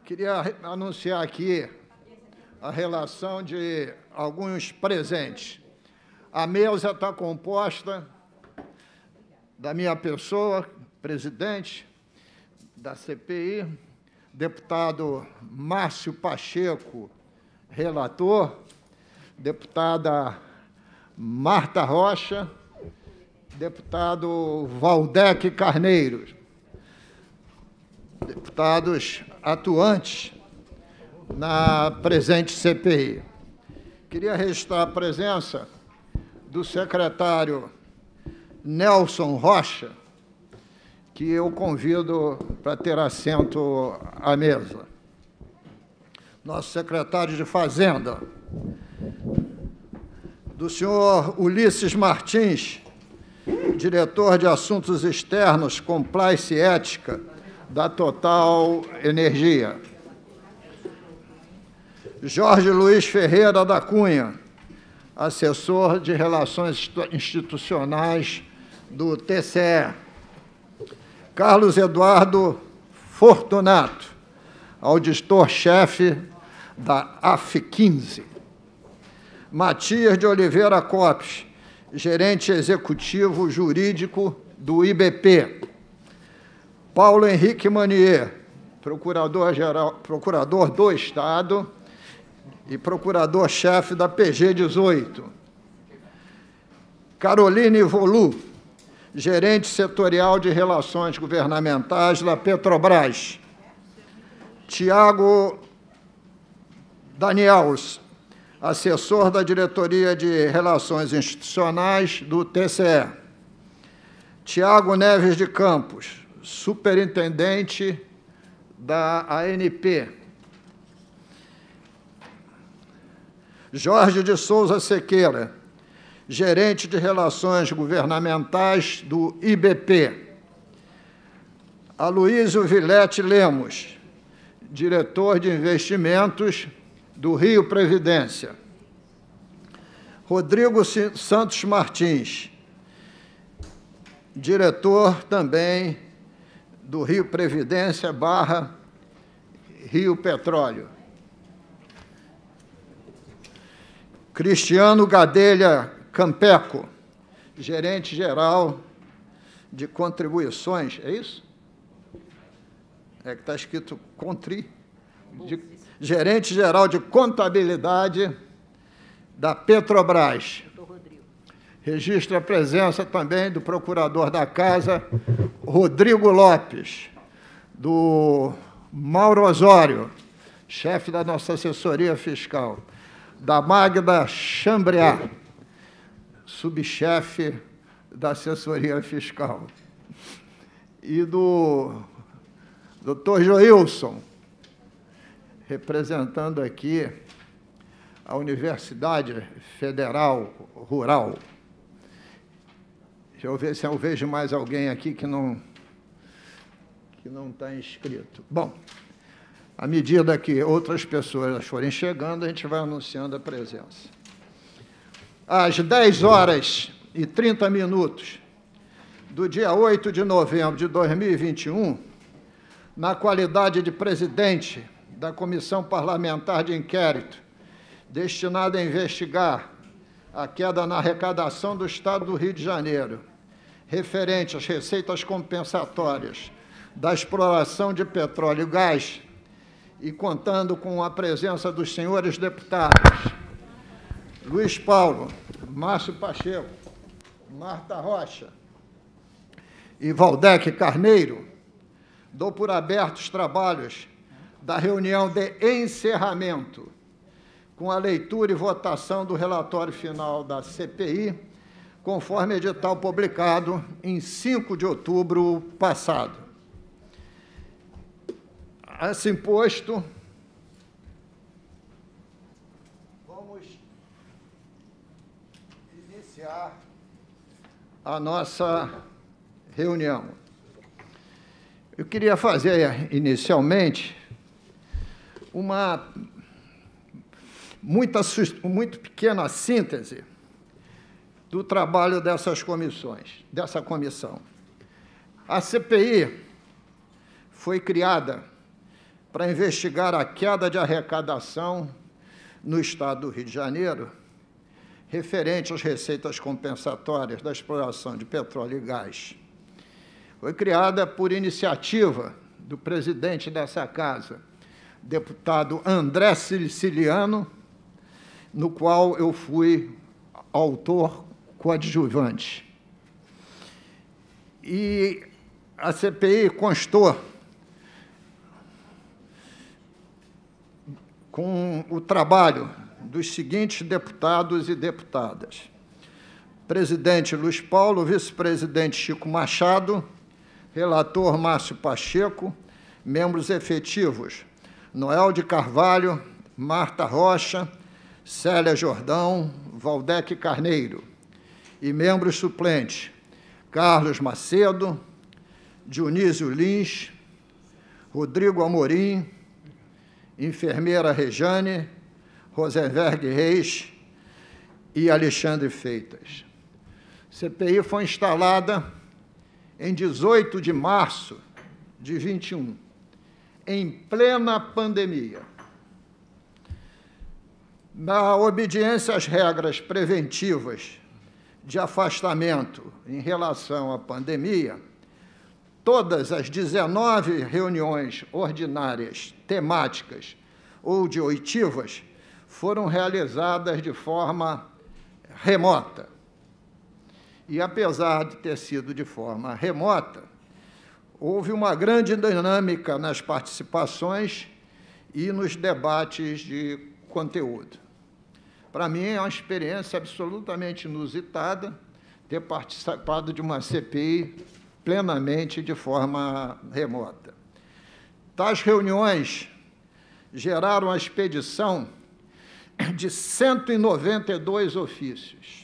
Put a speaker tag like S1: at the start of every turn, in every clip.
S1: Queria anunciar aqui a relação de alguns presentes. A mesa está composta da minha pessoa, presidente da CPI, deputado Márcio Pacheco, relator, deputada Marta Rocha, deputado Valdec Carneiro, deputados atuantes na presente CPI. Queria registrar a presença do secretário Nelson Rocha, que eu convido para ter assento à mesa. Nosso secretário de Fazenda, do senhor Ulisses Martins, diretor de Assuntos Externos, Compliance e Ética, da Total Energia. Jorge Luiz Ferreira da Cunha, assessor de Relações Institucionais do TCE. Carlos Eduardo Fortunato, auditor-chefe da AF15. Matias de Oliveira Copes, gerente executivo jurídico do IBP. Paulo Henrique Manier, procurador do Estado e procurador-chefe da PG 18. Caroline Volu, gerente setorial de Relações Governamentais da Petrobras. Tiago Daniels, assessor da Diretoria de Relações Institucionais do TCE. Tiago Neves de Campos, superintendente da ANP. Jorge de Souza Sequeira, gerente de Relações Governamentais do IBP. Aloísio Vilete Lemos, diretor de Investimentos do Rio Previdência. Rodrigo Santos Martins, diretor também do Rio Previdência / Rio Petróleo. Cristiano Gadelha Campeco, gerente-geral de contribuições, é isso? É que está escrito gerente-geral de contabilidade da Petrobras. Registra a presença também do procurador da Casa, Rodrigo Lopes, do Mauro Osório, chefe da nossa assessoria fiscal, da Magda Chambriat, subchefe da assessoria fiscal, e do Dr. Joilson, representando aqui a Universidade Federal Rural. Deixa eu ver se eu vejo mais alguém aqui que não está inscrito. Bom, à medida que outras pessoas forem chegando, a gente vai anunciando a presença. Às 10h30 do dia 8 de novembro de 2021, na qualidade de presidente da Comissão Parlamentar de Inquérito, destinada a investigar a queda na arrecadação do Estado do Rio de Janeiro, referente às receitas compensatórias da exploração de petróleo e gás, e contando com a presença dos senhores deputados Luiz Paulo, Márcio Pacheco, Marta Rocha e Valdec Carneiro, dou por abertos os trabalhos da reunião de encerramento, com a leitura e votação do relatório final da CPI, conforme edital publicado em 5 de outubro passado. Assim posto, vamos iniciar a nossa reunião. Eu queria fazer, inicialmente, uma muito pequena síntese do trabalho dessa comissão. A CPI foi criada para investigar a queda de arrecadação no Estado do Rio de Janeiro, referente às receitas compensatórias da exploração de petróleo e gás. Foi criada por iniciativa do presidente dessa casa, deputado André Siciliano, no qual eu fui autor coadjuvante. E a CPI constou com o trabalho dos seguintes deputados e deputadas: presidente Luiz Paulo, vice-presidente Chico Machado, relator Márcio Pacheco, membros efetivos Noel de Carvalho, Marta Rocha, Célia Jordão, Valdec Carneiro, e membros suplentes Carlos Macedo, Dionísio Lins, Rodrigo Amorim, enfermeira Rejane, Rosenberg Reis e Alexandre Freitas. A CPI foi instalada em 18 de março de 21, em plena pandemia. Na obediência às regras preventivas de afastamento em relação à pandemia, todas as 19 reuniões ordinárias, temáticas ou de oitivas foram realizadas de forma remota. E, apesar de ter sido de forma remota, houve uma grande dinâmica nas participações e nos debates de conteúdo. Para mim, é uma experiência absolutamente inusitada ter participado de uma CPI plenamente de forma remota. Tais reuniões geraram a expedição de 192 ofícios,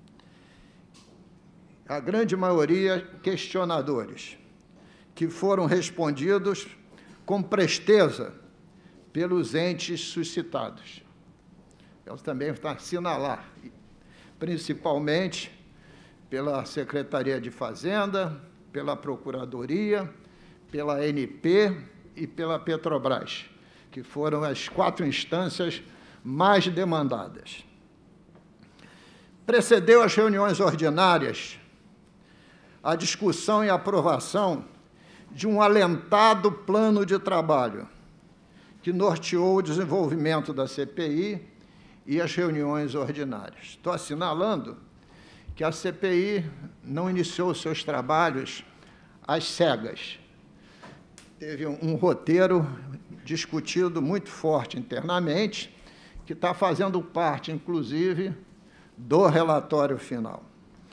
S1: a grande maioria questionadores, que foram respondidos com presteza pelos entes suscitados. Eu também vou assinalar, principalmente pela Secretaria de Fazenda, pela Procuradoria, pela ANP e pela Petrobras, que foram as 4 instâncias mais demandadas. Precedeu as reuniões ordinárias a discussão e aprovação de um alentado plano de trabalho que norteou o desenvolvimento da CPI e as reuniões ordinárias. Estou assinalando que a CPI não iniciou seus trabalhos às cegas. Teve um roteiro discutido muito forte internamente, que está fazendo parte, inclusive, do relatório final.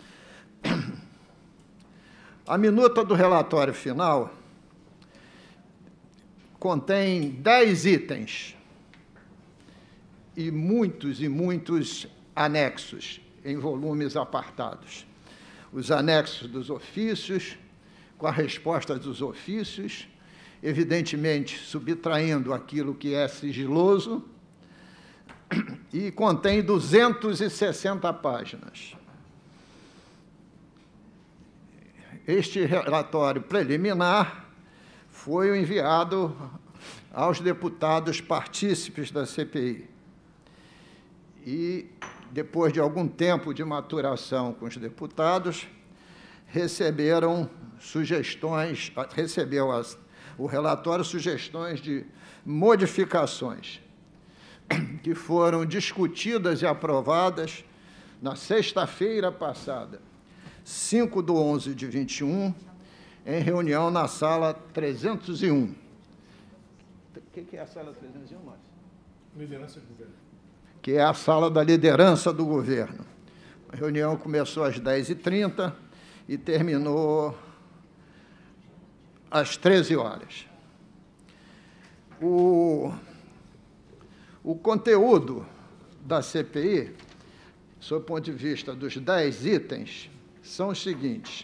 S1: A minuta do relatório final contém 10 itens e muitos anexos em volumes apartados. Os anexos dos ofícios, com a resposta dos ofícios, evidentemente subtraindo aquilo que é sigiloso, e contém 260 páginas. Este relatório preliminar foi enviado aos deputados partícipes da CPI. E, depois de algum tempo de maturação com os deputados, receberam sugestões, o relatório sugestões de modificações, que foram discutidas e aprovadas na sexta-feira passada, 5/11 de 21, em reunião na sala 301. O que é a sala 301, Márcio?
S2: Liderança do governo.
S1: Que é a sala da liderança do governo. A reunião começou às 10h30 e terminou às 13 horas. O conteúdo da CPI, sob o ponto de vista dos 10 itens, são os seguintes.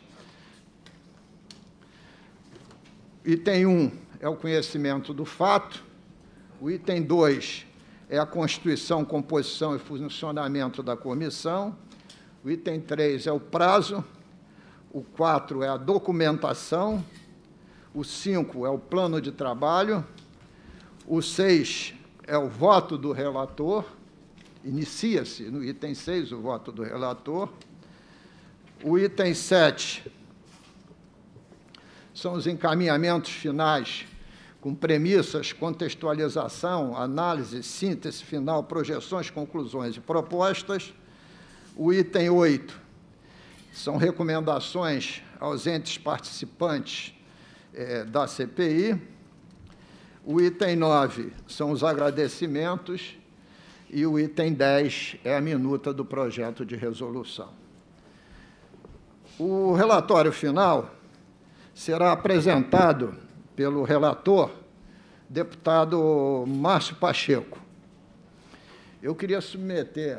S1: Item 1 é o conhecimento do fato, o item 2 é a constituição, composição e funcionamento da comissão, o item 3 é o prazo, o 4 é a documentação, o 5 é o plano de trabalho, O 6 é o voto do relator, inicia-se no item 6 o voto do relator. O item 7 são os encaminhamentos finais, com premissas, contextualização, análise, síntese final, projeções, conclusões e propostas. O item 8 são recomendações aos entes participantes da CPI. O item 9 são os agradecimentos e o item 10 é a minuta do projeto de resolução. O relatório final será apresentado pelo relator, deputado Márcio Pacheco. Eu queria submeter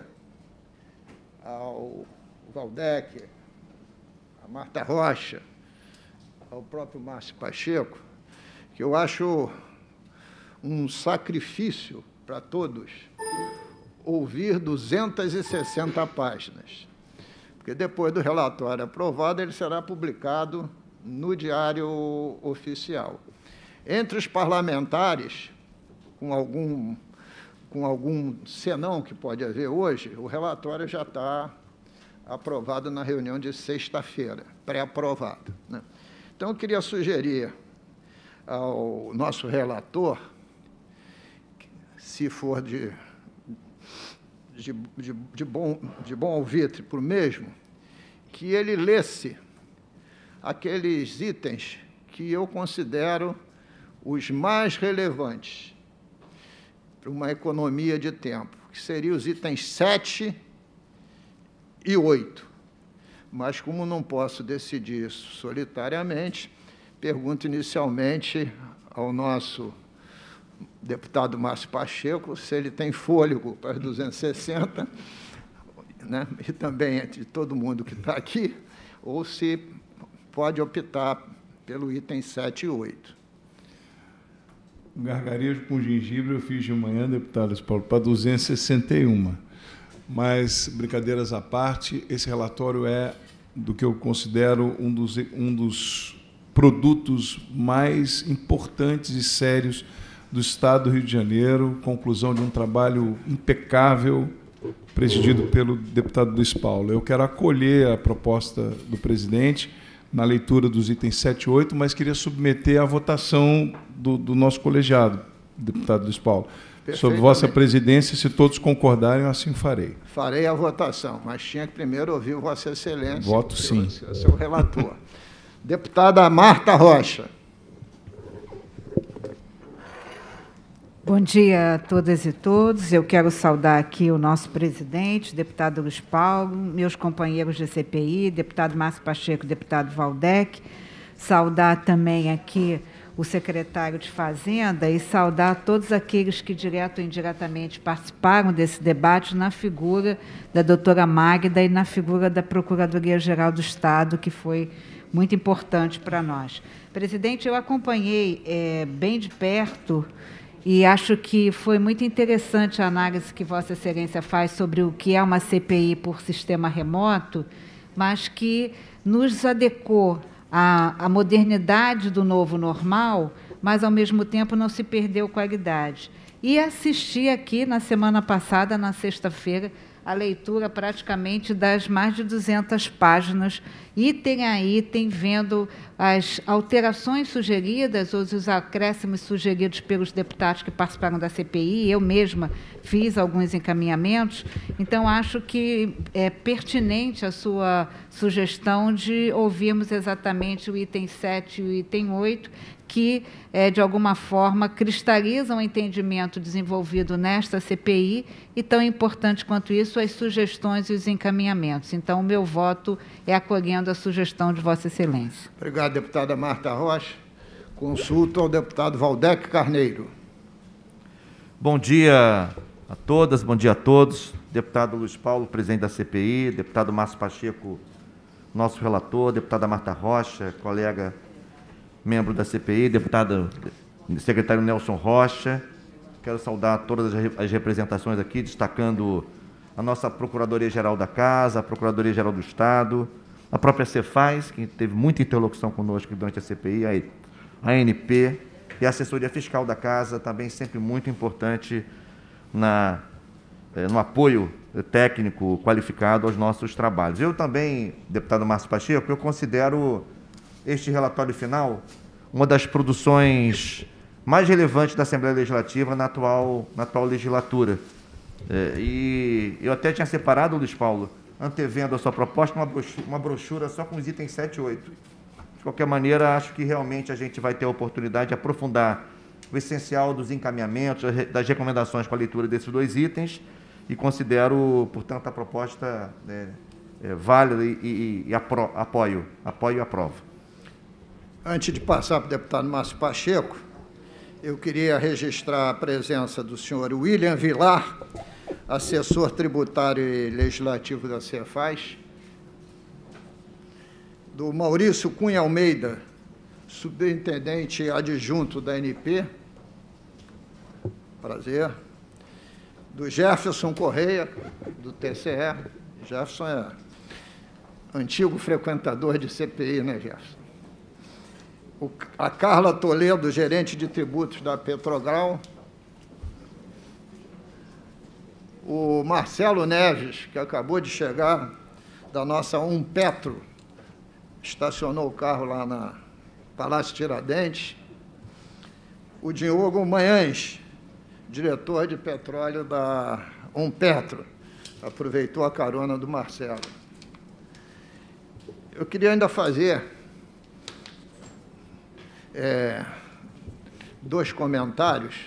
S1: ao Waldeck, a Marta Rocha, ao próprio Márcio Pacheco, que eu acho um sacrifício para todos ouvir 260 páginas, porque depois do relatório aprovado, ele será publicado no Diário Oficial. Entre os parlamentares, com algum senão que pode haver hoje, o relatório já está aprovado na reunião de sexta-feira, pré-aprovado, né? Então, eu queria sugerir ao nosso relator, se for de bom alvitre por mesmo, que ele lesse aqueles itens que eu considero os mais relevantes para uma economia de tempo, que seriam os itens 7 e 8. Mas, como não posso decidir isso solitariamente, pergunto inicialmente ao nosso deputado Márcio Pacheco se ele tem fôlego para os 260, né, e também de todo mundo que está aqui, ou se pode optar pelo item 7 e 8.
S3: Gargarejo com gengibre eu fiz de manhã, deputado Paulo, para 261. Mas, brincadeiras à parte, esse relatório é do que eu considero um dos produtos mais importantes e sérios do Estado do Rio de Janeiro, conclusão de um trabalho impecável, presidido pelo deputado Luiz Paulo. Eu quero acolher a proposta do presidente na leitura dos itens 7 e 8, mas queria submeter à votação do nosso colegiado, deputado Luiz Paulo. Sob vossa presidência, se todos concordarem, eu assim farei.
S1: Farei a votação, mas tinha que primeiro ouvir Vossa Excelência.
S3: Voto sim.
S1: Seu relator. Deputada Marta Rocha.
S4: Bom dia a todas e todos. Eu quero saudar aqui o nosso presidente, deputado Luiz Paulo, meus companheiros de CPI, deputado Márcio Pacheco, deputado Waldeck, saudar também aqui o secretário de Fazenda e saudar todos aqueles que, direto ou indiretamente, participaram desse debate na figura da doutora Magda e na figura da Procuradoria-Geral do Estado, que foi muito importante para nós. Presidente, eu acompanhei bem de perto e acho que foi muito interessante a análise que Vossa Excelência faz sobre o que é uma CPI por sistema remoto, mas que nos adequou à modernidade do novo normal, mas, ao mesmo tempo, não se perdeu qualidade. E assisti aqui, na semana passada, na sexta-feira, a leitura praticamente das mais de 200 páginas, item a item, vendo as alterações sugeridas, ou os acréscimos sugeridos pelos deputados que participaram da CPI. Eu mesma fiz alguns encaminhamentos, então acho que é pertinente a sua sugestão de ouvirmos exatamente o item 7 e o item 8, que, de alguma forma, cristalizam o entendimento desenvolvido nesta CPI e, tão importante quanto isso, as sugestões e os encaminhamentos. Então, o meu voto é acolhendo a sugestão de Vossa Excelência.
S1: Obrigado, deputada Marta Rocha. Consulto ao deputado Waldeck Carneiro.
S5: Bom dia a todas, bom dia a todos. Deputado Luiz Paulo, presidente da CPI, deputado Márcio Pacheco, nosso relator, deputada Marta Rocha, colega membro da CPI, deputado secretário Nelson Rocha. Quero saudar todas as representações aqui, destacando a nossa Procuradoria-Geral da Casa, a Procuradoria-Geral do Estado, a própria Cefaz, que teve muita interlocução conosco durante a CPI, a ANP, e a assessoria fiscal da Casa, também sempre muito importante no apoio técnico qualificado aos nossos trabalhos. Eu também, deputado Márcio Pacheco, eu considero este relatório final uma das produções mais relevantes da Assembleia Legislativa na atual legislatura. E eu até tinha separado, Luiz Paulo, antevendo a sua proposta, uma brochura só com os itens 7 e 8. De qualquer maneira, acho que realmente a gente vai ter a oportunidade de aprofundar o essencial dos encaminhamentos, das recomendações com a leitura desses 2 itens, e considero, portanto, a proposta válida e apoio e aprovo.
S1: Antes de passar para o deputado Márcio Pacheco, eu queria registrar a presença do senhor William Vilar, assessor tributário e legislativo da Cefaz, do Maurício Cunha Almeida, superintendente adjunto da ANP, prazer, do Jefferson Correia, do TCE. Jefferson é antigo frequentador de CPI, né, Jefferson? A Carla Toledo, gerente de tributos da Petrogral, o Marcelo Neves, que acabou de chegar da nossa Petro, estacionou o carro lá na Palácio Tiradentes, o Diogo Manhães, diretor de petróleo da Petro, aproveitou a carona do Marcelo. Eu queria ainda fazer 2 comentários,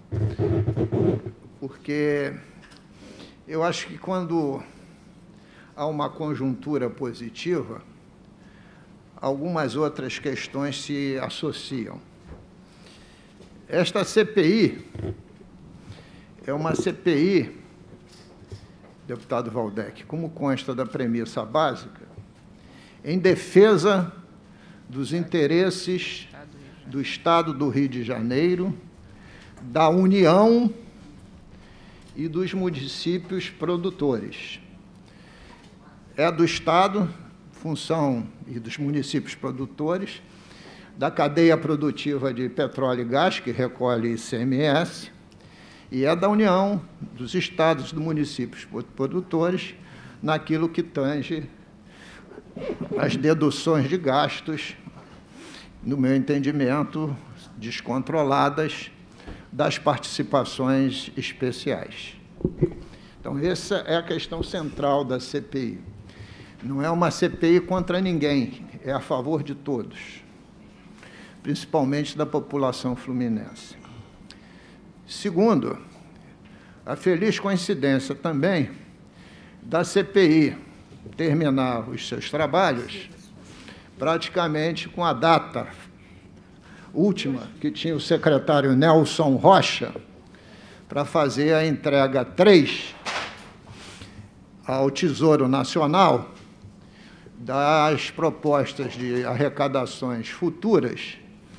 S1: porque eu acho que quando há uma conjuntura positiva, algumas outras questões se associam. Esta CPI é uma CPI, deputado Waldeck, como consta da premissa básica, em defesa dos interesses do Estado do Rio de Janeiro, da União e dos municípios produtores. É do Estado, função e dos municípios produtores, da cadeia produtiva de petróleo e gás, que recolhe ICMS, e é da União, dos estados e dos municípios produtores, naquilo que tange as deduções de gastos, no meu entendimento, descontroladas, das participações especiais. Então, essa é a questão central da CPI. Não é uma CPI contra ninguém, é a favor de todos, principalmente da população fluminense. Segundo, a feliz coincidência também da CPI terminar os seus trabalhos praticamente com a data última que tinha o secretário Nelson Rocha para fazer a entrega 3 ao Tesouro Nacional das propostas de arrecadações futuras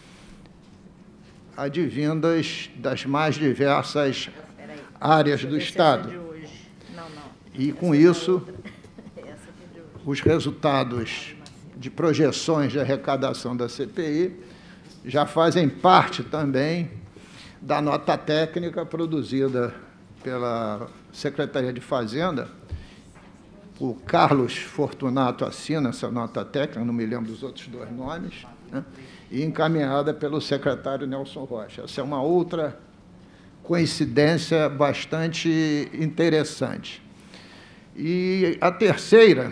S1: advindas das mais diversas áreas do Estado. E, com isso, os resultados de projeções de arrecadação da CPI já fazem parte também da nota técnica produzida pela Secretaria de Fazenda. O Carlos Fortunato assina essa nota técnica, não me lembro dos outros 2 nomes, né? E encaminhada pelo secretário Nelson Rocha. Essa é uma outra coincidência bastante interessante. E a terceira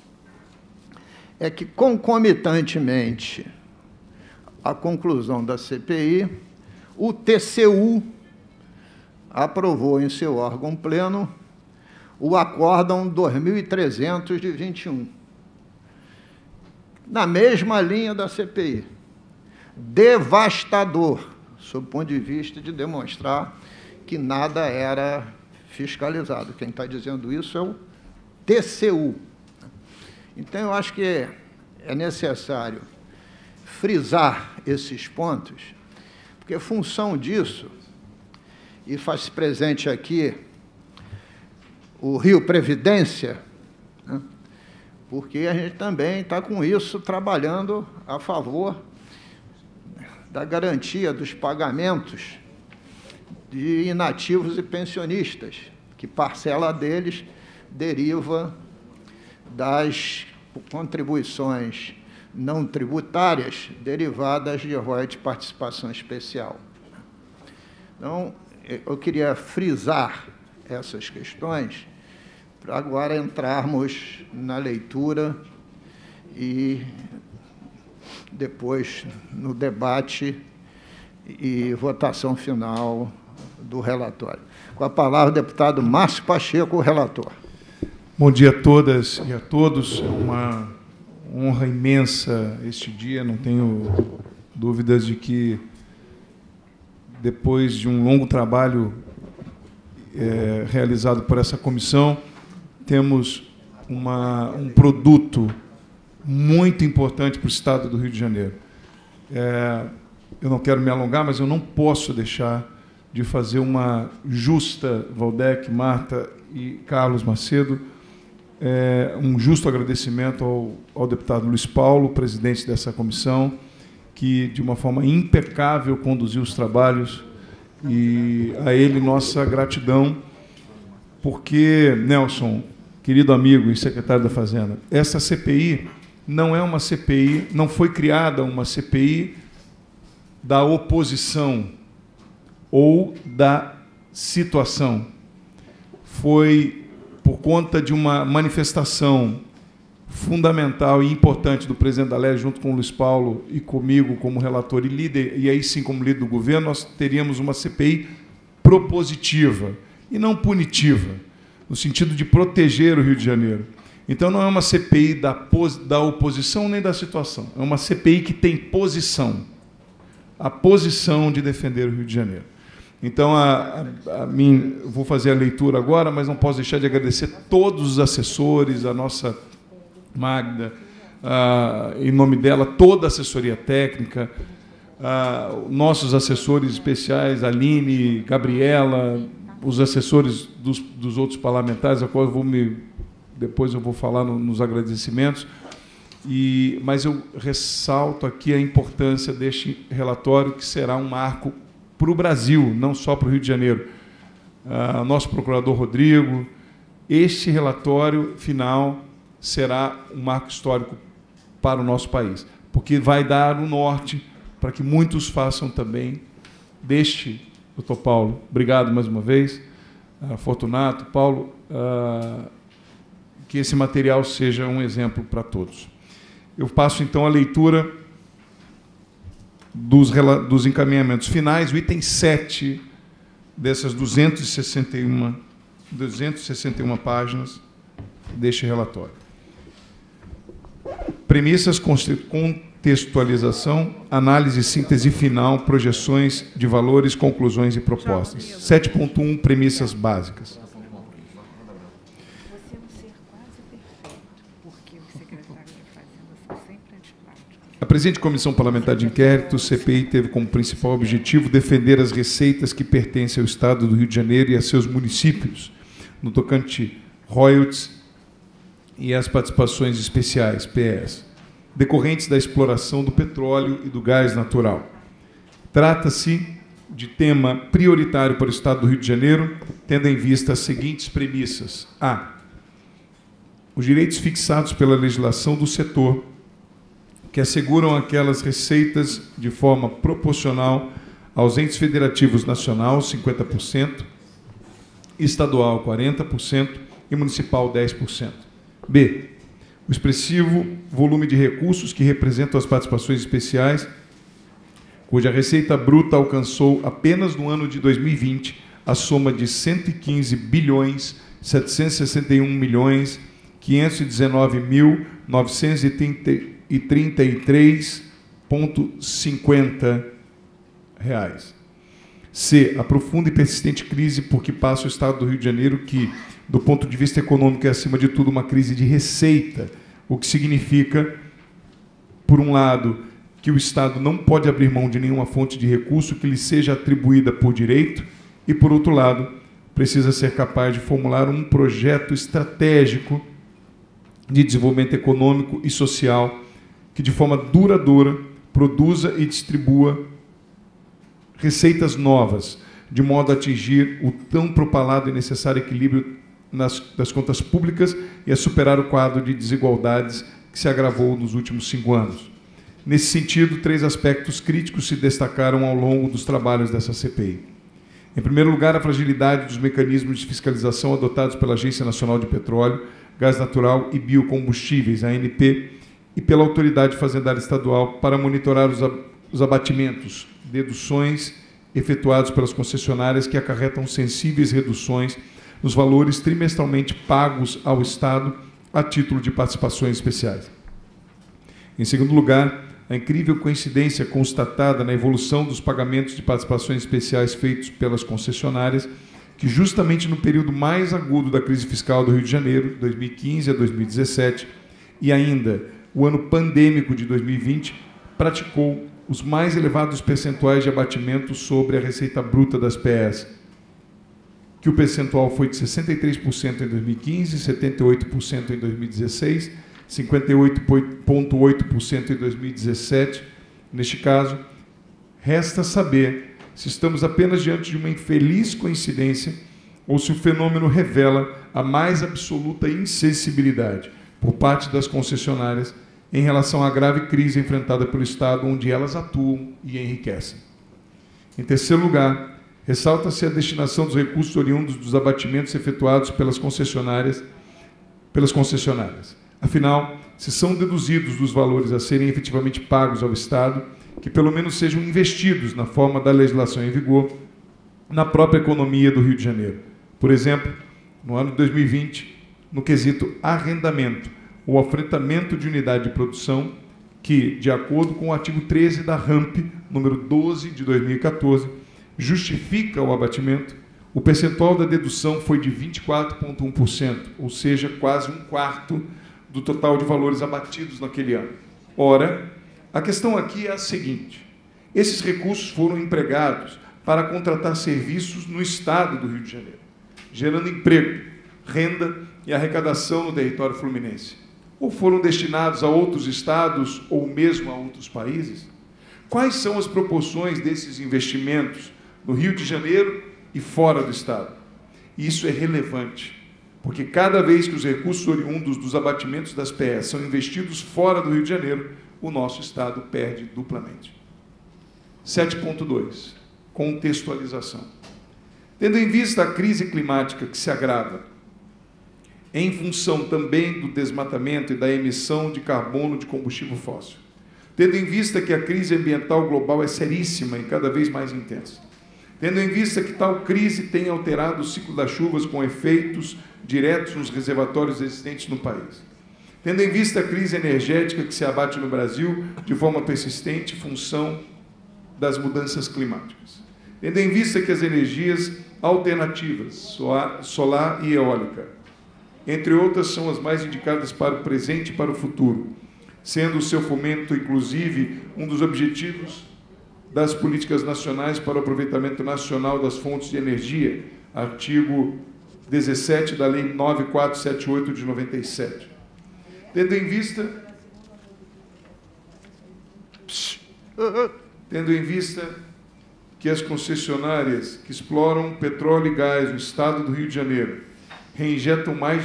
S1: é que, concomitantemente à conclusão da CPI, o TCU aprovou em seu órgão pleno o Acórdão 2300 de 21, na mesma linha da CPI. Devastador, sob o ponto de vista de demonstrar que nada era fiscalizado. Quem está dizendo isso é o TCU. Então, eu acho que é necessário frisar esses pontos, porque, função disso, e faz presente aqui o Rio Previdência, né? Porque a gente também está com isso trabalhando a favor da garantia dos pagamentos de inativos e pensionistas, que parcela deles deriva das contribuições não tributárias derivadas de royalties de participação especial. Então, eu queria frisar essas questões para agora entrarmos na leitura e depois no debate e votação final do relatório. Com a palavra, o deputado Márcio Pacheco, o relator.
S3: Bom dia a todas e a todos. É uma honra imensa este dia, não tenho dúvidas de que, depois de um longo trabalho realizado por essa comissão, temos um produto muito importante para o Estado do Rio de Janeiro. Eu não quero me alongar, mas eu não posso deixar de fazer uma justa, Valdec, Marta e Carlos Macedo, um justo agradecimento ao deputado Luiz Paulo, presidente dessa comissão, que, de uma forma impecável, conduziu os trabalhos, e a ele nossa gratidão, porque, Nelson, querido amigo e secretário da Fazenda, essa CPI não é uma CPI, não foi criada uma CPI da oposição ou da situação. Foi por conta de uma manifestação fundamental e importante do presidente da LERJ, junto com o Luiz Paulo e comigo como relator e líder, e aí sim como líder do governo, nós teríamos uma CPI propositiva e não punitiva, no sentido de proteger o Rio de Janeiro. Então, não é uma CPI da oposição nem da situação, é uma CPI que tem posição, a posição de defender o Rio de Janeiro. Então, eu vou fazer a leitura agora, mas não posso deixar de agradecer todos os assessores, a nossa Magda, em nome dela, toda a assessoria técnica, nossos assessores especiais, Aline, Gabriela, os assessores dos outros parlamentares, a qual depois eu vou falar nos agradecimentos, mas eu ressalto aqui a importância deste relatório, que será um marco para o Brasil, não só para o Rio de Janeiro. Nosso procurador Rodrigo, este relatório final será um marco histórico para o nosso país, porque vai dar o norte para que muitos façam também doutor Paulo, obrigado mais uma vez, Fortunato, Paulo, que esse material seja um exemplo para todos. Eu passo, então, a leitura dos encaminhamentos finais, o item 7 dessas 261 páginas deste relatório. Premissas, contextualização, análise, síntese final, projeções de valores, conclusões e propostas. 7.1, premissas básicas. A presente Comissão Parlamentar de Inquérito, CPI, teve como principal objetivo defender as receitas que pertencem ao Estado do Rio de Janeiro e a seus municípios, no tocante royalties e as participações especiais, PS, decorrentes da exploração do petróleo e do gás natural. Trata-se de tema prioritário para o Estado do Rio de Janeiro, tendo em vista as seguintes premissas. A. Os direitos fixados pela legislação do setor, que asseguram aquelas receitas de forma proporcional aos entes federativos nacional, 50%, estadual, 40% e municipal, 10%. B. O expressivo volume de recursos que representam as participações especiais, cuja receita bruta alcançou apenas no ano de 2020 a soma de 115.761.933,50 reais. C. A profunda e persistente crise por que passa o Estado do Rio de Janeiro, que, do ponto de vista econômico, é, acima de tudo, uma crise de receita, o que significa, por um lado, que o Estado não pode abrir mão de nenhuma fonte de recurso que lhe seja atribuída por direito e, por outro lado, precisa ser capaz de formular um projeto estratégico de desenvolvimento econômico e social que, de forma duradoura, produza e distribua receitas novas, de modo a atingir o tão propalado e necessário equilíbrio das contas públicas e a superar o quadro de desigualdades que se agravou nos últimos 5 anos. Nesse sentido, 3 aspectos críticos se destacaram ao longo dos trabalhos dessa CPI. Em primeiro lugar, a fragilidade dos mecanismos de fiscalização adotados pela Agência Nacional de Petróleo, Gás Natural e Biocombustíveis, ANP, e pela Autoridade Fazendária Estadual para monitorar os abatimentos, deduções efetuados pelas concessionárias que acarretam sensíveis reduções nos valores trimestralmente pagos ao Estado a título de participações especiais. Em segundo lugar, a incrível coincidência constatada na evolução dos pagamentos de participações especiais feitos pelas concessionárias, que justamente no período mais agudo da crise fiscal do Rio de Janeiro, 2015 a 2017, e ainda o ano pandêmico de 2020, praticou os mais elevados percentuais de abatimento sobre a receita bruta das PEs, que o percentual foi de 63% em 2015, 78% em 2016, 58,8% em 2017. Neste caso, resta saber se estamos apenas diante de uma infeliz coincidência ou se o fenômeno revela a mais absoluta insensibilidade por parte das concessionárias em relação à grave crise enfrentada pelo Estado, onde elas atuam e enriquecem. Em terceiro lugar, ressalta-se a destinação dos recursos oriundos dos abatimentos efetuados pelas concessionárias. Afinal, se são deduzidos dos valores a serem efetivamente pagos ao Estado, que pelo menos sejam investidos na forma da legislação em vigor, na própria economia do Rio de Janeiro. Por exemplo, no ano de 2020, no quesito arrendamento ou afretamento de unidade de produção, que, de acordo com o artigo 13 da RAMP, número 12 de 2014, justifica o abatimento, o percentual da dedução foi de 24,1%, ou seja, quase 1/4 do total de valores abatidos naquele ano. Ora, a questão aqui é a seguinte: esses recursos foram empregados para contratar serviços no Estado do Rio de Janeiro, gerando emprego, renda e arrecadação no território fluminense, ou foram destinados a outros estados ou mesmo a outros países? Quais são as proporções desses investimentos no Rio de Janeiro e fora do Estado? Isso é relevante, porque cada vez que os recursos oriundos dos abatimentos das PEs são investidos fora do Rio de Janeiro, o nosso Estado perde duplamente. 7.2. Contextualização. Tendo em vista a crise climática que se agrava, em função também do desmatamento e da emissão de carbono de combustível fóssil, tendo em vista que a crise ambiental global é seríssima e cada vez mais intensa, tendo em vista que tal crise tem alterado o ciclo das chuvas com efeitos diretos nos reservatórios existentes no país, tendo em vista a crise energética que se abate no Brasil de forma persistente em função das mudanças climáticas, tendo em vista que as energias alternativas, solar e eólica, entre outras, são as mais indicadas para o presente e para o futuro, sendo o seu fomento, inclusive, um dos objetivos das políticas nacionais para o aproveitamento nacional das fontes de energia, artigo 17 da Lei 9478 de 97. Tendo em vista que as concessionárias que exploram petróleo e gás no Estado do Rio de Janeiro reinjetam mais de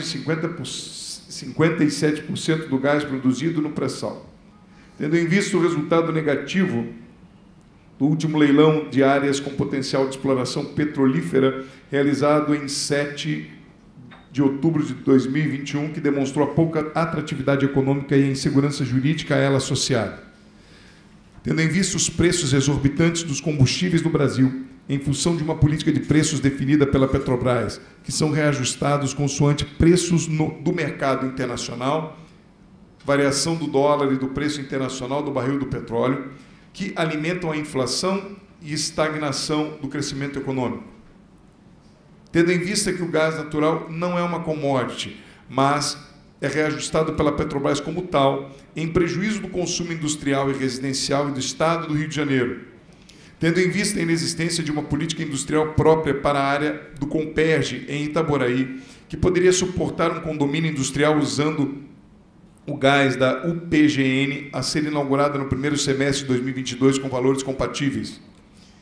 S3: 57% do gás produzido no pré-sal. Tendo em vista o resultado negativo do último leilão de áreas com potencial de exploração petrolífera, realizado em 7 de outubro de 2021, que demonstrou a pouca atratividade econômica e a insegurança jurídica a ela associada. Tendo em vista os preços exorbitantes dos combustíveis no Brasil, em função de uma política de preços definida pela Petrobras, que são reajustados consoante preços do mercado internacional, variação do dólar e do preço internacional do barril do petróleo, que alimentam a inflação e estagnação do crescimento econômico. Tendo em vista que o gás natural não é uma commodity, mas é reajustado pela Petrobras como tal, em prejuízo do consumo industrial e residencial e do Estado do Rio de Janeiro, tendo em vista a inexistência de uma política industrial própria para a área do Comperj, em Itaboraí, que poderia suportar um condomínio industrial usando o gás da UPGN a ser inaugurada no primeiro semestre de 2022 com valores compatíveis.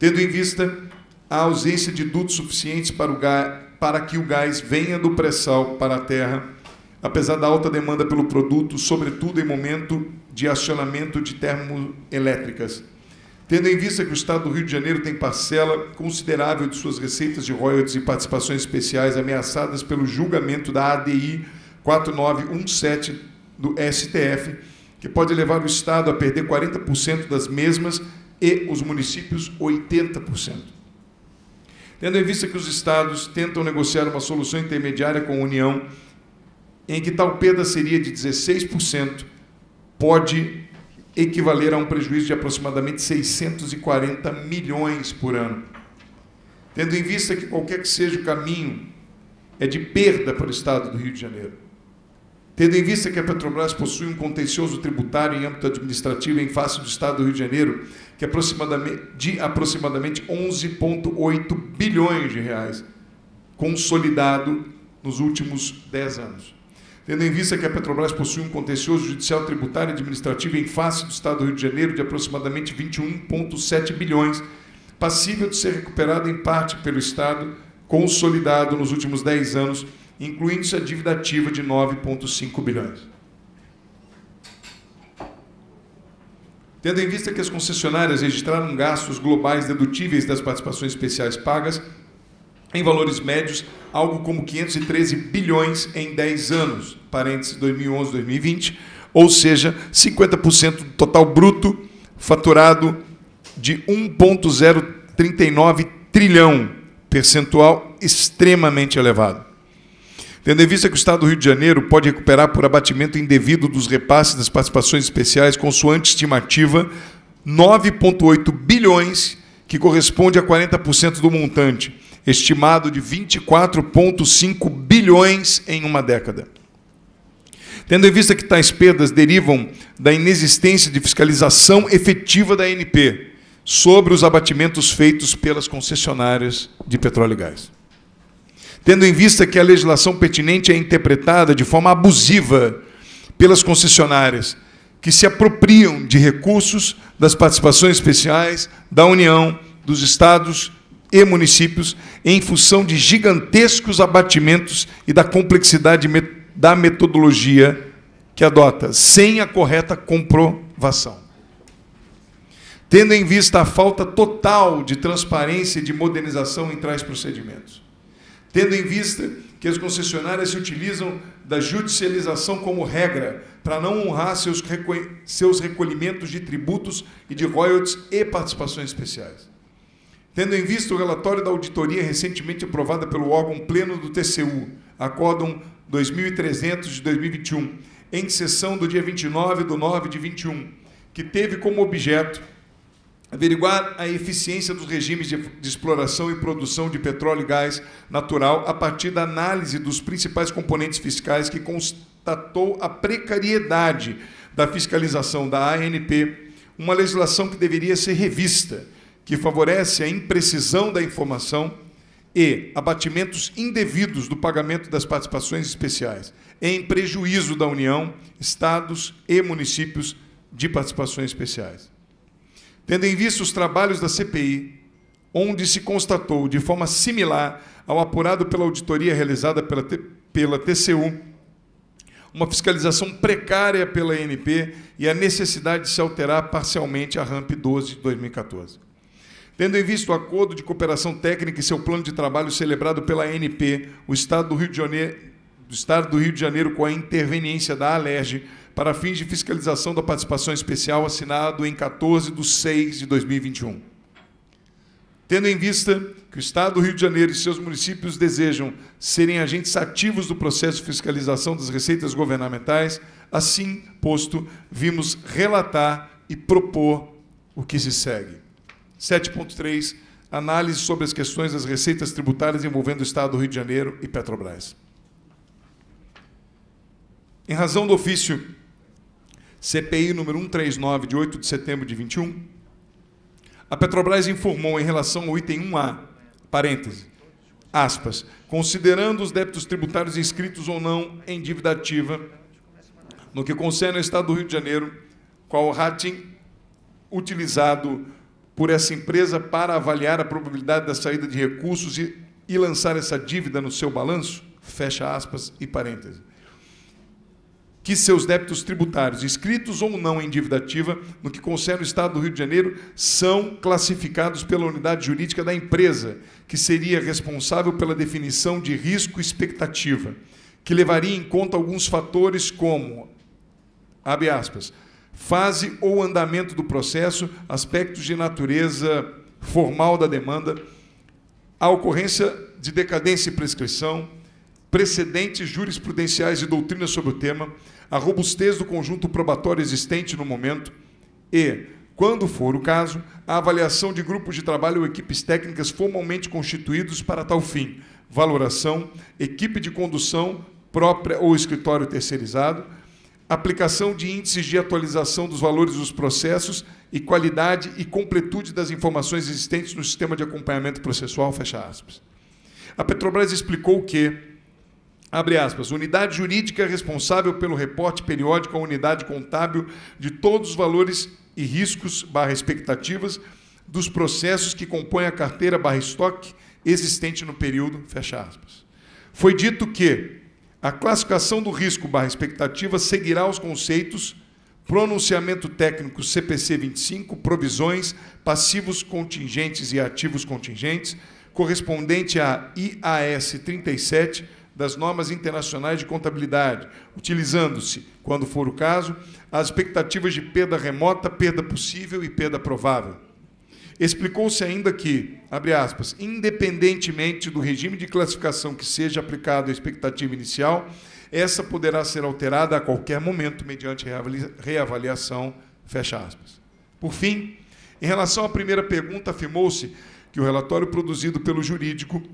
S3: tendo em vista a ausência de dutos suficientes para que o gás venha do pré-sal para a terra, apesar da alta demanda pelo produto, sobretudo em momento de acionamento de termoelétricas. Tendo em vista que o Estado do Rio de Janeiro tem parcela considerável de suas receitas de royalties e participações especiais ameaçadas pelo julgamento da ADI 4917 do STF, que pode levar o Estado a perder 40% das mesmas e os municípios 80%. Tendo em vista que os Estados tentam negociar uma solução intermediária com a União, em que tal perda seria de 16%, pode equivaler a um prejuízo de aproximadamente 640 milhões por ano. Tendo em vista que qualquer que seja o caminho é de perda para o Estado do Rio de Janeiro. Tendo em vista que a Petrobras possui um contencioso tributário em âmbito administrativo em face do Estado do Rio de Janeiro, que é aproximadamente 11,8 bilhões de reais, consolidado nos últimos 10 anos. Tendo em vista que a Petrobras possui um contencioso judicial tributário e administrativo em face do Estado do Rio de Janeiro de aproximadamente 21,7 bilhões, passível de ser recuperado em parte pelo Estado, consolidado nos últimos 10 anos, incluindo-se a dívida ativa de 9,5 bilhões. Tendo em vista que as concessionárias registraram gastos globais dedutíveis das participações especiais pagas, em valores médios, algo como 513 bilhões em 10 anos, parênteses 2011-2020, ou seja, 50% do total bruto faturado de 1,039 trilhão, percentual extremamente elevado. Tendo em vista que o Estado do Rio de Janeiro pode recuperar por abatimento indevido dos repasses das participações especiais, consoante estimativa, 9,8 bilhões, que corresponde a 40% do montante, estimado de 24,5 bilhões em uma década. Tendo em vista que tais perdas derivam da inexistência de fiscalização efetiva da ANP sobre os abatimentos feitos pelas concessionárias de petróleo e gás. Tendo em vista que a legislação pertinente é interpretada de forma abusiva pelas concessionárias, que se apropriam de recursos das participações especiais da União, dos Estados e municípios, em função de gigantescos abatimentos e da complexidade da metodologia que adota, sem a correta comprovação. Tendo em vista a falta total de transparência e de modernização em tais procedimentos. Tendo em vista que as concessionárias se utilizam da judicialização como regra para não honrar seus recolhimentos de tributos e de royalties e participações especiais. Tendo em vista o relatório da auditoria recentemente aprovada pelo órgão pleno do TCU, Acórdão 2300 de 2021, em sessão do dia 29/9/21, que teve como objeto averiguar a eficiência dos regimes de exploração e produção de petróleo e gás natural a partir da análise dos principais componentes fiscais, que constatou a precariedade da fiscalização da ANP, uma legislação que deveria ser revista, que favorece a imprecisão da informação e abatimentos indevidos do pagamento das participações especiais, em prejuízo da União, Estados e municípios de participações especiais. Tendo em vista os trabalhos da CPI, onde se constatou, de forma similar ao apurado pela auditoria realizada pela TCU, uma fiscalização precária pela ANP e a necessidade de se alterar parcialmente a RAMP 12 de 2014. Tendo em vista o acordo de cooperação técnica e seu plano de trabalho celebrado pela ANP, o Estado do Rio de Janeiro com a interveniência da ALERJ, para fins de fiscalização da participação especial, assinado em 14/6/2021. Tendo em vista que o Estado do Rio de Janeiro e seus municípios desejam serem agentes ativos do processo de fiscalização das receitas governamentais, assim posto, vimos relatar e propor o que se segue. 7.3. Análise sobre as questões das receitas tributárias envolvendo o Estado do Rio de Janeiro e Petrobras. Em razão do ofício CPI número 139, de 8 de setembro de 21, a Petrobras informou em relação ao item 1A, parêntese, aspas, considerando os débitos tributários inscritos ou não em dívida ativa, no que concerne ao Estado do Rio de Janeiro, qual o rating utilizado por essa empresa para avaliar a probabilidade da saída de recursos e lançar essa dívida no seu balanço? Fecha aspas e parêntese. Que seus débitos tributários, inscritos ou não em dívida ativa, no que concerne o Estado do Rio de Janeiro, são classificados pela unidade jurídica da empresa, que seria responsável pela definição de risco e expectativa, que levaria em conta alguns fatores como, abre aspas, fase ou andamento do processo, aspectos de natureza formal da demanda, a ocorrência de decadência e prescrição, precedentes jurisprudenciais e doutrinas sobre o tema, a robustez do conjunto probatório existente no momento e, quando for o caso, a avaliação de grupos de trabalho ou equipes técnicas formalmente constituídos para tal fim, valoração, equipe de condução própria ou escritório terceirizado, aplicação de índices de atualização dos valores dos processos e qualidade e completude das informações existentes no sistema de acompanhamento processual, fecha aspas. A Petrobras explicou que, abre aspas, unidade jurídica responsável pelo reporte periódico à unidade contábil de todos os valores e riscos / expectativas dos processos que compõem a carteira / estoque existente no período, fecha aspas. Foi dito que a classificação do risco / expectativa seguirá os conceitos pronunciamento técnico CPC 25, provisões, passivos contingentes e ativos contingentes, correspondente à IAS 37, das normas internacionais de contabilidade, utilizando-se, quando for o caso, as expectativas de perda remota, perda possível e perda provável. Explicou-se ainda que, abre aspas, independentemente do regime de classificação que seja aplicado à expectativa inicial, essa poderá ser alterada a qualquer momento mediante reavaliação, fecha aspas. Por fim, em relação à primeira pergunta, afirmou-se que o relatório produzido pelo jurídico,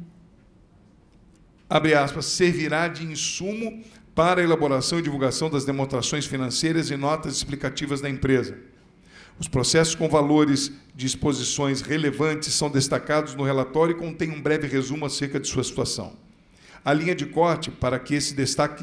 S3: abre aspas, servirá de insumo para a elaboração e divulgação das demonstrações financeiras e notas explicativas da empresa. Os processos com valores de exposições relevantes são destacados no relatório e contém um breve resumo acerca de sua situação. A linha de corte para esse destaque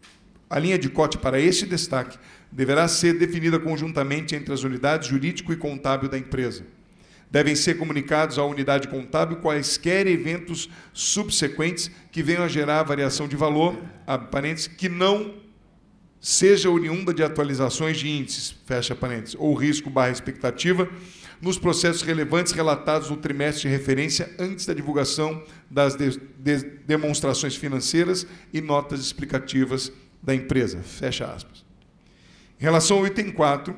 S3: deverá ser definida conjuntamente entre as unidades jurídico e contábil da empresa. Devem ser comunicados à unidade contábil quaisquer eventos subsequentes que venham a gerar variação de valor, abre parênteses, que não seja oriunda de atualizações de índices, fecha parênteses, ou risco / expectativa, nos processos relevantes relatados no trimestre de referência antes da divulgação das demonstrações financeiras e notas explicativas da empresa, fecha aspas. Em relação ao item 4,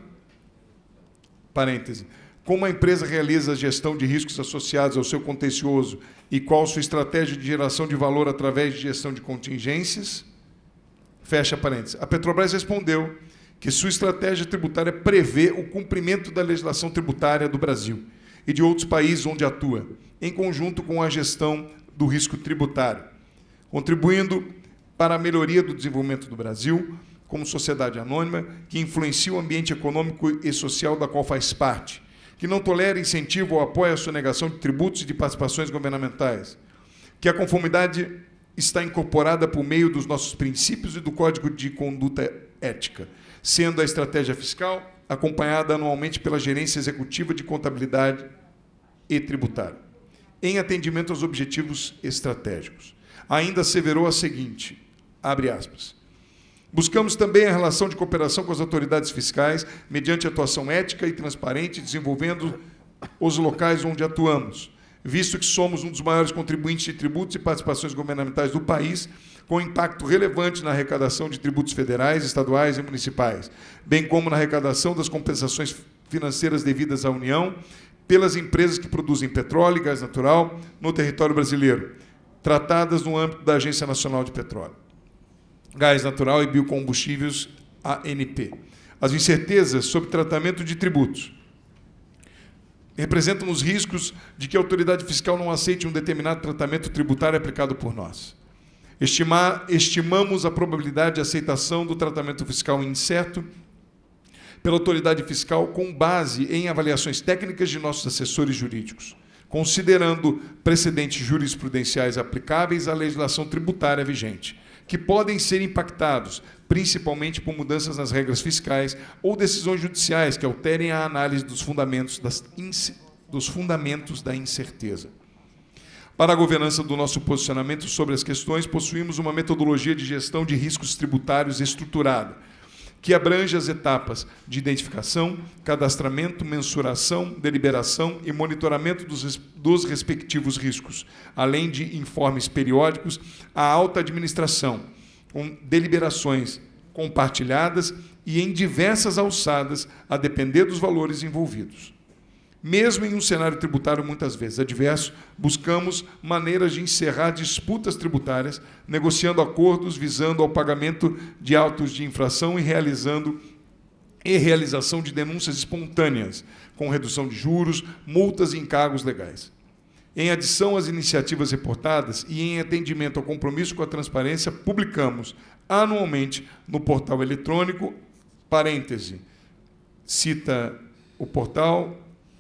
S3: parêntese, como a empresa realiza a gestão de riscos associados ao seu contencioso e qual sua estratégia de geração de valor através de gestão de contingências, fecha parênteses. A Petrobras respondeu que sua estratégia tributária prevê o cumprimento da legislação tributária do Brasil e de outros países onde atua, em conjunto com a gestão do risco tributário, contribuindo para a melhoria do desenvolvimento do Brasil como sociedade anônima que influencia o ambiente econômico e social da qual faz parte, que não tolera incentivo ou apoia a sonegação de tributos e de participações governamentais, que a conformidade está incorporada por meio dos nossos princípios e do Código de Conduta Ética, sendo a estratégia fiscal acompanhada anualmente pela Gerência Executiva de Contabilidade e Tributária, em atendimento aos objetivos estratégicos. Ainda asseverou a seguinte, abre aspas, buscamos também a relação de cooperação com as autoridades fiscais, mediante atuação ética e transparente, desenvolvendo os locais onde atuamos, visto que somos um dos maiores contribuintes de tributos e participações governamentais do país, com impacto relevante na arrecadação de tributos federais, estaduais e municipais, bem como na arrecadação das compensações financeiras devidas à União pelas empresas que produzem petróleo e gás natural no território brasileiro, tratadas no âmbito da Agência Nacional de Petróleo, Gás Natural e Biocombustíveis, ANP. As incertezas sobre tratamento de tributos representam os riscos de que a autoridade fiscal não aceite um determinado tratamento tributário aplicado por nós. Estimamos a probabilidade de aceitação do tratamento fiscal incerto pela autoridade fiscal com base em avaliações técnicas de nossos assessores jurídicos, considerando precedentes jurisprudenciais aplicáveis à legislação tributária vigente, que podem ser impactados, principalmente por mudanças nas regras fiscais ou decisões judiciais que alterem a análise dos fundamentos das dos fundamentos da incerteza. Para a governança do nosso posicionamento sobre as questões, possuímos uma metodologia de gestão de riscos tributários estruturada, que abrange as etapas de identificação, cadastramento, mensuração, deliberação e monitoramento dos respectivos riscos, além de informes periódicos à alta administração, com deliberações compartilhadas e em diversas alçadas, a depender dos valores envolvidos. Mesmo em um cenário tributário muitas vezes adverso, buscamos maneiras de encerrar disputas tributárias, negociando acordos visando ao pagamento de autos de infração e realização de denúncias espontâneas, com redução de juros, multas e encargos legais. Em adição às iniciativas reportadas e em atendimento ao compromisso com a transparência, publicamos anualmente no portal eletrônico, cita o portal,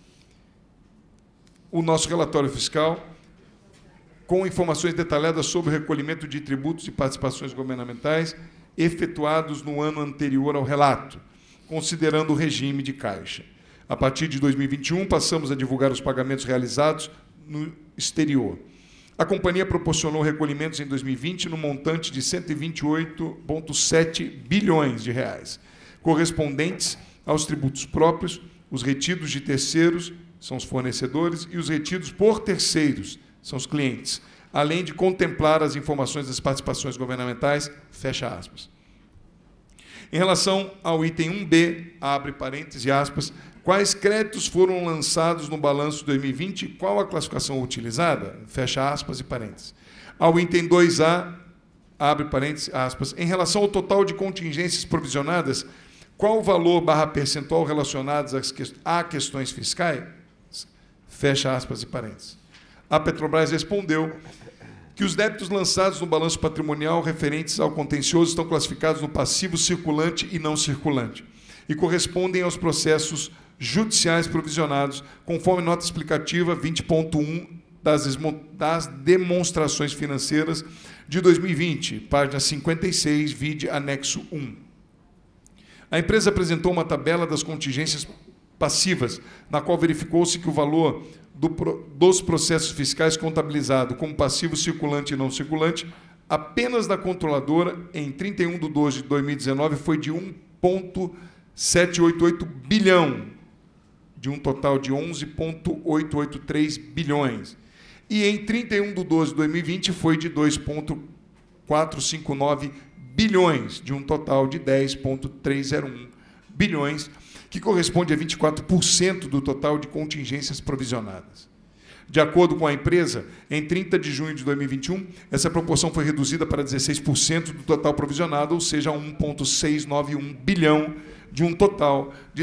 S3: o nosso relatório fiscal, com informações detalhadas sobre o recolhimento de tributos e participações governamentais efetuados no ano anterior ao relato, considerando o regime de caixa. A partir de 2021, passamos a divulgar os pagamentos realizados no exterior. A companhia proporcionou recolhimentos em 2020 no montante de 128,7 bilhões de reais, correspondentes aos tributos próprios, os retidos de terceiros, são os fornecedores, e os retidos por terceiros, são os clientes, além de contemplar as informações das participações governamentais, fecha aspas. Em relação ao item 1B, abre parênteses e aspas, quais créditos foram lançados no balanço de 2020 e qual a classificação utilizada, fecha aspas e parênteses. Ao item 2A, abre parênteses, aspas, em relação ao total de contingências provisionadas, qual o valor / percentual relacionados a questões fiscais, fecha aspas e parênteses. A Petrobras respondeu que os débitos lançados no balanço patrimonial referentes ao contencioso estão classificados no passivo circulante e não circulante e correspondem aos processos judiciais provisionados, conforme nota explicativa 20.1 das demonstrações financeiras de 2020, página 56, vide anexo 1. A empresa apresentou uma tabela das contingências passivas, na qual verificou-se que o valor dos processos fiscais contabilizado como passivo circulante e não circulante, apenas da controladora, em 31/12/2019, foi de 1,788 bilhão, de um total de 11,883 bilhões. E em 31/12/2020 foi de 2,459 bilhões, de um total de 10,301 bilhões, que corresponde a 24% do total de contingências provisionadas. De acordo com a empresa, em 30 de junho de 2021, essa proporção foi reduzida para 16% do total provisionado, ou seja, 1,691 bilhão, de um total de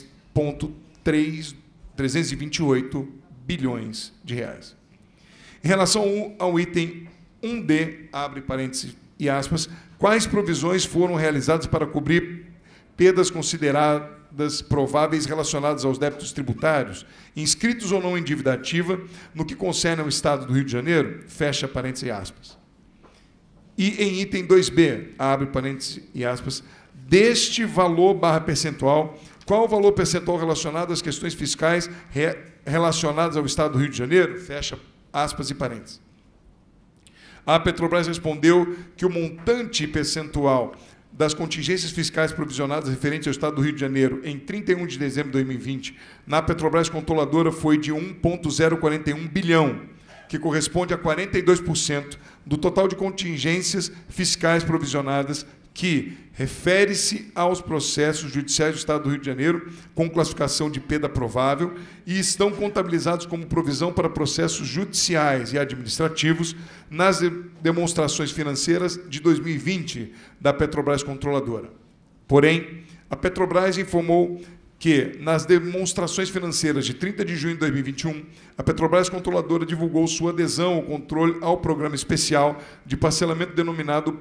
S3: 10,328 bilhões de reais. Em relação ao item 1D, abre parênteses e aspas, quais provisões foram realizadas para cobrir perdas consideradas prováveis relacionadas aos débitos tributários, inscritos ou não em dívida ativa, no que concerne ao Estado do Rio de Janeiro, fecha parênteses e aspas. E em item 2B, abre parênteses e aspas, deste valor / percentual, qual o valor percentual relacionado às questões fiscais relacionadas ao Estado do Rio de Janeiro, fecha aspas e parênteses. A Petrobras respondeu que o montante percentual das contingências fiscais provisionadas referentes ao Estado do Rio de Janeiro em 31 de dezembro de 2020, na Petrobras Controladora foi de 1,041 bilhão, que corresponde a 42% do total de contingências fiscais provisionadas, que refere-se aos processos judiciais do Estado do Rio de Janeiro, com classificação de perda provável, e estão contabilizados como provisão para processos judiciais e administrativos nas demonstrações financeiras de 2020 da Petrobras Controladora. Porém, a Petrobras informou que, nas demonstrações financeiras de 30 de junho de 2021, a Petrobras Controladora divulgou sua adesão ao controle ao programa especial de parcelamento denominado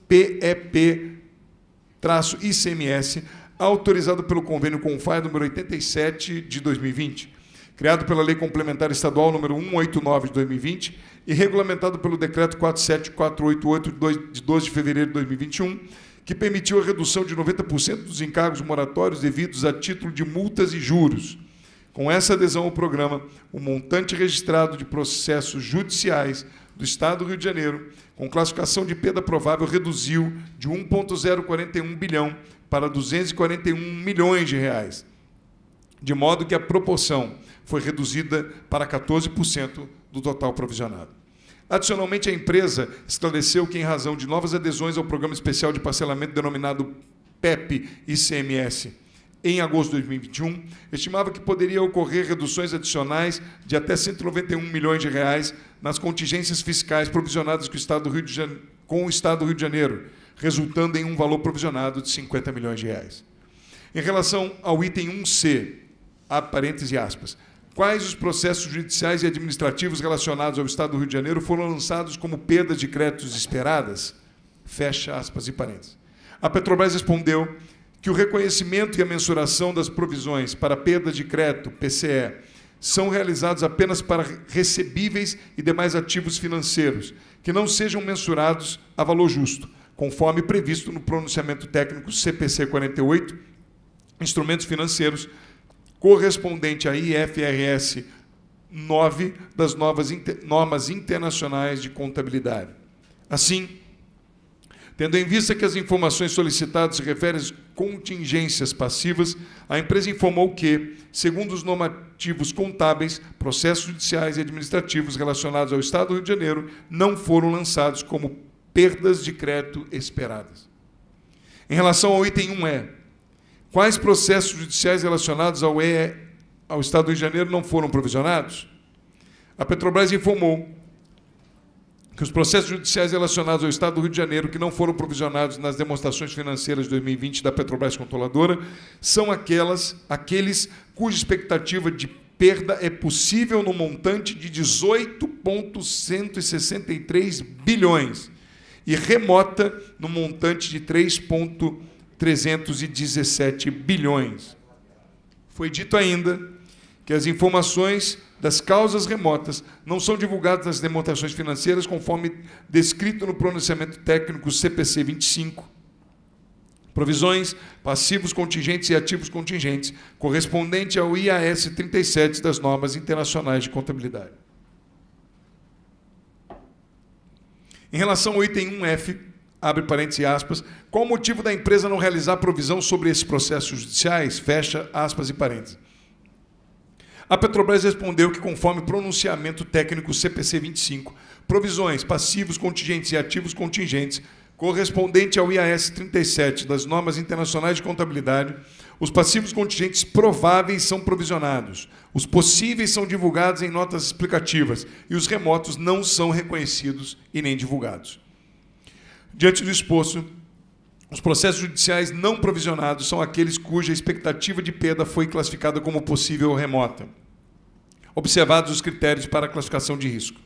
S3: PEP-ICMS, autorizado pelo convênio CONFAE número 87 de 2020, criado pela Lei Complementar Estadual número 189 de 2020 e regulamentado pelo Decreto 47488 de 12 de fevereiro de 2021, que permitiu a redução de 90% dos encargos moratórios devidos a título de multas e juros, Com essa adesão ao programa, o montante registrado de processos judiciais do Estado do Rio de Janeiro, com classificação de perda provável, reduziu de 1,041 bilhão para 241 milhões de reais, de modo que a proporção foi reduzida para 14% do total provisionado. Adicionalmente, a empresa esclareceu que, em razão de novas adesões ao Programa Especial de Parcelamento denominado PEP-ICMS, em agosto de 2021, estimava que poderia ocorrer reduções adicionais de até 191 milhões de reais nas contingências fiscais provisionadas com o Estado do Rio de Janeiro, resultando em um valor provisionado de 50 milhões de reais. Em relação ao item 1C, abre parênteses e aspas, quais os processos judiciais e administrativos relacionados ao Estado do Rio de Janeiro foram lançados como perdas de créditos esperadas? Fecha aspas e parênteses. A Petrobras respondeu que o reconhecimento e a mensuração das provisões para perda de crédito, PCE, são realizados apenas para recebíveis e demais ativos financeiros, que não sejam mensurados a valor justo, conforme previsto no pronunciamento técnico CPC 48, instrumentos financeiros, correspondente à IFRS 9 das novas normas internacionais de contabilidade. Assim, tendo em vista que as informações solicitadas se referem às contingências passivas, a empresa informou que, segundo os normativos contábeis, processos judiciais e administrativos relacionados ao Estado do Rio de Janeiro não foram lançados como perdas de crédito esperadas. Em relação ao item 1E, quais processos judiciais relacionados ao Estado do Rio de Janeiro não foram provisionados? A Petrobras informou que os processos judiciais relacionados ao Estado do Rio de Janeiro que não foram provisionados nas demonstrações financeiras de 2020 da Petrobras Controladora são aqueles cuja expectativa de perda é possível no montante de 18,163 bilhões e remota no montante de 3,317 bilhões. Foi dito ainda que as informações das causas remotas não são divulgadas nas demonstrações financeiras conforme descrito no pronunciamento técnico CPC 25. Provisões, passivos contingentes e ativos contingentes, correspondente ao IAS 37 das normas internacionais de contabilidade. Em relação ao item 1F, abre parênteses e aspas, qual o motivo da empresa não realizar provisão sobre esses processos judiciais? Fecha aspas e parênteses. A Petrobras respondeu que, conforme pronunciamento técnico CPC 25, provisões, passivos contingentes e ativos contingentes, correspondente ao IAS 37 das normas internacionais de contabilidade, os passivos contingentes prováveis são provisionados, os possíveis são divulgados em notas explicativas e os remotos não são reconhecidos e nem divulgados. Diante do exposto, os processos judiciais não provisionados são aqueles cuja expectativa de perda foi classificada como possível ou remota, observados os critérios para a classificação de risco.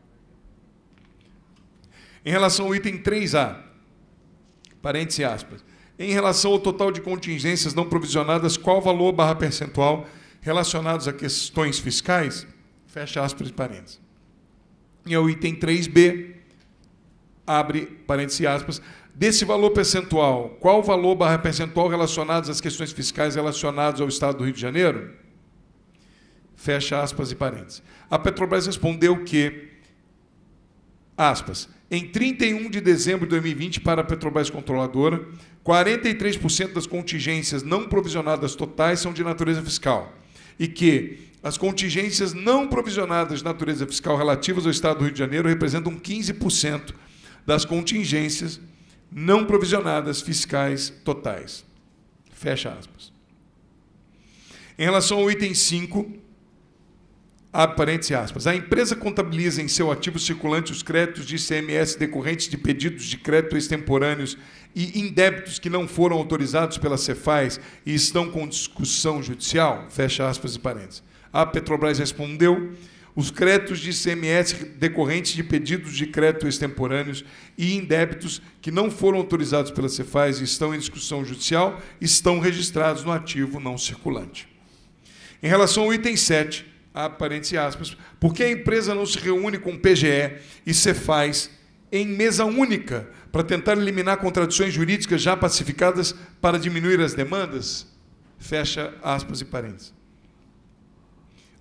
S3: Em relação ao item 3A, parênteses e aspas, em relação ao total de contingências não provisionadas, qual valor / percentual relacionados a questões fiscais? Fecha aspas e parênteses. E ao item 3B, abre parênteses e aspas, desse valor percentual, qual valor / percentual relacionados às questões fiscais relacionadas ao Estado do Rio de Janeiro? Fecha aspas e parênteses. A Petrobras respondeu que, aspas, em 31 de dezembro de 2020, para a Petrobras Controladora, 43% das contingências não provisionadas totais são de natureza fiscal e que as contingências não provisionadas de natureza fiscal relativas ao Estado do Rio de Janeiro representam 15% das contingências não provisionadas fiscais totais. Fecha aspas. Em relação ao item 5, abre parênteses e aspas, a empresa contabiliza em seu ativo circulante os créditos de ICMS decorrentes de pedidos de crédito extemporâneos e indébitos que não foram autorizados pela Cefaz e estão com discussão judicial? Fecha aspas e parênteses. A Petrobras respondeu, os créditos de ICMS decorrentes de pedidos de crédito extemporâneos e indébitos que não foram autorizados pela Cefaz e estão em discussão judicial estão registrados no ativo não circulante. Em relação ao item 7, abre parênteses e aspas, por que a empresa não se reúne com PGE e Cefaz em mesa única para tentar eliminar contradições jurídicas já pacificadas para diminuir as demandas? Fecha aspas e parênteses.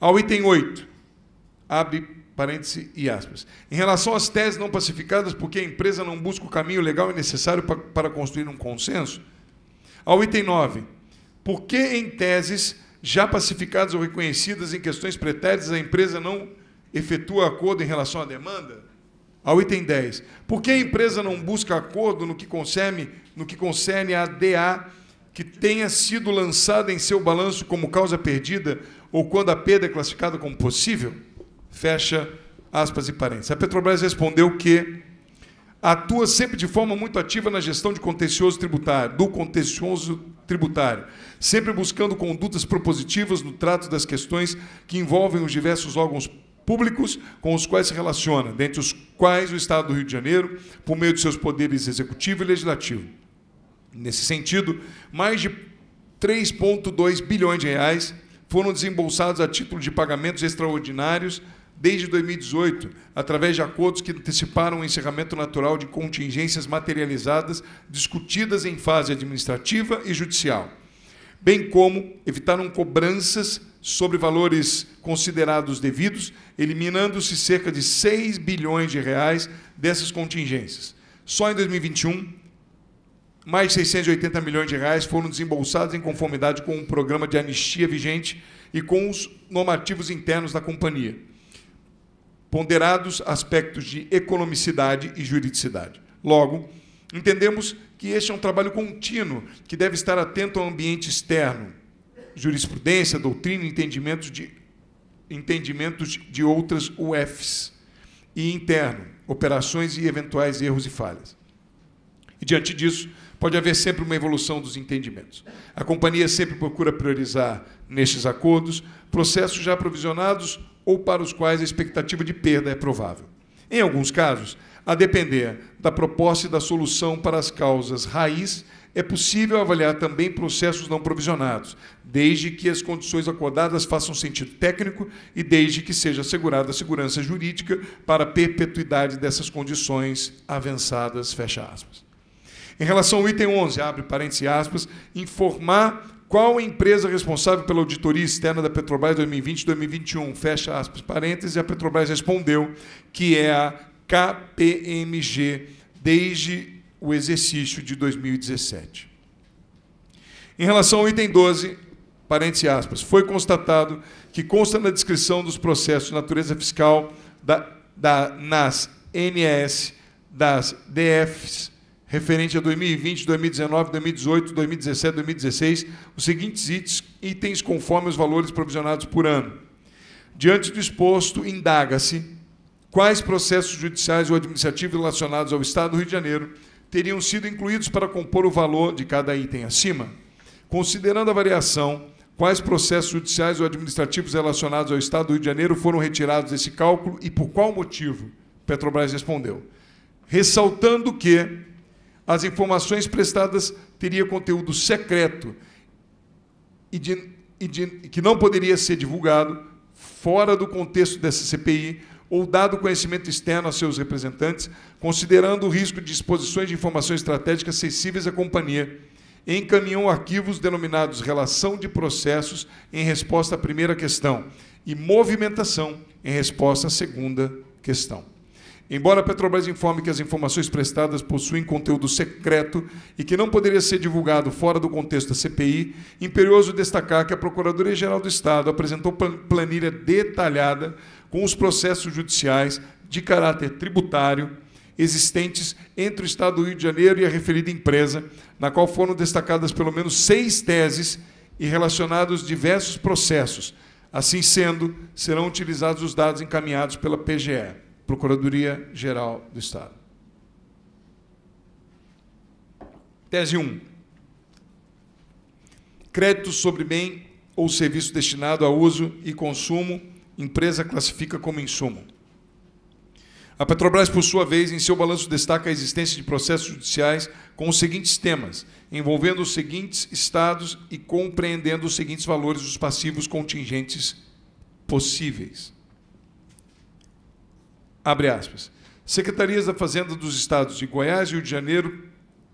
S3: Ao item 8, abre parêntese e aspas. Em relação às teses não pacificadas, porque a empresa não busca o caminho legal e necessário para construir um consenso. Ao item 9, por que em teses já pacificadas ou reconhecidas em questões pretéritas a empresa não efetua acordo em relação à demanda? Ao item 10, por que a empresa não busca acordo no que concerne a DA que tenha sido lançada em seu balanço como causa perdida ou quando a perda é classificada como possível? Fecha aspas e parênteses. A Petrobras respondeu que atua sempre de forma muito ativa na gestão do contencioso tributário, sempre buscando condutas propositivas no trato das questões que envolvem os diversos órgãos públicos com os quais se relaciona, dentre os quais o Estado do Rio de Janeiro, por meio de seus poderes executivo e legislativo. Nesse sentido, mais de 3,2 bilhões de reais foram desembolsados a título de pagamentos extraordinários desde 2018, através de acordos que anteciparam o encerramento natural de contingências materializadas discutidas em fase administrativa e judicial, bem como evitaram cobranças sobre valores considerados devidos, eliminando-se cerca de 6 bilhões de reais dessas contingências. Só em 2021, mais de 680 milhões de reais foram desembolsados em conformidade com o programa de anistia vigente e com os normativos internos da companhia, ponderados aspectos de economicidade e juridicidade. Logo, entendemos que este é um trabalho contínuo, que deve estar atento ao ambiente externo, jurisprudência, doutrina, entendimentos de outras UFs, e interno, operações e eventuais erros e falhas. E, diante disso, pode haver sempre uma evolução dos entendimentos. A companhia sempre procura priorizar, nestes acordos, processos já provisionados ou para os quais a expectativa de perda é provável. Em alguns casos, a depender da proposta e da solução para as causas raiz, é possível avaliar também processos não provisionados, desde que as condições acordadas façam sentido técnico e desde que seja assegurada a segurança jurídica para a perpetuidade dessas condições avançadas, fecha aspas. Em relação ao item 11, abre parênteses e aspas, informar qual a empresa responsável pela auditoria externa da Petrobras 2020 e 2021, fecha aspas, parênteses, e a Petrobras respondeu que é a KPMG desde o exercício de 2017. Em relação ao item 12, parênteses e aspas, foi constatado que consta na descrição dos processos de natureza fiscal nas NES, das DFs, referente a 2020, 2019, 2018, 2017, 2016, os seguintes itens conforme os valores provisionados por ano. Diante do exposto, indaga-se quais processos judiciais ou administrativos relacionados ao Estado do Rio de Janeiro teriam sido incluídos para compor o valor de cada item acima. Considerando a variação, quais processos judiciais ou administrativos relacionados ao Estado do Rio de Janeiro foram retirados desse cálculo e por qual motivo? Petrobras respondeu, ressaltando que as informações prestadas teriam conteúdo secreto e que não poderia ser divulgado fora do contexto dessa CPI ou dado conhecimento externo a seus representantes, considerando o risco de exposições de informações estratégicas sensíveis à companhia, encaminhou arquivos denominados relação de processos em resposta à primeira questão e movimentação em resposta à segunda questão. Embora a Petrobras informe que as informações prestadas possuem conteúdo secreto e que não poderia ser divulgado fora do contexto da CPI, imperioso destacar que a Procuradoria-Geral do Estado apresentou planilha detalhada com os processos judiciais de caráter tributário existentes entre o Estado do Rio de Janeiro e a referida empresa, na qual foram destacadas pelo menos 6 teses e relacionados diversos processos. Assim sendo, serão utilizados os dados encaminhados pela PGE, Procuradoria-Geral do Estado. Tese 1. Créditos sobre bem ou serviço destinado a uso e consumo, empresa classifica como insumo. A Petrobras, por sua vez, em seu balanço destaca a existência de processos judiciais com os seguintes temas, envolvendo os seguintes estados e compreendendo os seguintes valores dos passivos contingentes possíveis. Abre aspas. Secretarias da Fazenda dos estados de Goiás, Rio de Janeiro,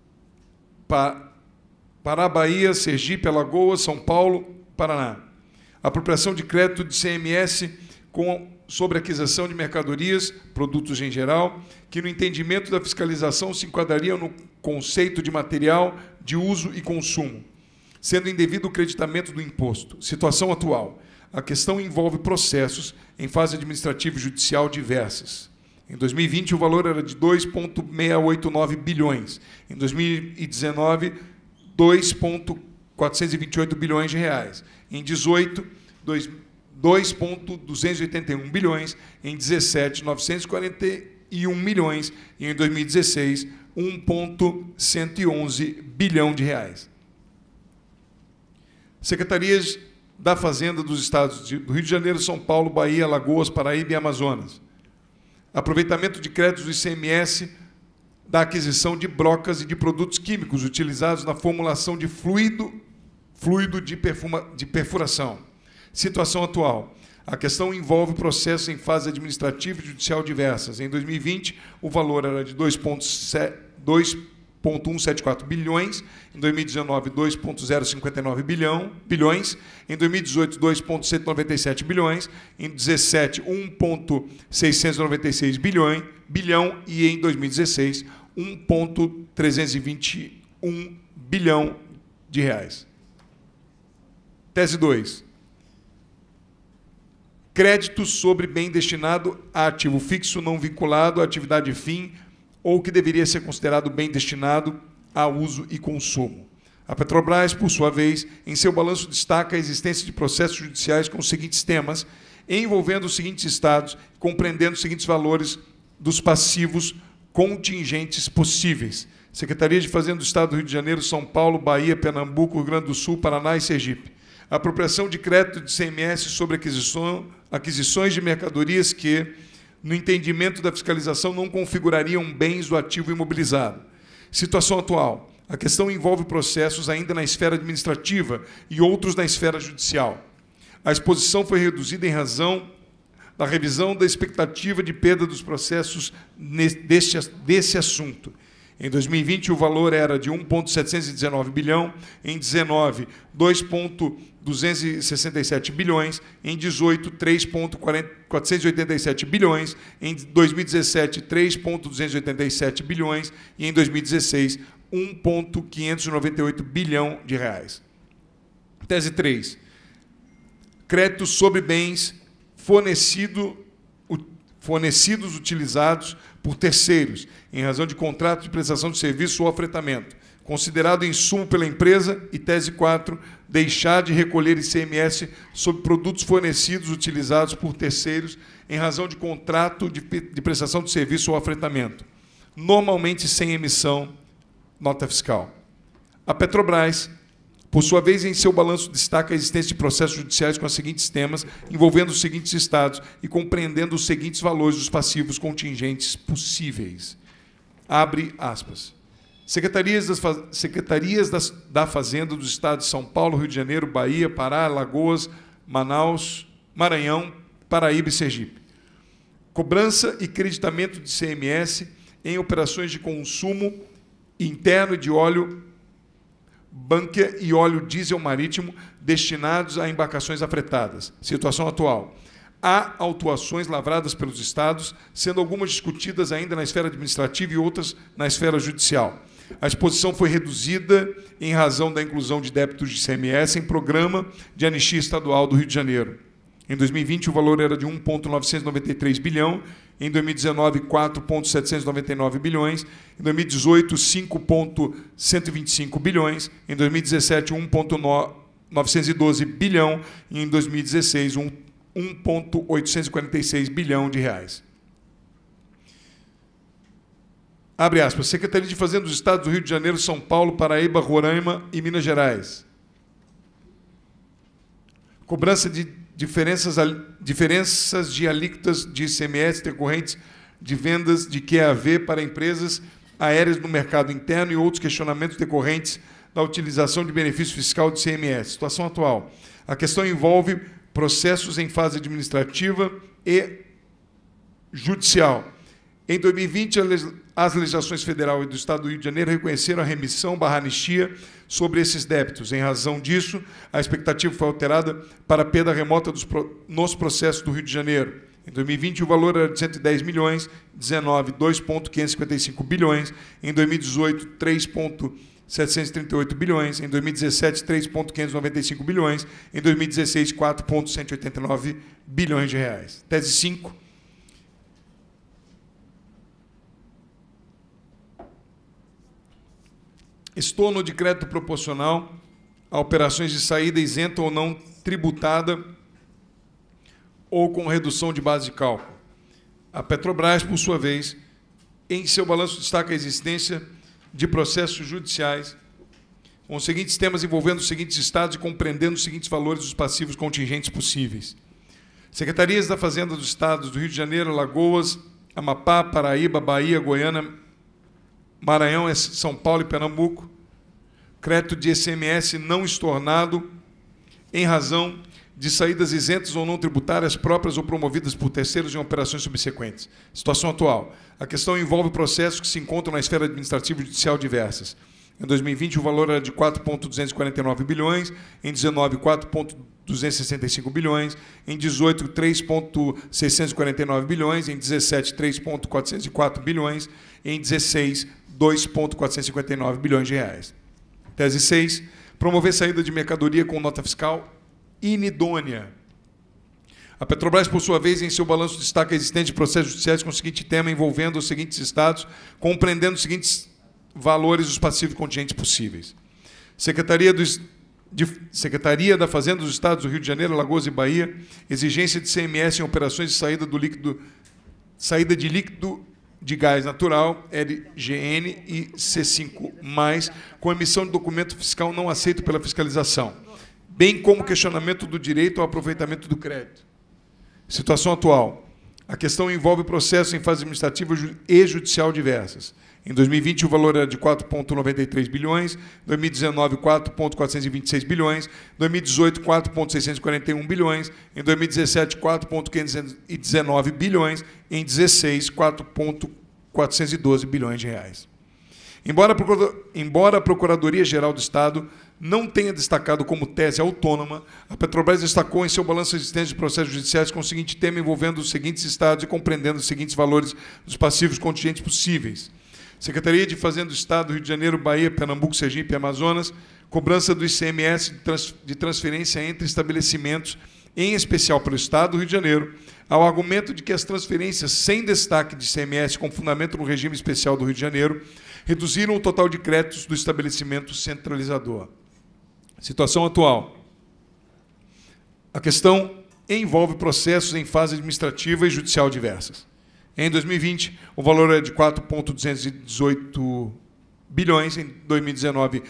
S3: Pará, Bahia, Sergipe, Alagoas, São Paulo, Paraná. Apropriação de crédito de CMS sobre aquisição de mercadorias, produtos em geral, que no entendimento da fiscalização se enquadrariam no conceito de material de uso e consumo, sendo indevido o creditamento do imposto. Situação atual. A questão envolve processos em fase administrativa e judicial diversas. Em 2020, o valor era de 2,689 bilhões. Em 2019, 2,428 bilhões de reais. Em 2018, 2,281 bilhões. Em 2017, 941 milhões. E em 2016, 1,111 bilhão de reais. Secretarias da Fazenda dos estados do Rio de Janeiro, São Paulo, Bahia, Alagoas, Paraíba e Amazonas. Aproveitamento de créditos do ICMS da aquisição de brocas e de produtos químicos utilizados na formulação de fluido de perfuração. Situação atual. A questão envolve processos em fase administrativa e judicial diversas. Em 2020, o valor era de 2,174 bilhões, em 2019, 2,059 bilhões, em 2018, 2,197 bilhões, em 2017, 1,696 bilhão e em 2016, 1,321 bilhão de reais. Tese 2. Crédito sobre bem destinado a ativo fixo não vinculado à atividade fim ou que deveria ser considerado bem destinado a uso e consumo. A Petrobras, por sua vez, em seu balanço destaca a existência de processos judiciais com os seguintes temas, envolvendo os seguintes estados, compreendendo os seguintes valores dos passivos contingentes possíveis. Secretaria de Fazenda do Estado do Rio de Janeiro, São Paulo, Bahia, Pernambuco, Rio Grande do Sul, Paraná e Sergipe. Apropriação de crédito de CMS sobre aquisições de mercadorias que, no entendimento da fiscalização, não configurariam bens do ativo imobilizado. Situação atual. A questão envolve processos ainda na esfera administrativa e outros na esfera judicial. A exposição foi reduzida em razão da revisão da expectativa de perda dos processos desse assunto. Em 2020, o valor era de 1,719 bilhão, em 2019, 2,267 bilhões, em 2018, 3,487 bilhões, em 2017, 3,287 bilhões e em 2016, 1,598 bilhão de reais. Tese 3. Créditos sobre bens fornecidos utilizados por terceiros, em razão de contrato de prestação de serviço ou afretamento, considerado insumo pela empresa, e tese 4, deixar de recolher ICMS sobre produtos fornecidos utilizados por terceiros em razão de contrato de prestação de serviço ou afretamento, normalmente sem emissão nota fiscal. A Petrobras, por sua vez, em seu balanço destaca a existência de processos judiciais com os seguintes temas, envolvendo os seguintes estados e compreendendo os seguintes valores dos passivos contingentes possíveis. Abre aspas. Secretarias da Fazenda dos estados de São Paulo, Rio de Janeiro, Bahia, Pará, Alagoas, Manaus, Maranhão, Paraíba e Sergipe. Cobrança e creditamento de CMS em operações de consumo interno de óleo bunker e óleo diesel marítimo destinados a embarcações afretadas. Situação atual. Há autuações lavradas pelos estados, sendo algumas discutidas ainda na esfera administrativa e outras na esfera judicial. A exposição foi reduzida em razão da inclusão de débitos de ICMS em programa de anistia estadual do Rio de Janeiro. Em 2020, o valor era de 1,993 bilhão, em 2019, 4,799 bilhões, em 2018, 5,125 bilhões, em 2017, 1,912 bilhão e em 2016, 1,846 bilhão de reais. Abre aspas. Secretaria de Fazenda dos Estados do Rio de Janeiro, São Paulo, Paraíba, Roraima e Minas Gerais. Cobrança de diferenças de alíquotas de ICMS decorrentes de vendas de QAV para empresas aéreas no mercado interno e outros questionamentos decorrentes da utilização de benefício fiscal de ICMS. Situação atual. A questão envolve processos em fase administrativa e judicial, Em 2020, as legislações federal e do Estado do Rio de Janeiro reconheceram a remissão/anistia sobre esses débitos. Em razão disso, a expectativa foi alterada para a perda remota nos processos do Rio de Janeiro. Em 2020, o valor era de 110 milhões, 19, 2,555 bilhões, em 2018, 3,738 bilhões, em 2017, 3,595 bilhões, em 2016, 4,189 bilhões de reais. Tese 5. Estorno de crédito proporcional a operações de saída isenta ou não tributada ou com redução de base de cálculo. A Petrobras, por sua vez, em seu balanço destaca a existência de processos judiciais com os seguintes temas envolvendo os seguintes estados e compreendendo os seguintes valores dos passivos contingentes possíveis. Secretarias da Fazenda dos estados do Rio de Janeiro, Alagoas, Amapá, Paraíba, Bahia, Goiânia, Maranhão, São Paulo e Pernambuco, crédito de ICMS não estornado em razão de saídas isentas ou não tributárias próprias ou promovidas por terceiros em operações subsequentes. Situação atual. A questão envolve processos que se encontram na esfera administrativa e judicial diversas. Em 2020, o valor era de 4,249 bilhões, em 19, 4,265 bilhões, em 18, 3,649 bilhões, em 17, 3,404 bilhões, em 16, 2,459 bilhões de reais. Tese 6. Promover saída de mercadoria com nota fiscal inidônea. A Petrobras, por sua vez, em seu balanço destaca a existência de processos judiciais com o seguinte tema envolvendo os seguintes estados, compreendendo os seguintes valores dos passivos contingentes possíveis. Secretaria da Fazenda dos Estados do Rio de Janeiro, Alagoas e Bahia, exigência de CMS em operações de saída de líquido de gás natural, LGN e C5+, com emissão de documento fiscal não aceito pela fiscalização, bem como questionamento do direito ao aproveitamento do crédito. Situação atual. A questão envolve processos em fase administrativa e judicial diversas. Em 2020, o valor era de 4,93 bilhões, em 2019, 4,426 bilhões, em 2018, 4,641 bilhões, em 2017, 4,519 bilhões, em 2016, 4,412 bilhões de reais. Embora a Procuradoria-Geral do Estado não tenha destacado como tese autônoma, a Petrobras destacou em seu balanço a existência de processos judiciais com o seguinte tema envolvendo os seguintes estados e compreendendo os seguintes valores dos passivos contingentes possíveis. Secretaria de Fazenda do Estado do Rio de Janeiro, Bahia, Pernambuco, Sergipe e Amazonas, cobrança do ICMS de transferência entre estabelecimentos, em especial pelo Estado do Rio de Janeiro, ao argumento de que as transferências sem destaque de ICMS com fundamento no regime especial do Rio de Janeiro reduziram o total de créditos do estabelecimento centralizador. Situação atual. A questão envolve processos em fase administrativa e judicial diversas. Em 2020, o valor é de 4,218 bilhões, em 2019,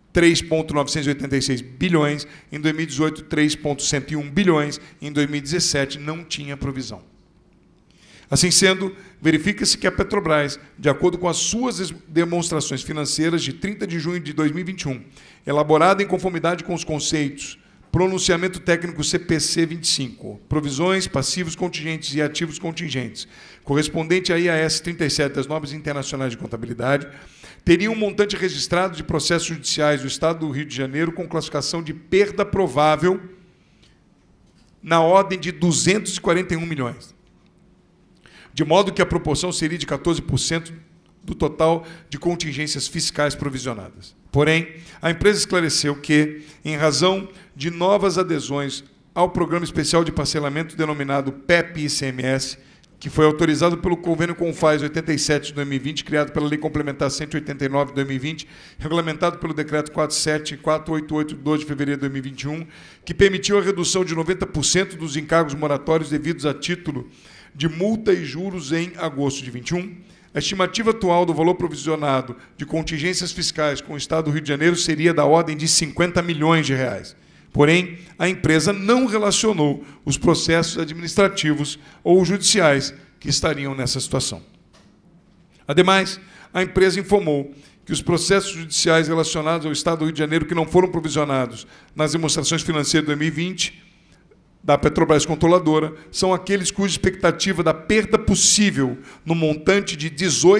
S3: 3,986 bilhões, em 2018, 3,101 bilhões, em 2017, não tinha provisão. Assim sendo, verifica-se que a Petrobras, de acordo com as suas demonstrações financeiras de 30 de junho de 2021, elaborada em conformidade com os conceitos Pronunciamento Técnico CPC 25, Provisões, Passivos Contingentes e Ativos Contingentes, correspondente à IAS 37 das Normas Internacionais de Contabilidade, teria um montante registrado de processos judiciais do Estado do Rio de Janeiro com classificação de perda provável na ordem de 241 milhões. De modo que a proporção seria de 14% do total de contingências fiscais provisionadas. Porém, a empresa esclareceu que, em razão de novas adesões ao Programa Especial de Parcelamento denominado PEP-ICMS, que foi autorizado pelo Convênio CONFAS 87 de 2020, criado pela Lei Complementar 189 de 2020, regulamentado pelo Decreto 47 e 488 de 2 de fevereiro de 2021, que permitiu a redução de 90% dos encargos moratórios devidos a título de multa e juros em agosto de 21, a estimativa atual do valor provisionado de contingências fiscais com o Estado do Rio de Janeiro seria da ordem de 50 milhões de reais. Porém, a empresa não relacionou os processos administrativos ou judiciais que estariam nessa situação. Ademais, a empresa informou que os processos judiciais relacionados ao Estado do Rio de Janeiro que não foram provisionados nas demonstrações financeiras de 2020 da Petrobras Controladora são aqueles cuja expectativa da perda possível no montante de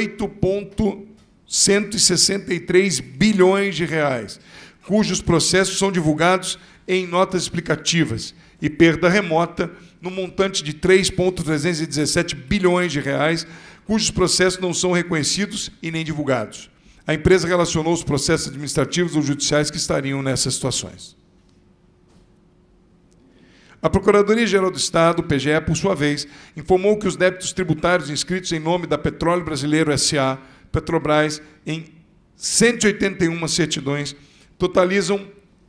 S3: 18,163 bilhões de reais, cujos processos são divulgados em notas explicativas, e perda remota no montante de 3,317 bilhões de reais, cujos processos não são reconhecidos e nem divulgados. A empresa relacionou os processos administrativos ou judiciais que estariam nessas situações. A Procuradoria-Geral do Estado, PGE, por sua vez, informou que os débitos tributários inscritos em nome da Petróleo Brasileiro S.A., Petrobras, em 181 certidões, totalizam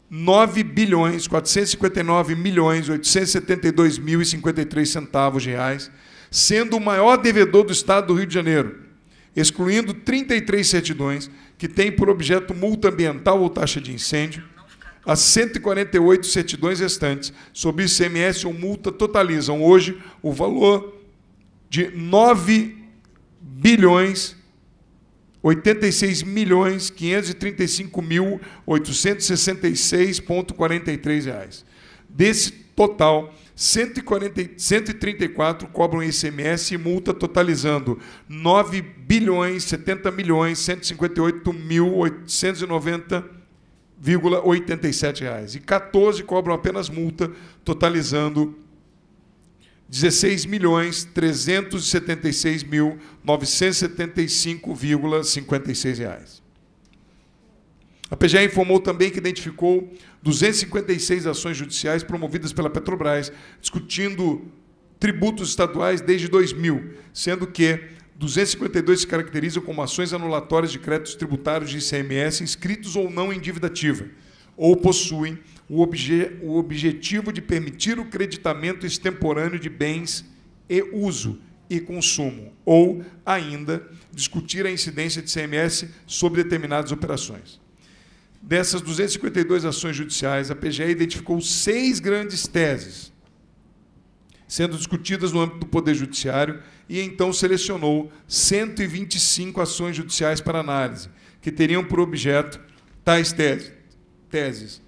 S3: 9.459.872.053 centavos de reais, sendo o maior devedor do Estado do Rio de Janeiro, excluindo 33 certidões que têm por objeto multa ambiental ou taxa de incêndio. As 148 certidões restantes sobre ICMS ou multa totalizam hoje o valor de 9.086.535.866,43 reais. Desse total, 134 cobram ICMS e multa totalizando 9.070.190.890,87 reais. E 14 cobram apenas multa, totalizando 16.376.975,56 reais. A PGE informou também que identificou 256 ações judiciais promovidas pela Petrobras, discutindo tributos estaduais desde 2000, sendo que 252 se caracterizam como ações anulatórias de créditos tributários de ICMS inscritos ou não em dívida ativa, ou possuem o objetivo de permitir o creditamento extemporâneo de bens e uso e consumo, ou, ainda, discutir a incidência de ICMS sobre determinadas operações. Dessas 252 ações judiciais, a PGE identificou 6 grandes teses, sendo discutidas no âmbito do Poder Judiciário, e então selecionou 125 ações judiciais para análise, que teriam por objeto tais teses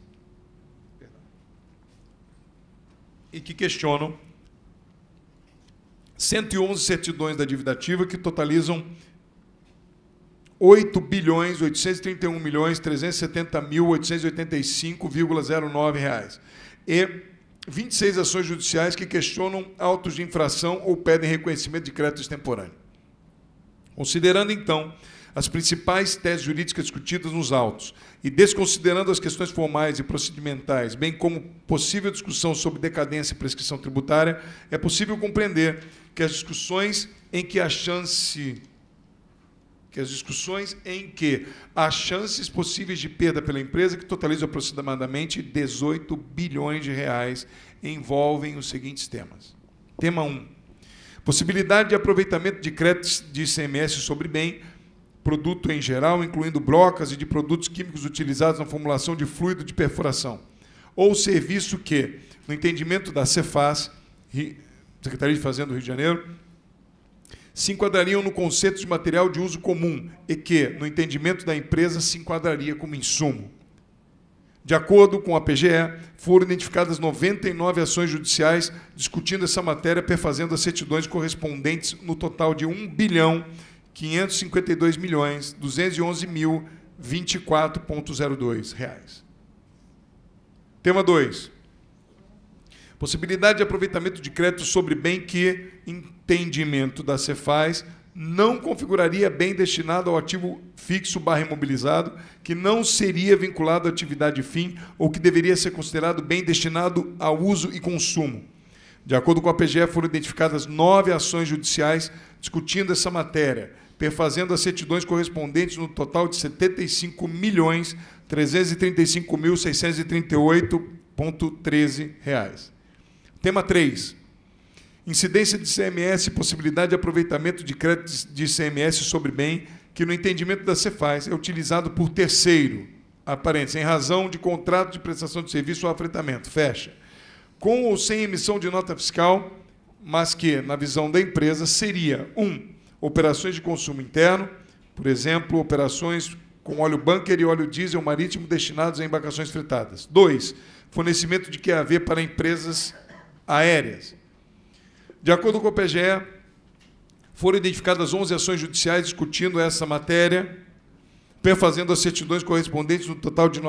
S3: e que questionam 111 certidões da dívida ativa, que totalizam 8.831.370.885,09 reais. E 26 ações judiciais que questionam autos de infração ou pedem reconhecimento de crédito extemporâneo. Considerando, então, as principais teses jurídicas discutidas nos autos e desconsiderando as questões formais e procedimentais, bem como possível discussão sobre decadência e prescrição tributária, é possível compreender que as discussões em que há chances possíveis de perda pela empresa, que totalizam aproximadamente 18 bilhões de reais, envolvem os seguintes temas. Tema 1. Possibilidade de aproveitamento de créditos de ICMS sobre bem, produto em geral, incluindo brocas e de produtos químicos utilizados na formulação de fluido de perfuração, ou serviço que, no entendimento da Cefaz, Secretaria de Fazenda do Rio de Janeiro, se enquadrariam no conceito de material de uso comum e que, no entendimento da empresa, se enquadraria como insumo. De acordo com a PGE, foram identificadas 99 ações judiciais discutindo essa matéria, perfazendo as certidões correspondentes no total de R$ 1.552.211.024,02 reais. Tema 2. Possibilidade de aproveitamento de crédito sobre bem que, entendimento da Cefaz, não configuraria bem destinado ao ativo fixo / imobilizado, que não seria vinculado à atividade fim ou que deveria ser considerado bem destinado ao uso e consumo. De acordo com a PGE, foram identificadas 9 ações judiciais discutindo essa matéria, perfazendo as certidões correspondentes no total de R$ 75.335.638,13 reais. Tema 3. Incidência de ICMS e possibilidade de aproveitamento de créditos de ICMS sobre bem que, no entendimento da Cefaz, é utilizado por terceiro, aparentes, em razão de contrato de prestação de serviço ou afretamento, fecha, com ou sem emissão de nota fiscal, mas que, na visão da empresa, seria 1. Operações de consumo interno, por exemplo, operações com óleo bunker e óleo diesel marítimo destinados a embarcações fretadas. 2. Fornecimento de QAV para empresas aéreas. De acordo com o PGE, foram identificadas 11 ações judiciais discutindo essa matéria, perfazendo as certidões correspondentes no total de R$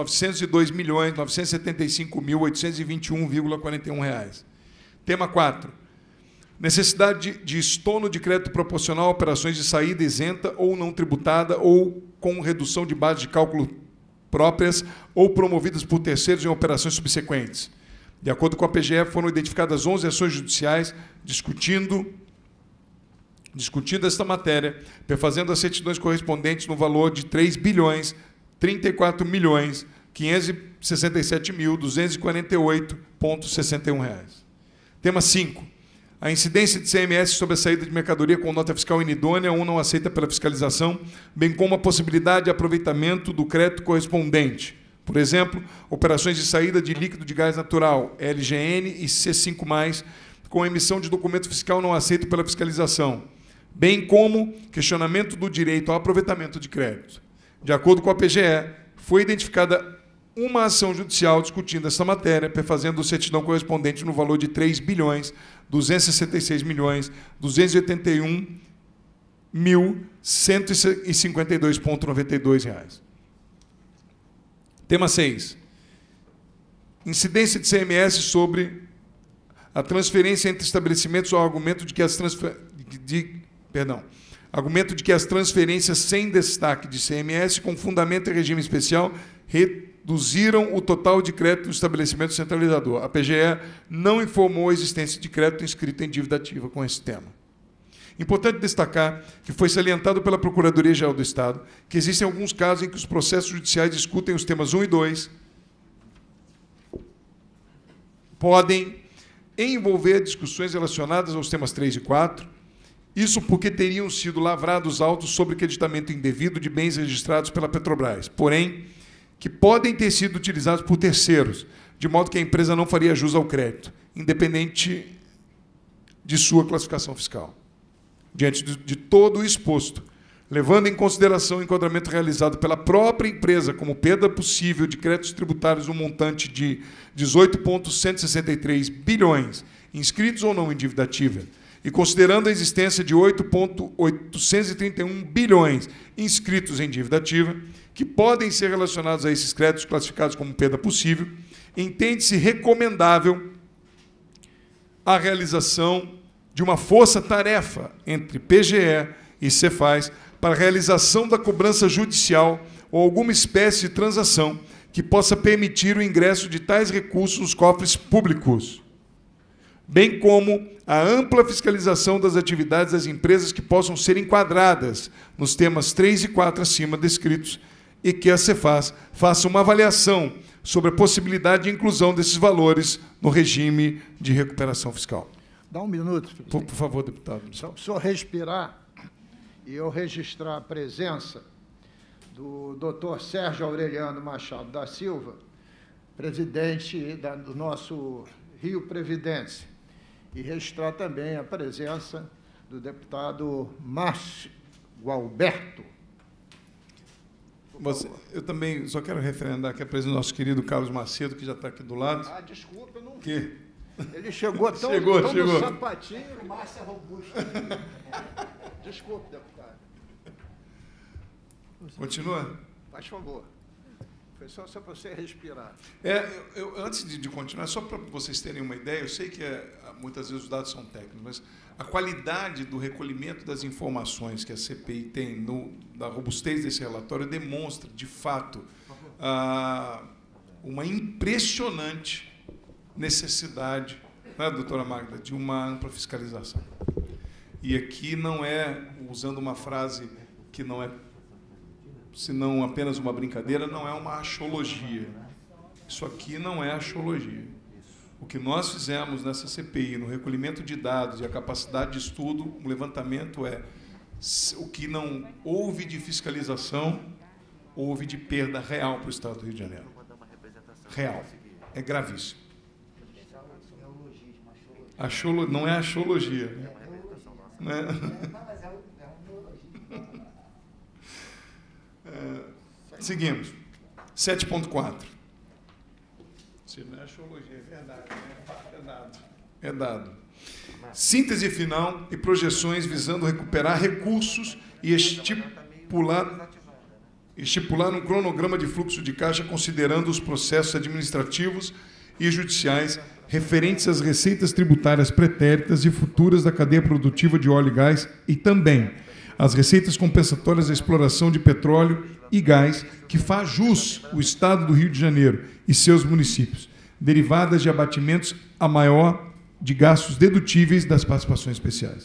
S3: 902.975.821,41. Tema 4. Necessidade de estono de crédito proporcional a operações de saída isenta ou não tributada ou com redução de base de cálculo próprias ou promovidas por terceiros em operações subsequentes. De acordo com a PGE, foram identificadas 11 ações judiciais discutindo esta matéria, perfazendo as certidões correspondentes no valor de R$ 3.034.567.248,61. Tema 5. A incidência de CMS sobre a saída de mercadoria com nota fiscal inidônea ou não aceita pela fiscalização, bem como a possibilidade de aproveitamento do crédito correspondente. Por exemplo, operações de saída de líquido de gás natural, LGN e C5+, com emissão de documento fiscal não aceito pela fiscalização, bem como questionamento do direito ao aproveitamento de crédito. De acordo com a PGE, foi identificada uma ação judicial discutindo essa matéria, perfazendo certidão correspondente no valor de R$ 3.266.281.152,92. Tema 6. Incidência de CMS sobre a transferência entre estabelecimentos ao argumento de que as transferências sem destaque de CMS com fundamento em regime especial reduziram o total de crédito do estabelecimento centralizador. A PGE não informou a existência de crédito inscrito em dívida ativa com esse tema. Importante destacar que foi salientado pela Procuradoria-Geral do Estado que existem alguns casos em que os processos judiciais discutem os temas 1 e 2, podem envolver discussões relacionadas aos temas 3 e 4, isso porque teriam sido lavrados autos sobre creditamento indevido de bens registrados pela Petrobras, porém, que podem ter sido utilizados por terceiros, de modo que a empresa não faria jus ao crédito, independente de sua classificação fiscal. Diante de todo o exposto, levando em consideração o enquadramento realizado pela própria empresa como perda possível de créditos tributários no montante de 18,163 bilhões, inscritos ou não em dívida ativa, e considerando a existência de 8,831 bilhões inscritos em dívida ativa, que podem ser relacionados a esses créditos classificados como perda possível, entende-se recomendável a realização de uma força-tarefa entre PGE e Cefaz para a realização da cobrança judicial ou alguma espécie de transação que possa permitir o ingresso de tais recursos nos cofres públicos, bem como a ampla fiscalização das atividades das empresas que possam ser enquadradas nos temas 3 e 4 acima descritos e que a Cefaz faça uma avaliação sobre a possibilidade de inclusão desses valores no regime de recuperação fiscal.
S1: Dá um minuto,
S3: Por favor, deputado.
S1: Só para o senhor respirar e eu registrar a presença do doutor Sérgio Aureliano Machado da Silva, presidente do nosso Rio Previdência, e registrar também a presença do deputado Márcio Gualberto.
S3: Eu também só quero referendar que a presença do nosso querido Carlos Macedo, que já está aqui do lado.
S1: Ah, desculpa, eu não vi.
S3: Que?
S1: Ele chegou tão no sapatinho. O Márcio é robusto. Desculpe, deputado.
S3: Continua?
S1: Faz favor. Foi só para você respirar.
S3: Antes de continuar, só para vocês terem uma ideia, eu sei que muitas vezes os dados são técnicos, mas a qualidade do recolhimento das informações que a CPI tem da robustez desse relatório demonstra, de fato, uma impressionante necessidade, né, doutora Magda, de uma ampla fiscalização. E aqui não é, usando uma frase que não é senão apenas uma brincadeira, não é uma achologia. Isso aqui não é achologia. O que nós fizemos nessa CPI, no recolhimento de dados e a capacidade de estudo, o levantamento o que não houve de fiscalização, houve de perda real para o Estado do Rio de Janeiro. Real. É gravíssimo. Não é achologia. Né? Seguimos. 7.4. Se não é achologia, é verdade, né? É dado. É dado. Síntese final e projeções visando recuperar recursos e estipular um cronograma de fluxo de caixa considerando os processos administrativos e judiciais referentes às receitas tributárias pretéritas e futuras da cadeia produtiva de óleo e gás e também as receitas compensatórias da exploração de petróleo e gás que faz jus o Estado do Rio de Janeiro e seus municípios, derivadas de abatimentos a maior de gastos dedutíveis das participações especiais.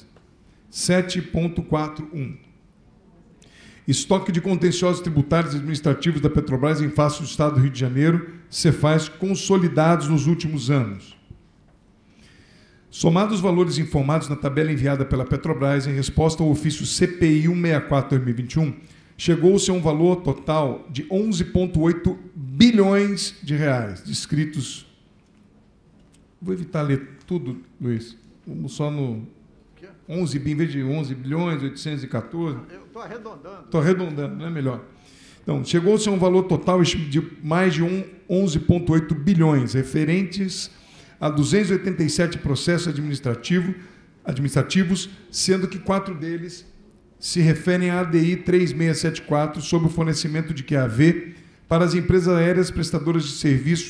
S3: 7.41. Estoque de contenciosos tributários e administrativos da Petrobras em face do Estado do Rio de Janeiro, Cefaz, consolidados nos últimos anos. Somados os valores informados na tabela enviada pela Petrobras em resposta ao ofício CPI 164/2021, chegou-se a um valor total de 11,8 bilhões de reais, descritos... Vou evitar ler tudo, Luiz. Vamos só no 11 bi, em vez de 11 bilhões, 814.
S1: Eu estou arredondando.
S3: Estou arredondando, não é melhor. Então, chegou-se a um valor total de mais de 11,8 bilhões, referentes a 287 processos administrativos, sendo que 4 deles se referem à ADI 3674, sobre o fornecimento de QAV para as empresas aéreas prestadoras de serviço,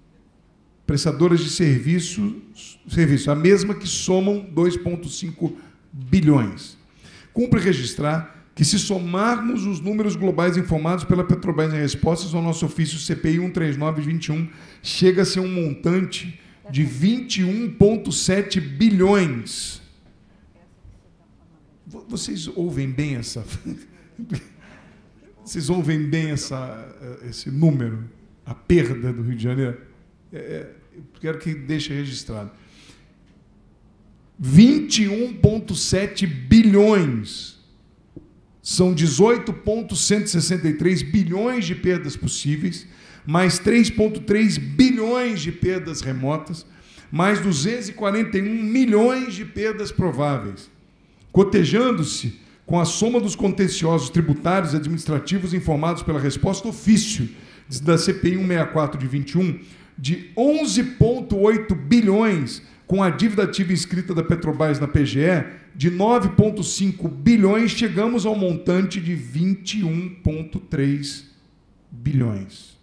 S3: a mesma que somam 2,5 bilhões. Cumpre registrar que, se somarmos os números globais informados pela Petrobras em respostas ao nosso ofício CPI 139/21, chega-se a um montante de 21,7 bilhões. Vocês ouvem bem essa... Vocês ouvem bem esse número? A perda do Rio de Janeiro? Eu quero que deixe registrado. 21,7 bilhões. São 18,163 bilhões de perdas possíveis, mais 3,3 bilhões de perdas remotas, mais 241 milhões de perdas prováveis, cotejando-se com a soma dos contenciosos tributários e administrativos informados pela resposta ofício da CPI 164/21, de 11,8 bilhões, com a dívida ativa inscrita da Petrobras na PGE de 9,5 bilhões, chegamos ao montante de 21,3 bilhões.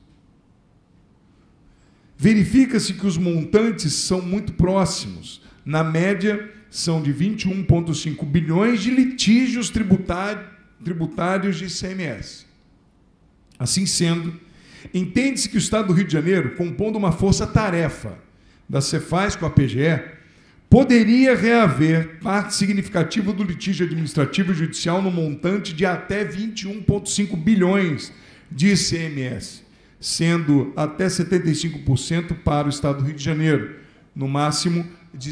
S3: Verifica-se que os montantes são muito próximos. Na média, são de 21,5 bilhões de litígios tributários de ICMS. Assim sendo, entende-se que o Estado do Rio de Janeiro, compondo uma força-tarefa da Cefaz com a PGE, poderia reaver parte significativa do litígio administrativo e judicial no montante de até 21,5 bilhões de ICMS, sendo até 75% para o Estado do Rio de Janeiro, no máximo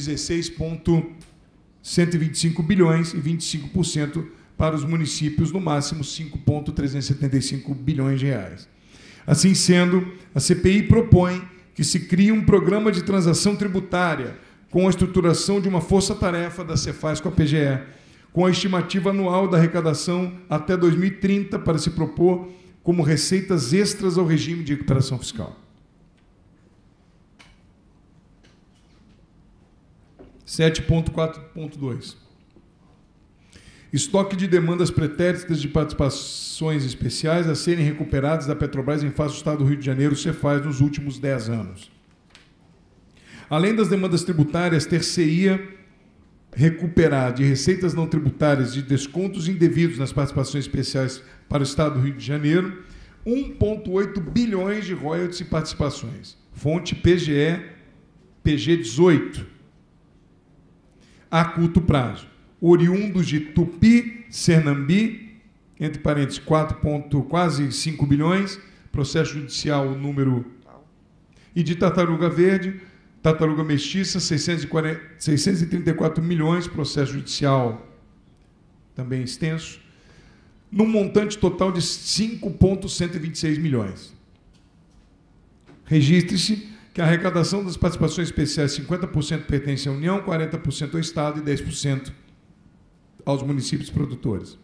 S3: 16,125 bilhões e 25% para os municípios, no máximo 5,375 bilhões de reais. Assim sendo, a CPI propõe que se crie um programa de transação tributária com a estruturação de uma força-tarefa da Cefaz com a PGE, com a estimativa anual da arrecadação até 2030 para se propor como receitas extras ao regime de recuperação fiscal. 7.4.2. Estoque de demandas pretéritas de participações especiais a serem recuperadas da Petrobras em face do Estado do Rio de Janeiro, Cefaz, nos últimos 10 anos. Além das demandas tributárias, ter-se-ia recuperar de receitas não tributárias de descontos indevidos nas participações especiais para o Estado do Rio de Janeiro, 1,8 bilhões de royalties e participações. Fonte PGE, PG 18. A curto prazo, oriundos de Tupi, Sernambi, entre parênteses, quase 5 bilhões, processo judicial número... E de Tartaruga Verde, Tartaruga Mestiça, 634 milhões, processo judicial também extenso, num montante total de 5,126 milhões. Registre-se que a arrecadação das participações especiais, 50% pertence à União, 40% ao Estado e 10% aos municípios produtores.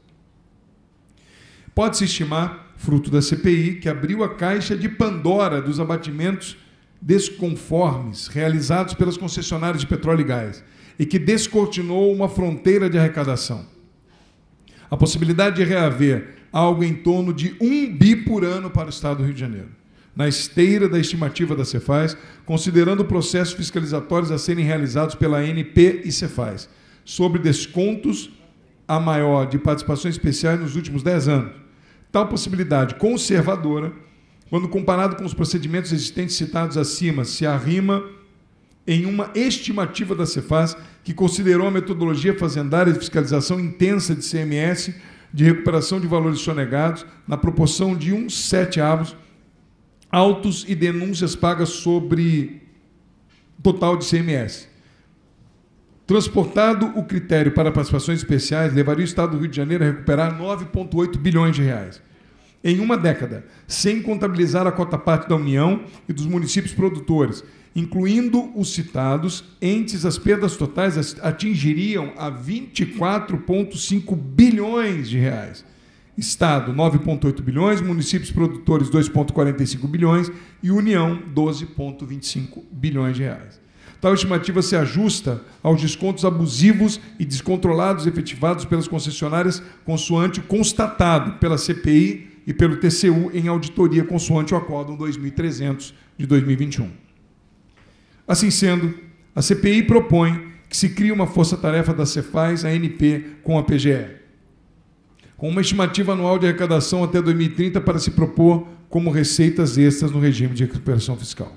S3: Pode-se estimar, fruto da CPI, que abriu a caixa de Pandora dos abatimentos desconformes realizados pelas concessionárias de petróleo e gás e que descortinou uma fronteira de arrecadação. A possibilidade de reaver algo em torno de 1 bi por ano para o Estado do Rio de Janeiro, na esteira da estimativa da Cefaz, considerando processos fiscalizatórios a serem realizados pela ANP e Cefaz, sobre descontos a maior de participações especiais nos últimos 10 anos. Tal possibilidade conservadora, quando comparado com os procedimentos existentes citados acima, se arrima em uma estimativa da Cefaz que considerou a metodologia fazendária de fiscalização intensa de CMS de recuperação de valores sonegados na proporção de 1/7 autos e denúncias pagas sobre total de CMS. Transportado o critério para participações especiais, levaria o Estado do Rio de Janeiro a recuperar 9,8 bilhões de reais. Em uma década, sem contabilizar a cota-parte da União e dos municípios produtores, incluindo os citados, entes, as perdas totais atingiriam a 24,5 bilhões de reais. Estado, 9,8 bilhões, municípios produtores, 2,45 bilhões e União, 12,25 bilhões de reais. Tal estimativa se ajusta aos descontos abusivos e descontrolados efetivados pelas concessionárias, consoante o constatado pela CPI e pelo TCU em auditoria, consoante o Acórdão 2300 de 2021. Assim sendo, a CPI propõe que se crie uma força-tarefa da Cefaz, a ANP, com a PGE, com uma estimativa anual de arrecadação até 2030 para se propor como receitas extras no regime de recuperação fiscal.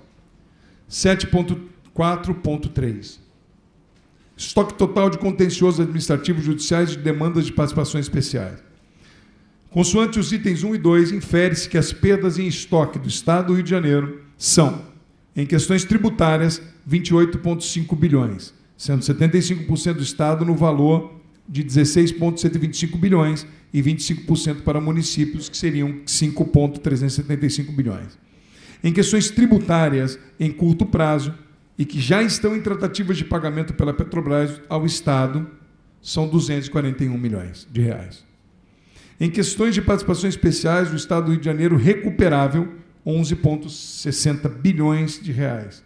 S3: 7.4.3. Estoque total de contenciosos administrativos judiciais de demandas de participações especiais. Consoante os itens 1 e 2, infere-se que as perdas em estoque do Estado do Rio de Janeiro são, em questões tributárias, 28,5 bilhões, sendo 75% do Estado no valor de 16,125 bilhões e 25% para municípios, que seriam 5,375 bilhões. Em questões tributárias em curto prazo e que já estão em tratativas de pagamento pela Petrobras ao Estado, são 241 milhões de reais. Em questões de participações especiais, o Estado do Rio de Janeiro recuperável, 11,60 bilhões de reais,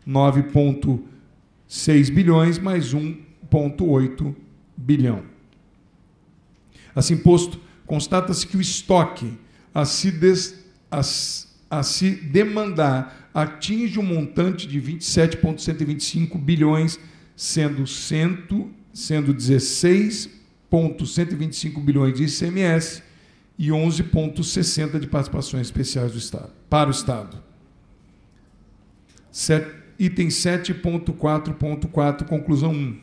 S3: 9,6 bilhões mais 1,8 bilhão. Assim posto, constata-se que o estoque a se demandar atinge um montante de 27,125 bilhões, sendo 16,125 bilhões de ICMS e 11,60 de participações especiais do Estado, para o Estado. Item 7.4.4, conclusão 1.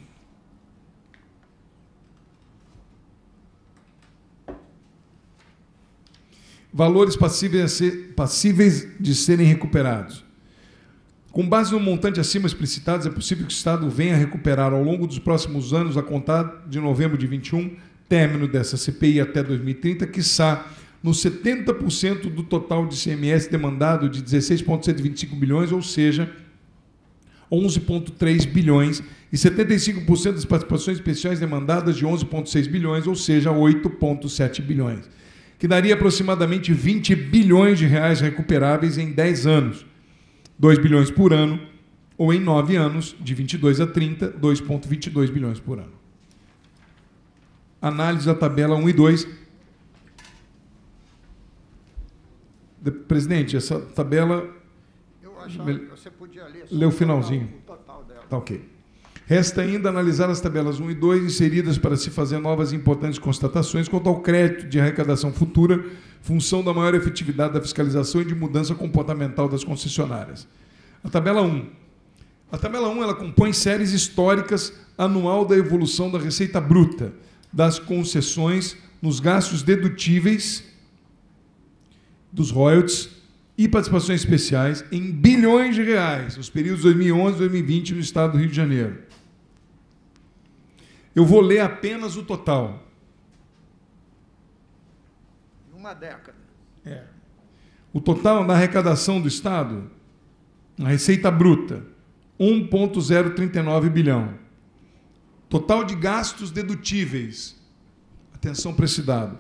S3: Valores passíveis de serem recuperados. Com base no montante acima explicitados, é possível que o Estado venha a recuperar ao longo dos próximos anos, a contar de novembro de 21, término dessa CPI até 2030, quiçá nos 70% do total de ICMS demandado de 16,125 bilhões, ou seja, 11,3 bilhões, e 75% das participações especiais demandadas de 11,6 bilhões, ou seja, 8,7 bilhões, que daria aproximadamente 20 bilhões de reais recuperáveis em 10 anos, 2 bilhões por ano, ou em 9 anos, de 22 a 30, 2,22 bilhões por ano. Análise da tabela 1 e 2. Presidente, essa tabela...
S1: Eu achava que você podia ler...
S3: Lê o finalzinho.
S1: O total dela.
S3: Tá ok. Resta ainda analisar as tabelas 1 e 2, inseridas para se fazer novas e importantes constatações quanto ao crédito de arrecadação futura, função da maior efetividade da fiscalização e de mudança comportamental das concessionárias. A tabela 1. A tabela 1 ela compõe séries históricas anual da evolução da receita bruta, das concessões nos gastos dedutíveis dos royalties e participações especiais em bilhões de reais nos períodos 2011 e 2020 no Estado do Rio de Janeiro. Eu vou ler apenas o total.
S1: Uma década.
S3: O total da arrecadação do Estado, a receita bruta, 1,039 bilhão. Total de gastos dedutíveis, atenção para esse dado,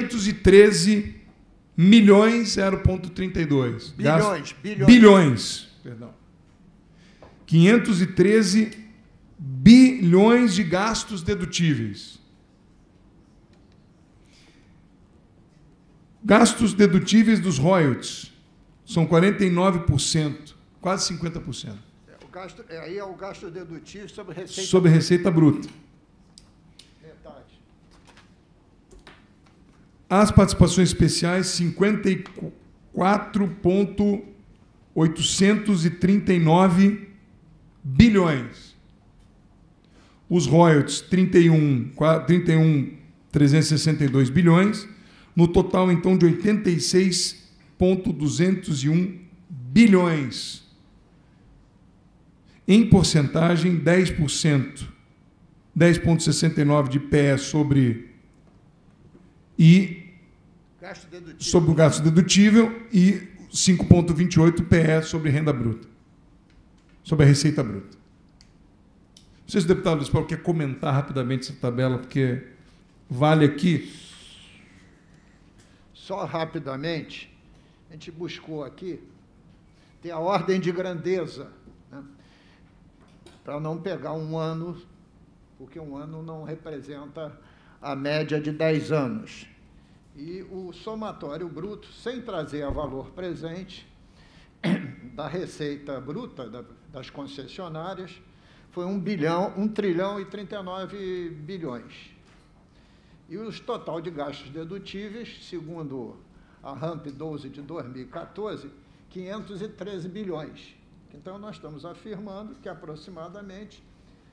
S3: 513 milhões 0,32.
S1: Bilhões.
S3: Bilhões. perdão. 513 bilhões de gastos dedutíveis. Gastos dedutíveis dos royalties são 49%, quase 50%.
S1: Aí é o gasto dedutível sobre receita.
S3: Sobre receita bruta.
S1: Metade.
S3: As participações especiais, 54,839 bilhões. Os royalties, 31,362 bilhões. No total, então, de 86,201 bilhões. Em porcentagem, 10%. 10,69% de PE sobre o gasto dedutível e 5,28% PE sobre renda bruta, sobre a receita bruta. Não sei se o deputado Luiz Paulo quer comentar rapidamente essa tabela, porque vale aqui.
S1: Só rapidamente, a gente buscou aqui, tem a ordem de grandeza, né? Para não pegar um ano, porque um ano não representa a média de 10 anos. E o somatório bruto, sem trazer a valor presente, da receita bruta das concessionárias, foi 1 trilhão e 39 bilhões. E o total de gastos dedutíveis, segundo a RAMP 12 de 2014, 513 bilhões. Então, nós estamos afirmando que aproximadamente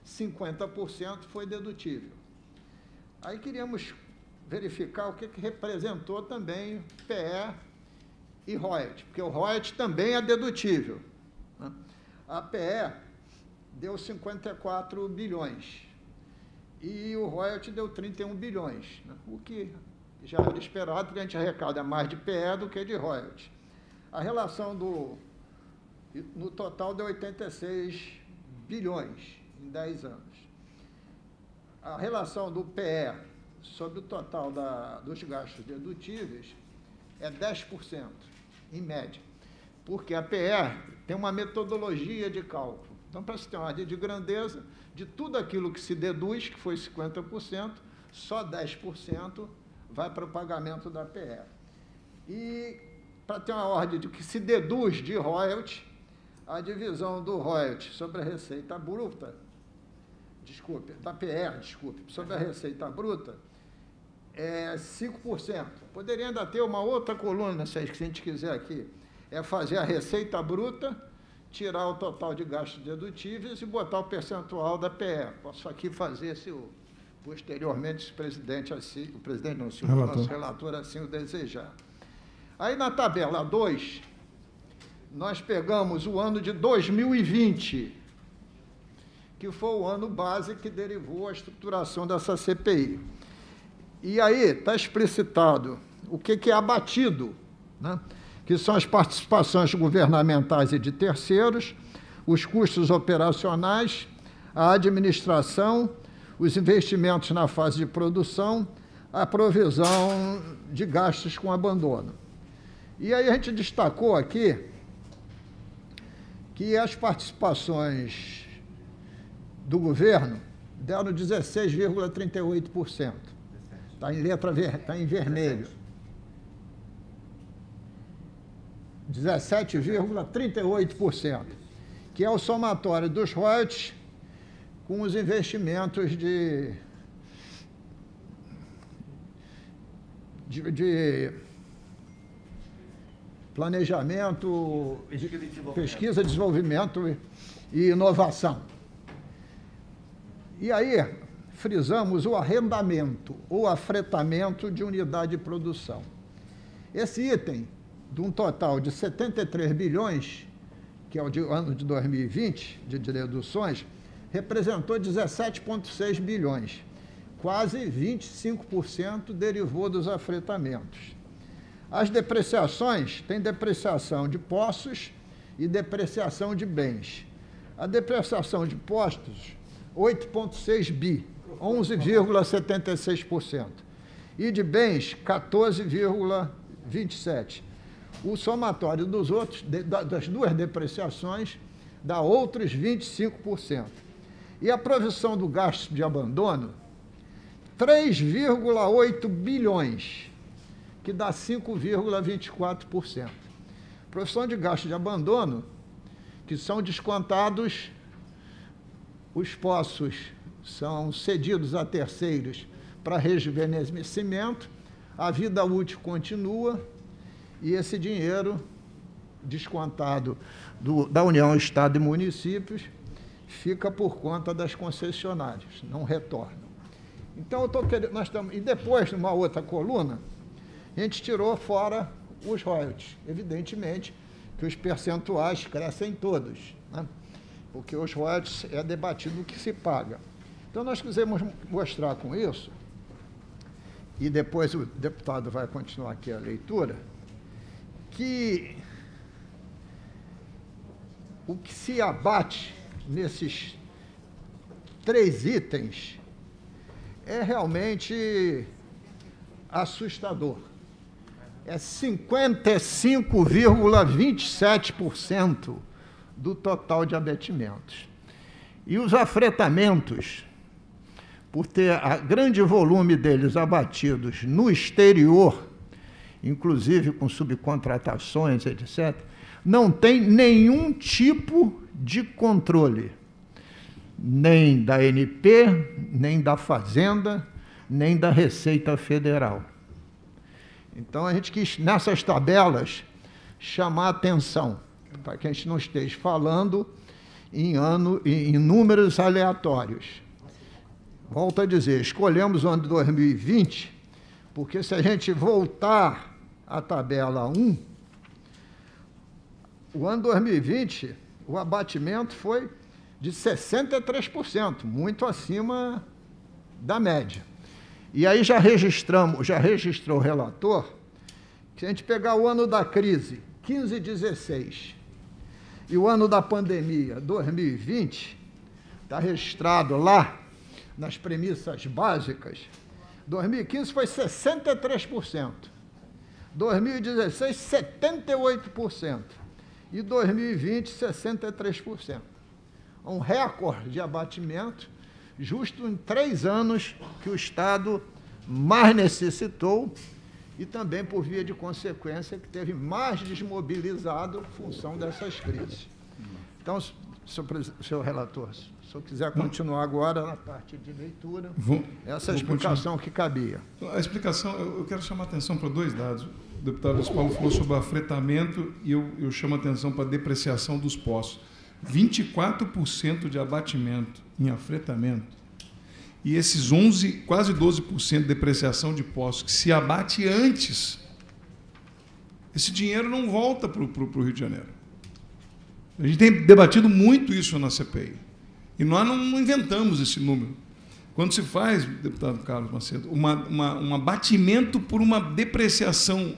S1: 50% foi dedutível. Aí queríamos verificar o que representou também PE e royalty, porque o royalty também é dedutível, né? A PE deu 54 bilhões e o royalty deu 31 bilhões, né? O que já era esperado, porque a gente arrecada mais de PE do que de royalty. A relação no total deu 86 bilhões em 10 anos. A relação do PE sobre o total dos gastos dedutíveis é 10%, em média, porque a PE tem uma metodologia de cálculo. Então, para se ter uma ideia de grandeza, de tudo aquilo que se deduz, que foi 50%, só 10% vai para o pagamento da PE. E, para ter uma ordem de que se deduz de royalty, a divisão do royalty sobre a receita bruta, da PE, sobre a receita bruta, é 5%. Poderia ainda ter uma outra coluna, se a gente quiser aqui, é fazer a receita bruta, tirar o total de gastos dedutíveis e botar o percentual da PE. Posso aqui fazer, posteriormente, se o presidente assim, se o nosso relator assim o desejar. Aí, na tabela 2, nós pegamos o ano de 2020, que foi o ano base que derivou a estruturação dessa CPI. E aí está explicitado o que é abatido, né? Que são as participações governamentais e de terceiros, os custos operacionais, a administração, os investimentos na fase de produção, a provisão de gastos com abandono. E aí a gente destacou aqui que as participações do governo deram 16,38%. Está em está em vermelho. 17,38%, que é o somatório dos royalties com os investimentos de planejamento, pesquisa, desenvolvimento e inovação. E aí, frisamos o arrendamento ou afretamento de unidade de produção. Esse item, de um total de 73 bilhões, que é o ano de 2020, de deduções, representou 17,6 bilhões. Quase 25% derivou dos afretamentos. As depreciações, tem depreciação de postos e depreciação de bens. A depreciação de postos, 8,6 bi, 11,76%. E de bens, 14,27%. o somatório dos outros, das duas depreciações, dá outros 25%. E a provisão do gasto de abandono, 3,8 bilhões, que dá 5,24%. Provisão de gasto de abandono, que são descontados, os poços são cedidos a terceiros para rejuvenescimento, a vida útil continua, e esse dinheiro descontado da União, Estado e municípios fica por conta das concessionárias, não retornam. Então, e depois, numa outra coluna, a gente tirou fora os royalties. Evidentemente que os percentuais crescem todos, né? Porque os royalties é debatido o que se paga. Então, nós quisemos mostrar com isso, e depois o deputado vai continuar aqui a leitura, que o que se abate nesses 3 itens é realmente assustador. É 55,27% do total de abatimentos. E os afretamentos, por ter grande volume deles abatidos no exterior, inclusive com subcontratações, etc., não tem nenhum tipo de controle, nem da ANP, nem da Fazenda, nem da Receita Federal. Então, a gente quis, nessas tabelas, chamar a atenção, para que a gente não esteja falando em números aleatórios. Volto a dizer, escolhemos o ano de 2020, porque se a gente voltar à tabela 1, o ano 2020, o abatimento foi de 63%, muito acima da média. E aí já registrou o relator, que se a gente pegar o ano da crise, 15 e 16, e o ano da pandemia, 2020, está registrado lá, nas premissas básicas, 2015 foi 63%, 2016, 78%, e 2020, 63%. Um recorde de abatimento, justo em 3 anos que o Estado mais necessitou e também, por via de consequência, que teve mais desmobilizado em função dessas crises. Então, senhor relator, se o senhor quiser continuar agora na parte de leitura, essa é a explicação que cabia.
S3: A explicação, eu quero chamar a atenção para 2 dados. O deputado Luiz Paulo falou sobre o afretamento e eu chamo a atenção para a depreciação dos poços. 24% de abatimento em afretamento e esses 11, quase 12% de depreciação de poços que se abate antes, esse dinheiro não volta para o Rio de Janeiro. A gente tem debatido muito isso na CPI. E nós não inventamos esse número. Quando se faz, deputado Carlos Macedo, um abatimento por uma depreciação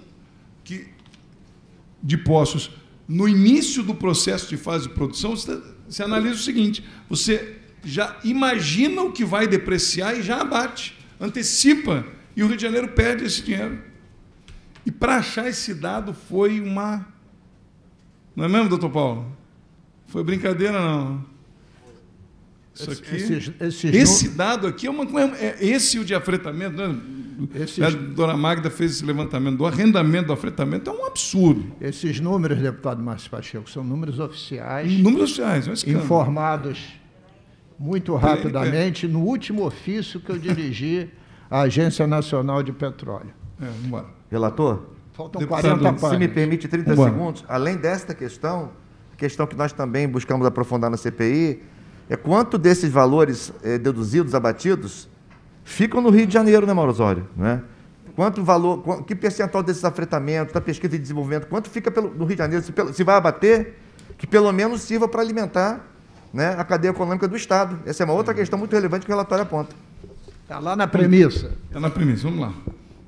S3: de poços no início do processo de fase de produção, você analisa o seguinte, você já imagina o que vai depreciar e já abate, antecipa, e o Rio de Janeiro perde esse dinheiro. E para achar esse dado foi uma... Não é mesmo, doutor Paulo? Foi brincadeira, não. Isso aqui, esse dado aqui esse o de afretamento, né? A doutora Magda fez esse levantamento do arrendamento do afretamento, é um absurdo.
S1: Esses números, deputado Márcio Pacheco, são números oficiais.
S3: Números oficiais,
S1: informados muito rapidamente no último ofício que eu dirigi à Agência Nacional de Petróleo.
S3: Vamos embora.
S5: Relator,
S1: faltam 40 páginas.
S5: Se me permite 30 segundos, além desta questão, a questão que nós também buscamos aprofundar na CPI, é quanto desses valores deduzidos, abatidos, ficam no Rio de Janeiro, né, Mauro Osório? Né? Quanto valor, que percentual desses afretamentos, da pesquisa e desenvolvimento, quanto fica no Rio de Janeiro, se vai abater, que pelo menos sirva para alimentar, né, a cadeia econômica do Estado. Essa é uma outra questão muito relevante que o relatório aponta.
S1: Está lá na premissa.
S3: Está na premissa, vamos lá.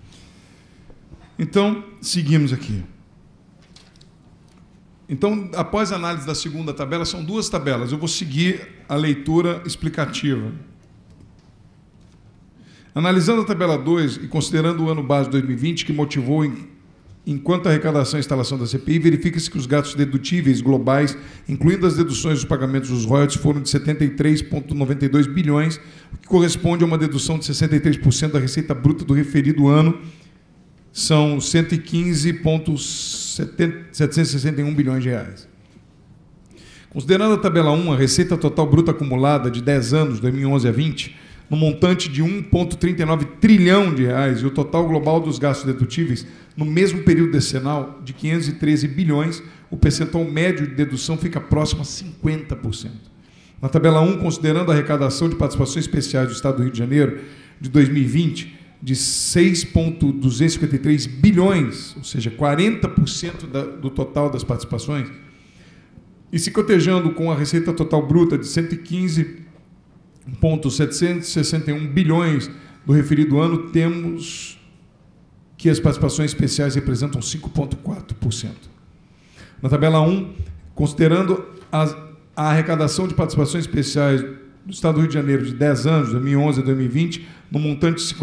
S3: Então, seguimos aqui. Então, após a análise da segunda tabela, são 2 tabelas. Eu vou seguir a leitura explicativa. Analisando a tabela 2 e considerando o ano base 2020, que motivou enquanto a arrecadação e instalação da CPI, verifica-se que os gastos dedutíveis globais, incluindo as deduções dos pagamentos dos royalties, foram de 73,92 bilhões, o que corresponde a uma dedução de 63% da receita bruta do referido ano, são 115,761 bilhões de reais. Considerando a tabela 1, a receita total bruta acumulada de 10 anos, 2011 a 20, no montante de 1,39 trilhão de reais e o total global dos gastos dedutíveis no mesmo período decenal de 513 bilhões, o percentual médio de dedução fica próximo a 50%. Na tabela 1, considerando a arrecadação de participações especiais do Estado do Rio de Janeiro de 2020 de 6,253 bilhões, ou seja, 40% do total das participações, e se cotejando com a receita total bruta de 115,761 bilhões do referido ano, temos que as participações especiais representam 5,4%. Na tabela 1, considerando a arrecadação de participações especiais do Estado do Rio de Janeiro de 10 anos, 2011 a 2020, no montante de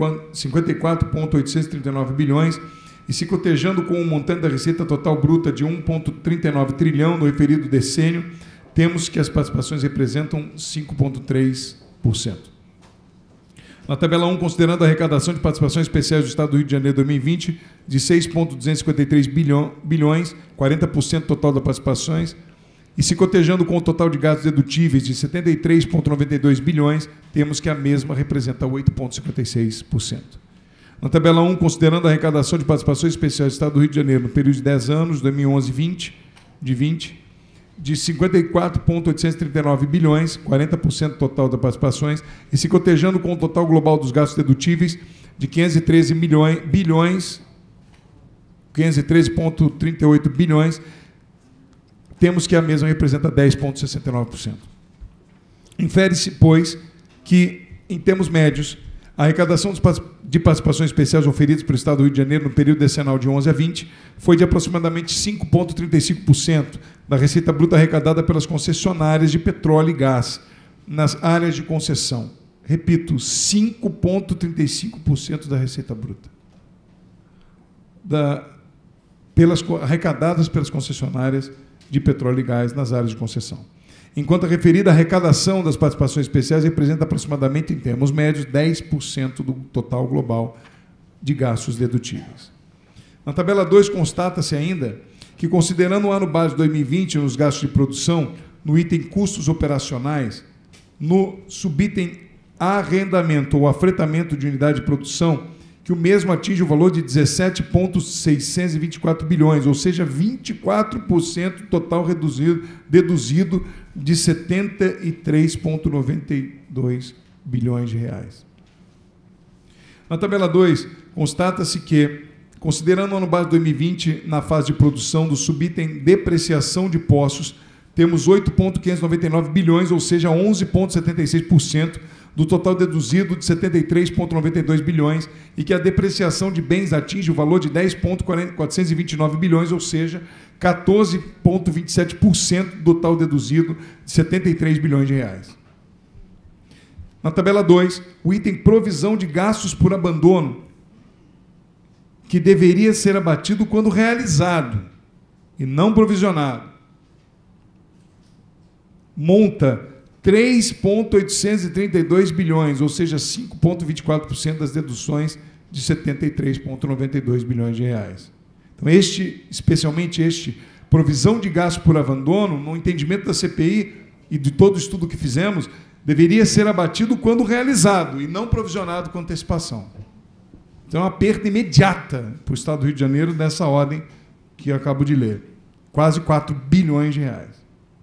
S3: 54,839 bilhões, e se cotejando com o montante da receita total bruta de 1,39 trilhão no referido decênio, temos que as participações representam 5,3%. Na tabela 1, considerando a arrecadação de participações especiais do Estado do Rio de Janeiro 2020 de 6,253 bilhões, 40% total das participações, e se cotejando com o total de gastos dedutíveis de 73,92 bilhões, temos que a mesma representa 8,56%. Na tabela 1, considerando a arrecadação de participações especiais do Estado do Rio de Janeiro no período de 10 anos, 2011-20, de 54,839 bilhões, 40% total das participações, e se cotejando com o total global dos gastos dedutíveis de 513,38 bilhões, temos que a mesma representa 10,69%. Infere-se, pois, que, em termos médios, a arrecadação de participações especiais oferidas pelo Estado do Rio de Janeiro no período decenal de 11 a 20 foi de aproximadamente 5,35% da receita bruta arrecadada pelas concessionárias de petróleo e gás nas áreas de concessão. Repito, 5,35% da receita bruta arrecadadas pelas concessionárias de petróleo e gás nas áreas de concessão. Enquanto a referida arrecadação das participações especiais representa aproximadamente, em termos médios, 10% do total global de gastos dedutíveis. Na tabela 2, constata-se ainda que, considerando o ano base de 2020 nos gastos de produção, no item custos operacionais, no subitem arrendamento ou afretamento de unidade de produção, que o mesmo atinge o valor de 17,624 bilhões, ou seja, 24% total deduzido de 73,92 bilhões de reais. Na tabela 2, constata-se que, considerando o ano base de 2020 na fase de produção do subitem depreciação de postos, temos 8,599 bilhões, ou seja, 11,76% do total deduzido de 73,92 bilhões, e que a depreciação de bens atinge o valor de 10,429 bilhões, ou seja, 14,27% do total deduzido de 73 bilhões de reais. Na tabela 2, o item provisão de gastos por abandono, que deveria ser abatido quando realizado e não provisionado, monta 3,832 bilhões, ou seja, 5,24% das deduções de 73,92 bilhões de reais. Então, especialmente este, provisão de gasto por abandono, no entendimento da CPI e de todo o estudo que fizemos, deveria ser abatido quando realizado e não provisionado com antecipação. Então, é uma perda imediata para o Estado do Rio de Janeiro dessa ordem que eu acabo de ler. Quase 4 bilhões de reais.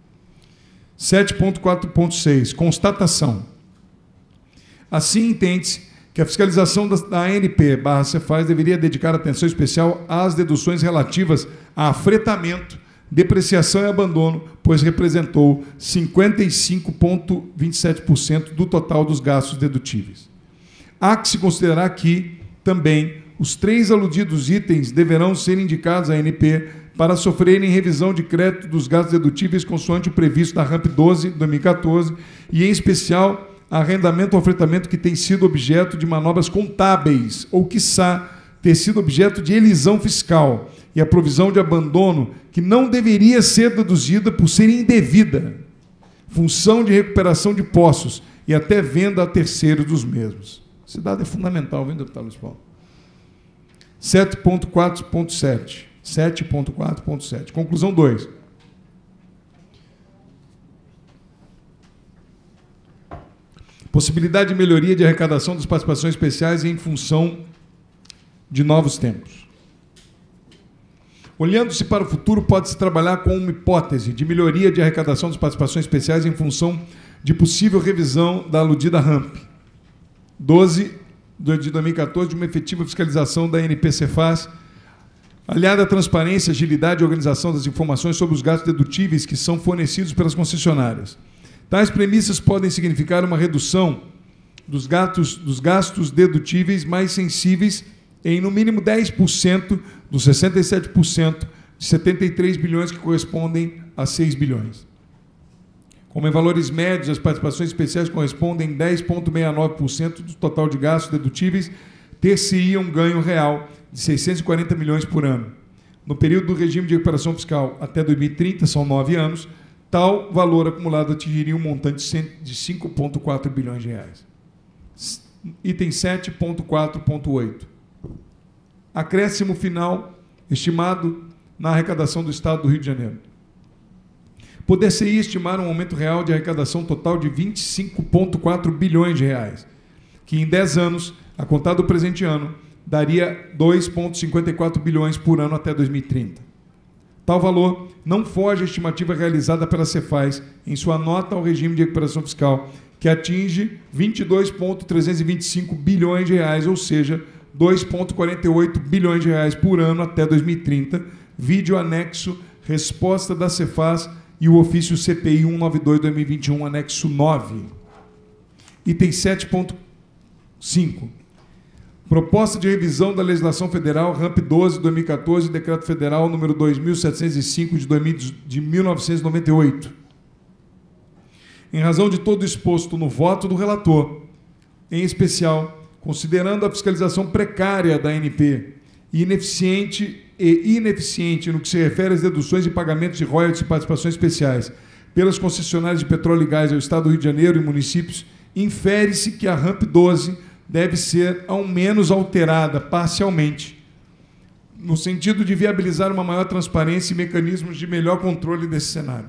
S3: 7,4.6. Constatação. Assim, entende-se que a fiscalização da ANP/Cefaz deveria dedicar atenção especial às deduções relativas a afretamento, depreciação e abandono, pois representou 55,27% do total dos gastos dedutíveis. Há que se considerar que, também, os 3 aludidos itens deverão ser indicados à ANP para sofrerem revisão de crédito dos gastos dedutíveis consoante o previsto da RAMP 12 de 2014 e, em especial, arrendamento ou afretamento que tem sido objeto de manobras contábeis ou, quiçá, ter sido objeto de elisão fiscal e a provisão de abandono que não deveria ser deduzida por ser indevida, função de recuperação de poços e até venda a terceiros dos mesmos. Esse dado é fundamental, viu, deputado Luiz Paulo? 7.4.7. 7.4.7. Conclusão 2. Possibilidade de melhoria de arrecadação das participações especiais em função de novos tempos. Olhando-se para o futuro, pode-se trabalhar com uma hipótese de melhoria de arrecadação das participações especiais em função de possível revisão da aludida RAMP 12 de 2014, de uma efetiva fiscalização da ANP-Cefaz, aliada à transparência, agilidade e organização das informações sobre os gastos dedutíveis que são fornecidos pelas concessionárias. Tais premissas podem significar uma redução dos gastos dedutíveis mais sensíveis em, no mínimo, 10% dos 67% de 73 bilhões que correspondem a 6 bilhões. Como em valores médios, as participações especiais correspondem a 10,69% do total de gastos dedutíveis, ter-se-ia um ganho real de 640 milhões por ano. No período do regime de recuperação fiscal até 2030, são 9 anos, tal valor acumulado atingiria um montante de 5,4 bilhões de reais. Item 7.4.8. Acréscimo final estimado na arrecadação do Estado do Rio de Janeiro. Poder-se-ia estimar um aumento real de arrecadação total de 25,4 bilhões de reais, que em 10 anos, a contar do presente ano, daria 2,54 bilhões por ano até 2030. Tal valor não foge à estimativa realizada pela Cefaz em sua nota ao regime de recuperação fiscal, que atinge 22,325 bilhões de reais, ou seja, 2,48 bilhões de reais por ano até 2030, vídeo anexo, resposta da Cefaz e o ofício CPI 192/2021, anexo 9. Item 7.5. Proposta de revisão da legislação federal RAMP 12 de 2014, Decreto Federal número 2705 de 1998. Em razão de todo exposto no voto do relator, em especial, considerando a fiscalização precária da ANP e ineficiente no que se refere às deduções e pagamentos de royalties e participações especiais pelas concessionárias de petróleo e gás ao Estado do Rio de Janeiro e municípios, infere-se que a RAMP 12 deve ser, ao menos, alterada parcialmente, no sentido de viabilizar uma maior transparência e mecanismos de melhor controle desse cenário.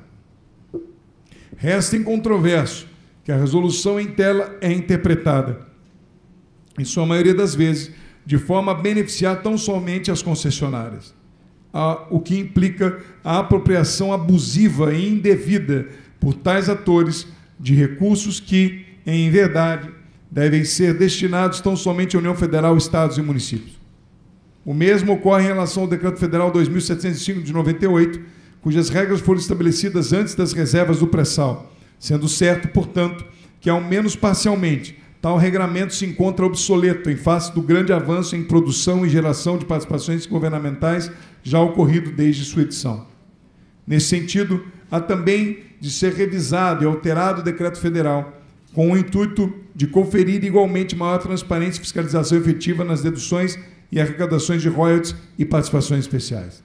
S3: Resta incontroverso que a resolução em tela é interpretada, em sua maioria das vezes, de forma a beneficiar tão somente as concessionárias, o que implica a apropriação abusiva e indevida por tais atores de recursos que, em verdade, devem ser destinados tão somente à União Federal, Estados e municípios. O mesmo ocorre em relação ao Decreto Federal 2705 de 98, cujas regras foram estabelecidas antes das reservas do pré-sal, sendo certo, portanto, que, ao menos parcialmente, tal regramento se encontra obsoleto em face do grande avanço em produção e geração de participações governamentais já ocorrido desde sua edição. Nesse sentido, há também de ser revisado e alterado o Decreto Federal, com o intuito de conferir igualmente maior transparência e fiscalização efetiva nas deduções e arrecadações de royalties e participações especiais.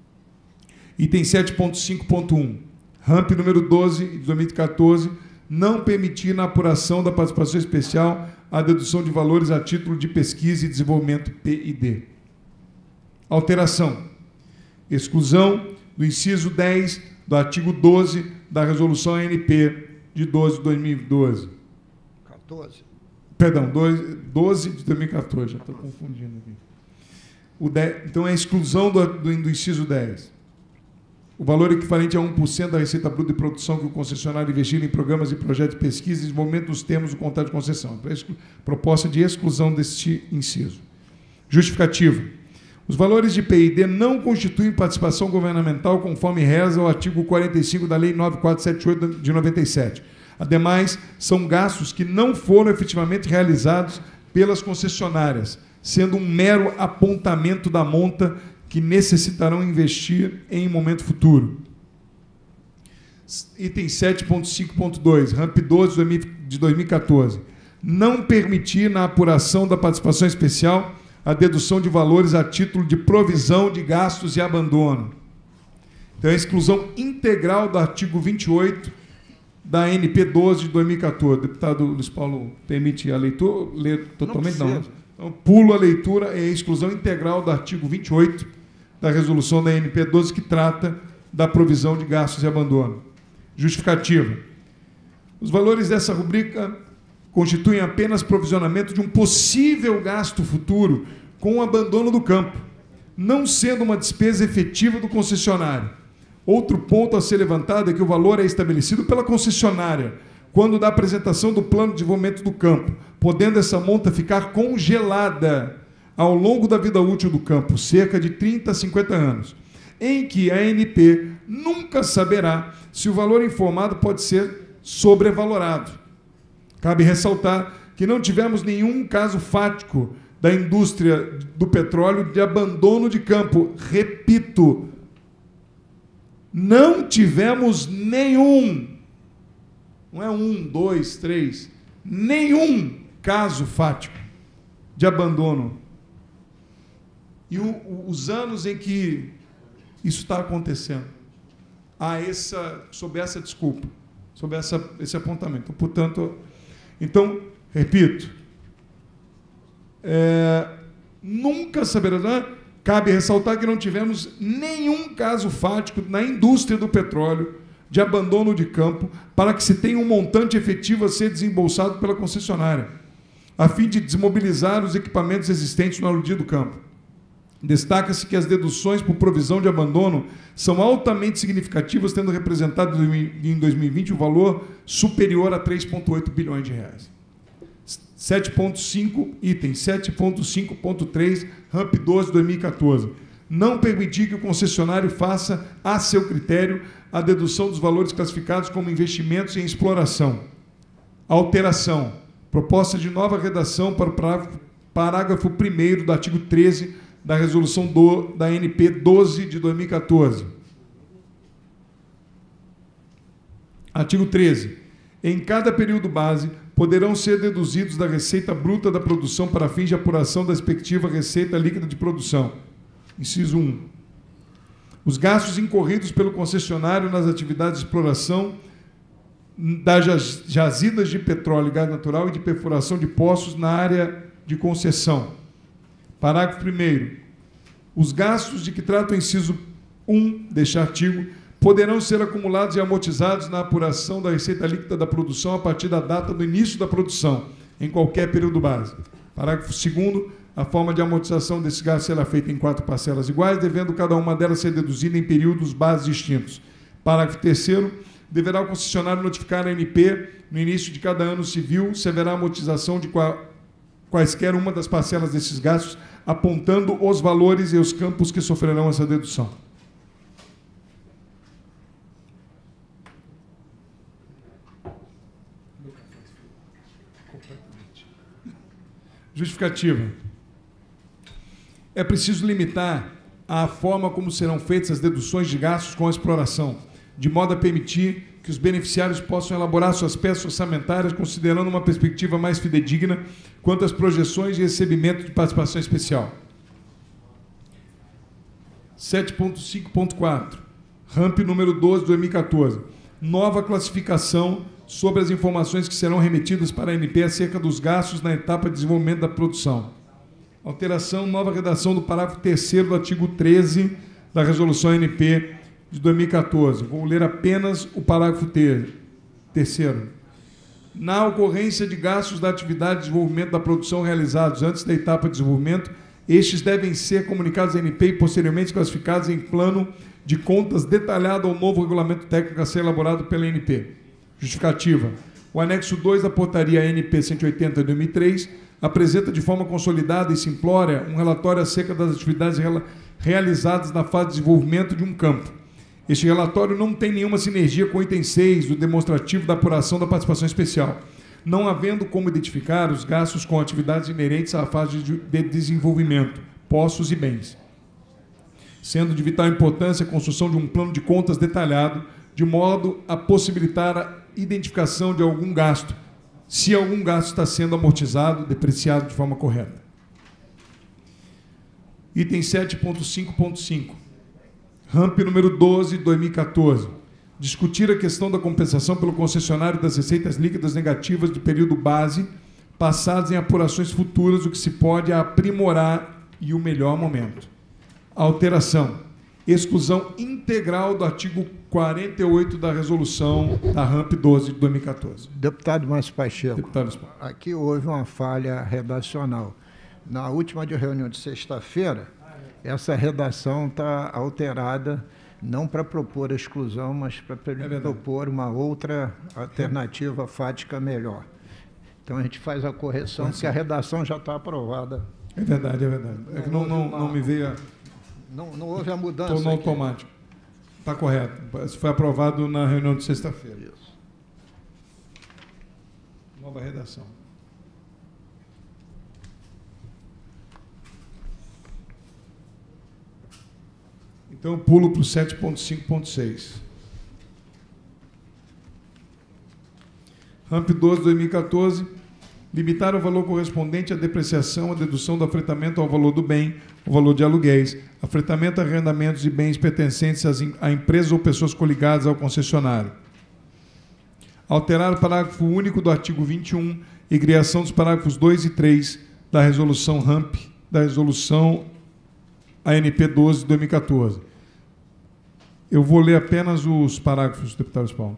S3: Item 7.5.1. RAMP número 12 de 2014, não permitir na apuração da participação especial a dedução de valores a título de pesquisa e desenvolvimento P&D. Alteração. Exclusão do inciso 10 do artigo 12 da Resolução ANP de 12 de 2012.
S1: 14.
S3: Perdão, 12 de 2014, já estou confundindo aqui. Então, é a exclusão do inciso 10. O valor equivalente a 1% da receita bruta de produção que o concessionário investir em programas e projetos de pesquisa e desenvolvimento nos termos do contrato de concessão. Proposta de exclusão deste inciso. Justificativo. Os valores de P&D não constituem participação governamental conforme reza o artigo 45 da Lei 9478 de 97. Ademais, são gastos que não foram efetivamente realizados pelas concessionárias, sendo um mero apontamento da monta que necessitarão investir em momento futuro. Item 7.5.2, RAMP 12 de 2014. Não permitir na apuração da participação especial a dedução de valores a título de provisão de gastos e abandono. Então, a exclusão integral do artigo 28 da ANP 12 de 2014. Deputado Luiz Paulo, permite a leitura? Ler totalmente? Não. Então, pulo a leitura e a exclusão integral do artigo 28 da resolução da ANP 12, que trata da provisão de gastos e abandono. Justificativa. Os valores dessa rubrica constituem apenas provisionamento de um possível gasto futuro com o abandono do campo, não sendo uma despesa efetiva do concessionário. Outro ponto a ser levantado é que o valor é estabelecido pela concessionária quando da apresentação do plano de desenvolvimento do campo, podendo essa monta ficar congelada ao longo da vida útil do campo, cerca de 30 a 50 anos, em que a ANP nunca saberá se o valor informado pode ser sobrevalorado. Cabe ressaltar que não tivemos nenhum caso fático da indústria do petróleo de abandono de campo. Repito, não tivemos nenhum, não é 1, 2, 3, nenhum caso fático de abandono. E os anos em que isso está acontecendo, sob essa desculpa, sob esse apontamento. Portanto, então, repito, nunca saberá. Cabe ressaltar que não tivemos nenhum caso fático na indústria do petróleo de abandono de campo para que se tenha um montante efetivo a ser desembolsado pela concessionária, a fim de desmobilizar os equipamentos existentes no aludido do campo. Destaca-se que as deduções por provisão de abandono são altamente significativas, tendo representado em 2020 o valor superior a 3,8 bilhões de reais. 7.5, item 7.5.3, RAMP 12, 2014. Não permitir que o concessionário faça, a seu critério, a dedução dos valores classificados como investimentos em exploração. Alteração. Proposta de nova redação para o parágrafo 1º do artigo 13 da resolução da ANP 12 de 2014. Artigo 13. Em cada período base, poderão ser deduzidos da receita bruta da produção para fins de apuração da respectiva receita líquida de produção. Inciso 1. Os gastos incorridos pelo concessionário nas atividades de exploração das jazidas de petróleo e gás natural e de perfuração de poços na área de concessão. Parágrafo 1º. Os gastos de que trata o inciso 1 deste artigo poderão ser acumulados e amortizados na apuração da receita líquida da produção a partir da data do início da produção, em qualquer período base. Parágrafo 2º. A forma de amortização desse gasto será feita em 4 parcelas iguais, devendo cada uma delas ser deduzida em períodos base distintos. Parágrafo 3º. Deverá o concessionário notificar a ANP, no início de cada ano civil, se haverá amortização de quaisquer uma das parcelas desses gastos, apontando os valores e os campos que sofrerão essa dedução. Justificativa. É preciso limitar a forma como serão feitas as deduções de gastos com a exploração, de modo a permitir que os beneficiários possam elaborar suas peças orçamentárias considerando uma perspectiva mais fidedigna quanto às projeções de recebimento de participação especial. 7.5.4. RAMP número 12, 2014. Nova classificação sobre as informações que serão remetidas para a ANP acerca dos gastos na etapa de desenvolvimento da produção. Alteração, nova redação do parágrafo 3º do artigo 13 da resolução ANP de 2014. Vou ler apenas o parágrafo 3º. Na ocorrência de gastos da atividade de desenvolvimento da produção realizados antes da etapa de desenvolvimento, estes devem ser comunicados à ANP e posteriormente classificados em plano de contas detalhado ao novo regulamento técnico a ser elaborado pela ANP. Justificativa. O anexo 2 da portaria ANP 180 de 2003 apresenta de forma consolidada e simplória um relatório acerca das atividades realizadas na fase de desenvolvimento de um campo. Este relatório não tem nenhuma sinergia com o item 6 do demonstrativo da apuração da participação especial, não havendo como identificar os gastos com atividades inerentes à fase de desenvolvimento, poços e bens. Sendo de vital importância a construção de um plano de contas detalhado, de modo a possibilitar a identificação de algum gasto, se algum gasto está sendo amortizado, depreciado de forma correta. Item 7.5.5. RAMP número 12, 2014. Discutir a questão da compensação pelo concessionário das receitas líquidas negativas do período base, passadas em apurações futuras, o que se pode aprimorar e o melhor momento. Alteração. Exclusão integral do artigo 48 da resolução da RAMP 12 de 2014.
S1: Deputado Márcio Pacheco,
S3: Deputado,
S1: aqui houve uma falha redacional. Na última reunião de sexta-feira, essa redação está alterada, não para propor a exclusão, mas para propor uma outra alternativa fática melhor. Então a gente faz a correção, porque a redação já está aprovada.
S3: É verdade, é verdade. É que não me veio a...
S1: Não houve a mudança.
S3: Estou no automático. Está correto. Isso foi aprovado na reunião de sexta-feira.
S1: Isso.
S3: Nova redação. Então, eu pulo para o 7.5.6. RAMP 12, 2014. Limitar o valor correspondente à depreciação, a dedução do afretamento ao valor do bem, o valor de aluguéis, afretamento a arrendamentos e bens pertencentes a empresas ou pessoas coligadas ao concessionário. Alterar o parágrafo único do artigo 21 e criação dos parágrafos 2 e 3 da resolução RAMP, da resolução ANP 12 de 2014. Eu vou ler apenas os parágrafos, deputado Paulo.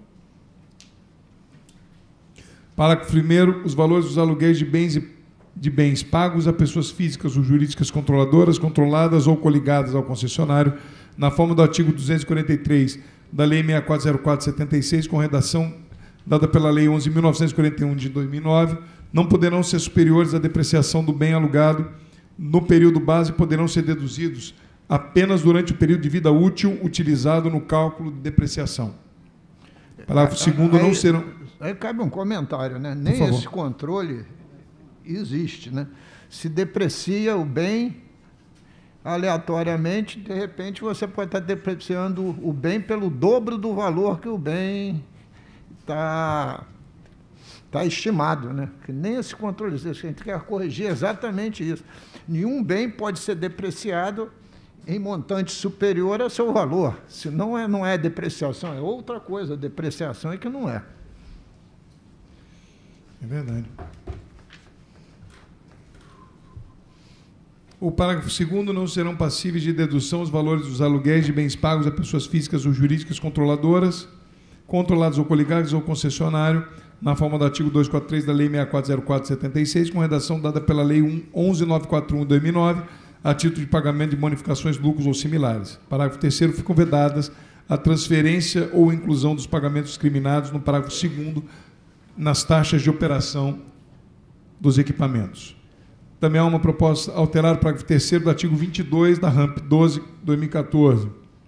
S3: Parágrafo 1º, os valores dos aluguéis de bens pagos a pessoas físicas ou jurídicas controladoras, controladas ou coligadas ao concessionário, na forma do artigo 243 da Lei 6404/76, com redação dada pela Lei 11.941 de 2009, não poderão ser superiores à depreciação do bem alugado no período base, poderão ser deduzidos apenas durante o período de vida útil utilizado no cálculo de depreciação. Parágrafo 2º, não serão...
S1: Aí cabe um comentário, né? Nem esse controle existe, né? Se deprecia o bem aleatoriamente, de repente você pode estar depreciando o bem pelo dobro do valor que o bem está estimado, né? Que nem esse controle existe. A gente quer corrigir exatamente isso. Nenhum bem pode ser depreciado em montante superior ao seu valor. Senão não é depreciação, é outra coisa. Depreciação é que não é.
S3: É verdade. O parágrafo 2º, não serão passíveis de dedução os valores dos aluguéis de bens pagos a pessoas físicas ou jurídicas controladoras, controladas ou coligadas ou concessionário, na forma do artigo 243 da Lei 6404/76, com redação dada pela Lei 11.941 de 2009, a título de pagamento de bonificações, lucros ou similares. Parágrafo 3º, ficam vedadas a transferência ou inclusão dos pagamentos discriminados no parágrafo 2º nas taxas de operação dos equipamentos. Também há uma proposta alterar o parágrafo 3º do artigo 22 da RAMP 12, 2014.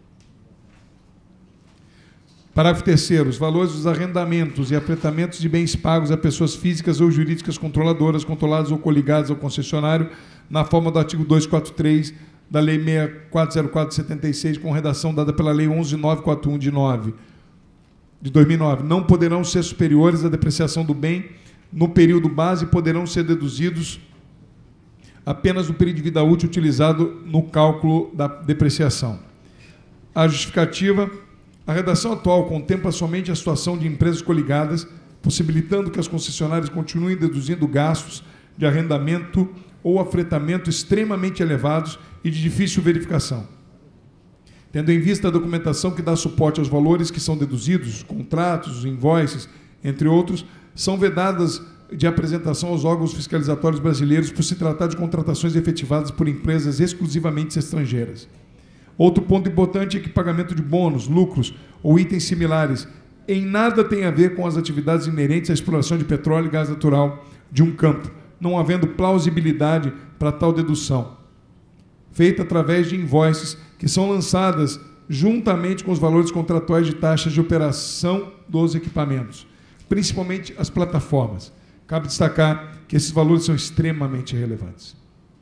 S3: Parágrafo 3º. Os valores dos arrendamentos e afretamentos de bens pagos a pessoas físicas ou jurídicas controladoras, controladas ou coligadas ao concessionário, na forma do artigo 243 da Lei 6404/76, com redação dada pela Lei 11.941 de 2009, não poderão ser superiores à depreciação do bem no período base e poderão ser deduzidos apenas no período de vida útil utilizado no cálculo da depreciação. A justificativa: a redação atual contempla somente a situação de empresas coligadas, possibilitando que as concessionárias continuem deduzindo gastos de arrendamento ou afretamento extremamente elevados e de difícil verificação. Tendo em vista a documentação que dá suporte aos valores que são deduzidos, os contratos, os invoices, entre outros, são vedadas de apresentação aos órgãos fiscalizatórios brasileiros por se tratar de contratações efetivadas por empresas exclusivamente estrangeiras. Outro ponto importante é que pagamento de bônus, lucros ou itens similares em nada tem a ver com as atividades inerentes à exploração de petróleo e gás natural de um campo, não havendo plausibilidade para tal dedução, feita através de invoices que são lançadas juntamente com os valores contratuais de taxas de operação dos equipamentos, principalmente as plataformas. Cabe destacar que esses valores são extremamente relevantes.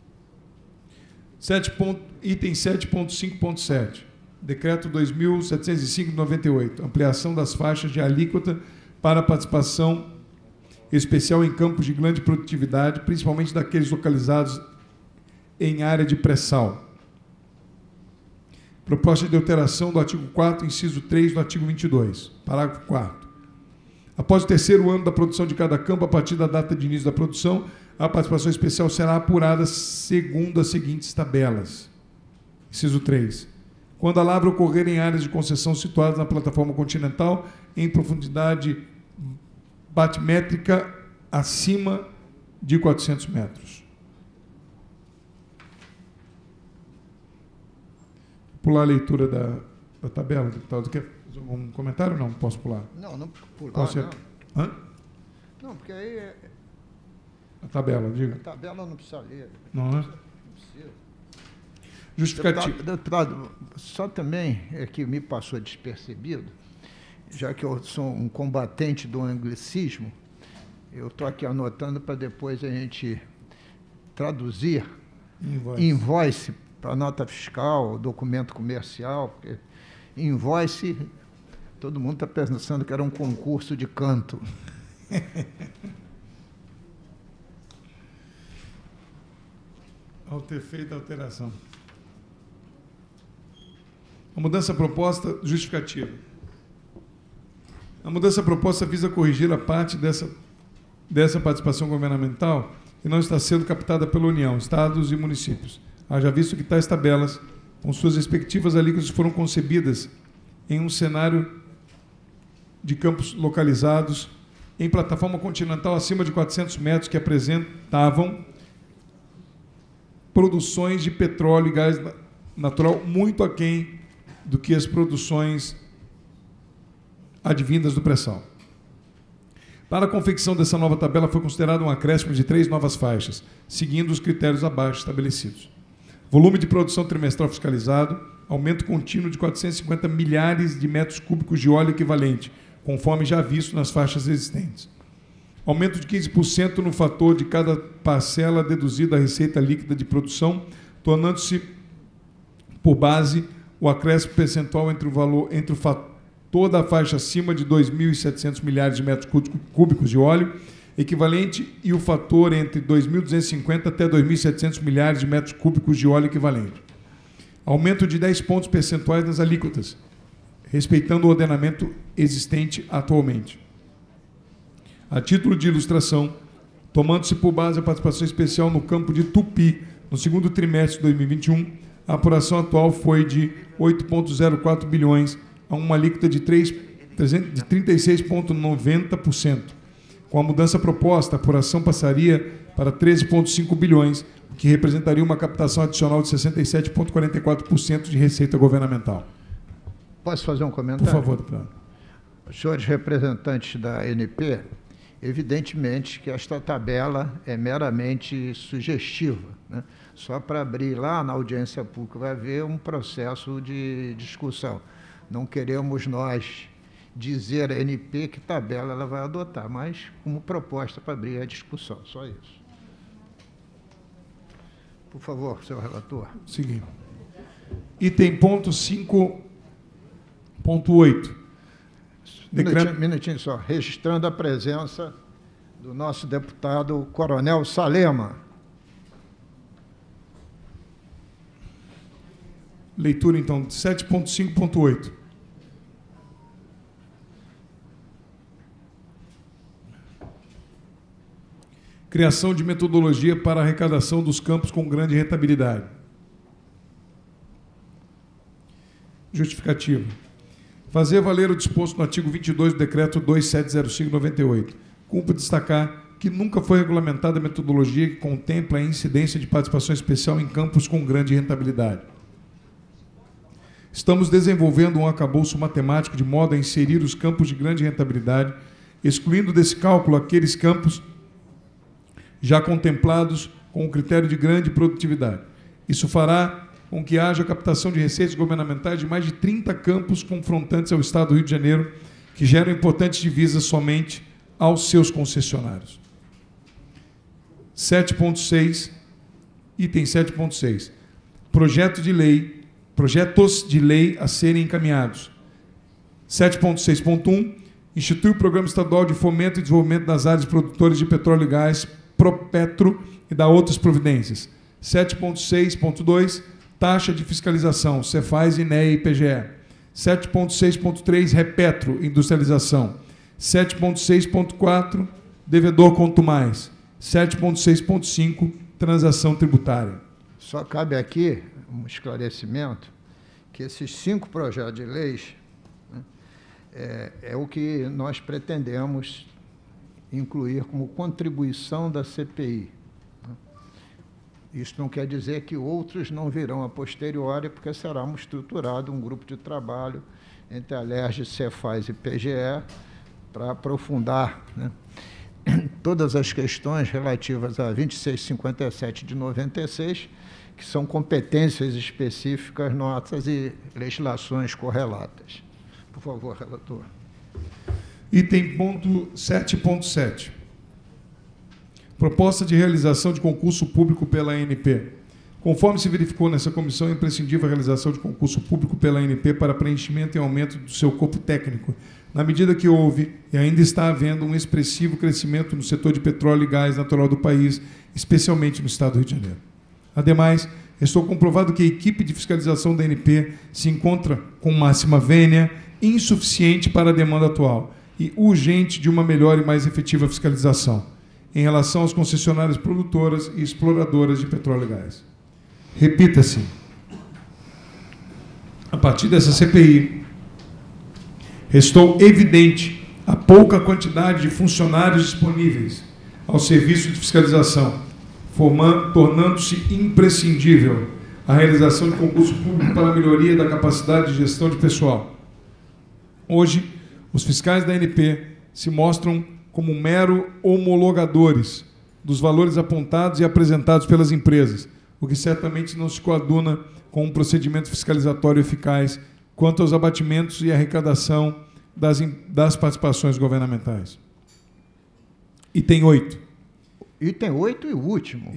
S3: Item 7.5.7. Decreto 2.705 de 98. Ampliação das faixas de alíquota para participação especial em campos de grande produtividade, principalmente daqueles localizados em área de pré-sal. Proposta de alteração do artigo 4º, inciso 3 do artigo 22. Parágrafo 4º. Após o terceiro ano da produção de cada campo, a partir da data de início da produção, a participação especial será apurada segundo as seguintes tabelas. Inciso 3. Quando a lavra ocorrer em áreas de concessão situadas na plataforma continental, em profundidade batimétrica acima de 400 metros. Pular a leitura da tabela, deputado. Quer fazer algum comentário? Não, posso pular.
S1: Não pular,
S3: Posso...
S1: não.
S3: Hã?
S1: Não, porque aí
S3: A tabela, diga.
S1: a tabela não precisa ler.
S3: Não é?
S1: Não precisa.
S3: Justificativo.
S1: Deputado, só também é que me passou despercebido, já que eu sou um combatente do anglicismo, eu estou aqui anotando para depois a gente traduzir invoice para nota fiscal, documento comercial, porque invoice, todo mundo está pensando que era um concurso de canto.
S3: Ao ter feito a alteração. A mudança proposta, justificativa. A mudança proposta visa corrigir a parte dessa participação governamental que não está sendo captada pela União, Estados e municípios. Haja visto que tais tabelas, com suas respectivas alíquotas, foram concebidas em um cenário de campos localizados em plataforma continental acima de 400 metros que apresentavam produções de petróleo e gás natural muito aquém do que as produções advindas do pré-sal. Para a confecção dessa nova tabela foi considerado um acréscimo de 3 novas faixas, seguindo os critérios abaixo estabelecidos. Volume de produção trimestral fiscalizado, aumento contínuo de 450 milhares de metros cúbicos de óleo equivalente, conforme já visto nas faixas existentes. Aumento de 15% no fator de cada parcela deduzida da receita líquida de produção, tornando-se por base o acréscimo percentual entre o fator da faixa acima de 2.700 milhares de metros cúbicos de óleo equivalente e o fator entre 2.250 até 2.700 milhares de metros cúbicos de óleo equivalente. Aumento de 10 pontos percentuais nas alíquotas, respeitando o ordenamento existente atualmente. A título de ilustração, tomando-se por base a participação especial no campo de Tupi, no segundo trimestre de 2021, a apuração atual foi de 8,04 bilhões, a uma alíquota de 36,90%. Com a mudança proposta, a apuração passaria para 13,5 bilhões, o que representaria uma captação adicional de 67,44% de receita governamental.
S1: Posso fazer um comentário?
S3: Por favor, deputado.
S1: Senhores representantes da ANP, evidentemente que esta tabela é meramente sugestiva, né? Só para abrir lá na audiência pública vai haver um processo de discussão. Não queremos nós dizer à ANP que tabela ela vai adotar, mas como proposta para abrir a discussão, só isso. Por favor, senhor relator.
S3: Seguinte. Item ponto 5.8.
S1: Minutinho só. Registrando a presença do nosso deputado Coronel Salema.
S3: Leitura, então, 7.5.8. Criação de metodologia para a arrecadação dos campos com grande rentabilidade. Justificativa. Fazer valer o disposto no artigo 22 do Decreto 2705/98. Cumpre destacar que nunca foi regulamentada a metodologia que contempla a incidência de participação especial em campos com grande rentabilidade. Estamos desenvolvendo um arcabouço matemático de modo a inserir os campos de grande rentabilidade, excluindo desse cálculo aqueles campos já contemplados com o critério de grande produtividade. Isso fará com que haja captação de receitas governamentais de mais de 30 campos confrontantes ao Estado do Rio de Janeiro, que geram importantes divisas somente aos seus concessionários. 7.6, item 7.6. Projetos de lei a serem encaminhados. 7.6.1. Institui o Programa Estadual de Fomento e Desenvolvimento das Áreas Produtoras de Petróleo e Gás, Propetro, e dá outras providências. 7.6.2. taxa de fiscalização, Cefaz, INEA e IPGE. 7.6.3, Repetro, industrialização. 7.6.4, devedor quanto mais. 7.6.5, transação tributária.
S1: Só cabe aqui um esclarecimento que esses 5 projetos de leis, né, é o que nós pretendemos incluir como contribuição da CPI. Isso não quer dizer que outros não virão a posteriori, porque será estruturado um grupo de trabalho entre a LERJ, Cefaz e PGE para aprofundar, né, todas as questões relativas a 2657 de 96, que são competências específicas nossas e legislações correlatas. Por favor, relator.
S3: Item ponto 7.7. Proposta de realização de concurso público pela ANP. Conforme se verificou nessa comissão, é imprescindível a realização de concurso público pela ANP para preenchimento e aumento do seu corpo técnico, na medida que houve e ainda está havendo um expressivo crescimento no setor de petróleo e gás natural do país, especialmente no estado do Rio de Janeiro. Ademais, estou comprovado que a equipe de fiscalização da ANP se encontra com máxima vênia, insuficiente para a demanda atual e urgente de uma melhor e mais efetiva fiscalização em relação às concessionárias produtoras e exploradoras de petróleo e gás. Repita-se, a partir dessa CPI, restou evidente a pouca quantidade de funcionários disponíveis ao serviço de fiscalização, tornando-se imprescindível a realização de concurso público para a melhoria da capacidade de gestão de pessoal. Hoje, os fiscais da ANP se mostram como mero homologadores dos valores apontados e apresentados pelas empresas, o que certamente não se coaduna com um procedimento fiscalizatório eficaz quanto aos abatimentos e arrecadação das participações governamentais. Item 8.
S1: Item 8 e o último.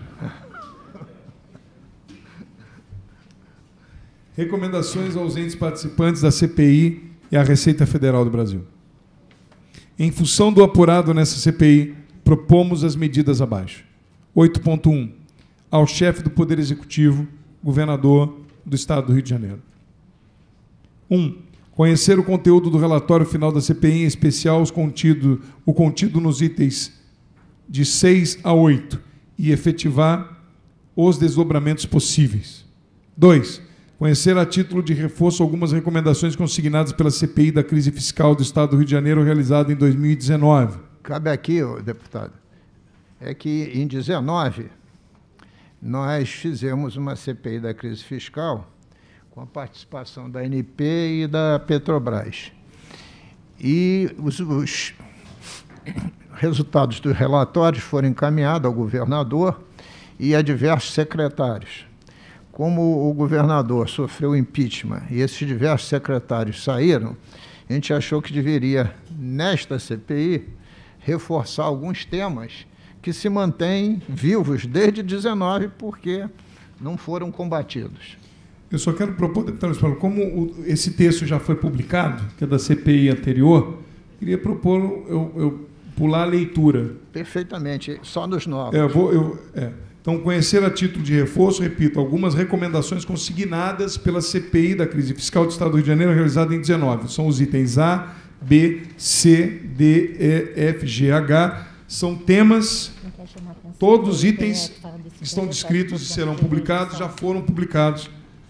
S3: Recomendações aos entes participantes da CPI e à Receita Federal do Brasil. Em função do apurado nessa CPI, propomos as medidas abaixo. 8.1. Ao chefe do Poder Executivo, governador do Estado do Rio de Janeiro. 1. Conhecer o conteúdo do relatório final da CPI, em especial o contido nos itens de 6 a 8, e efetivar os desdobramentos possíveis. 2. Conhecer a título de reforço algumas recomendações consignadas pela CPI da crise fiscal do Estado do Rio de Janeiro, realizada em 2019.
S1: Cabe aqui, deputado, é que em 2019 nós fizemos uma CPI da crise fiscal com a participação da ANP e da Petrobras. E os resultados dos relatórios foram encaminhados ao governador e a diversos secretários. Como o governador sofreu impeachment e esses diversos secretários saíram, a gente achou que deveria, nesta CPI, reforçar alguns temas que se mantêm vivos desde 19, porque não foram combatidos.
S3: Eu só quero propor, deputado Paulo, como esse texto já foi publicado, que é da CPI anterior, queria propor eu pular a leitura.
S1: Perfeitamente, só nos novos.
S3: Então, conhecer a título de reforço, repito, algumas recomendações consignadas pela CPI da crise fiscal do Estado do Rio de Janeiro, realizada em 19. São os itens A, B, C, D, E, F, G, H. São temas, todos os itens estão descritos e serão publicados, já foram publicados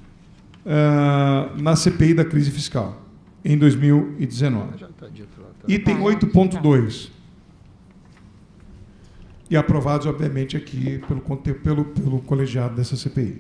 S3: na CPI da crise fiscal, em 2019. Item 8.2. E aprovados, obviamente, aqui pelo colegiado dessa CPI.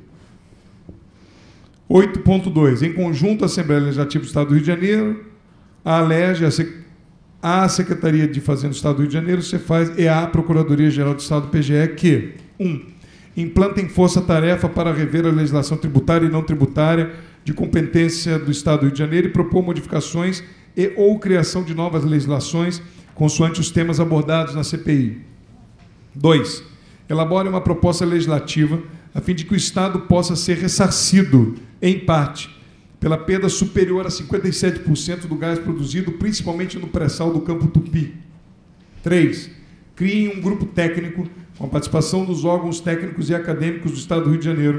S3: 8.2. Em conjunto, a Assembleia Legislativa do Estado do Rio de Janeiro, a ALERJ, a Secretaria de Fazenda do Estado do Rio de Janeiro, Cefaz e a Procuradoria-Geral do Estado, PGE, que 1. Implantem força-tarefa para rever a legislação tributária e não tributária de competência do Estado do Rio de Janeiro e propor modificações e ou criação de novas legislações consoante os temas abordados na CPI. 2. Elabore uma proposta legislativa a fim de que o Estado possa ser ressarcido, em parte, pela perda superior a 57% do gás produzido, principalmente no pré-sal do Campo Tupi. 3. Criem um grupo técnico com a participação dos órgãos técnicos e acadêmicos do Estado do Rio de Janeiro,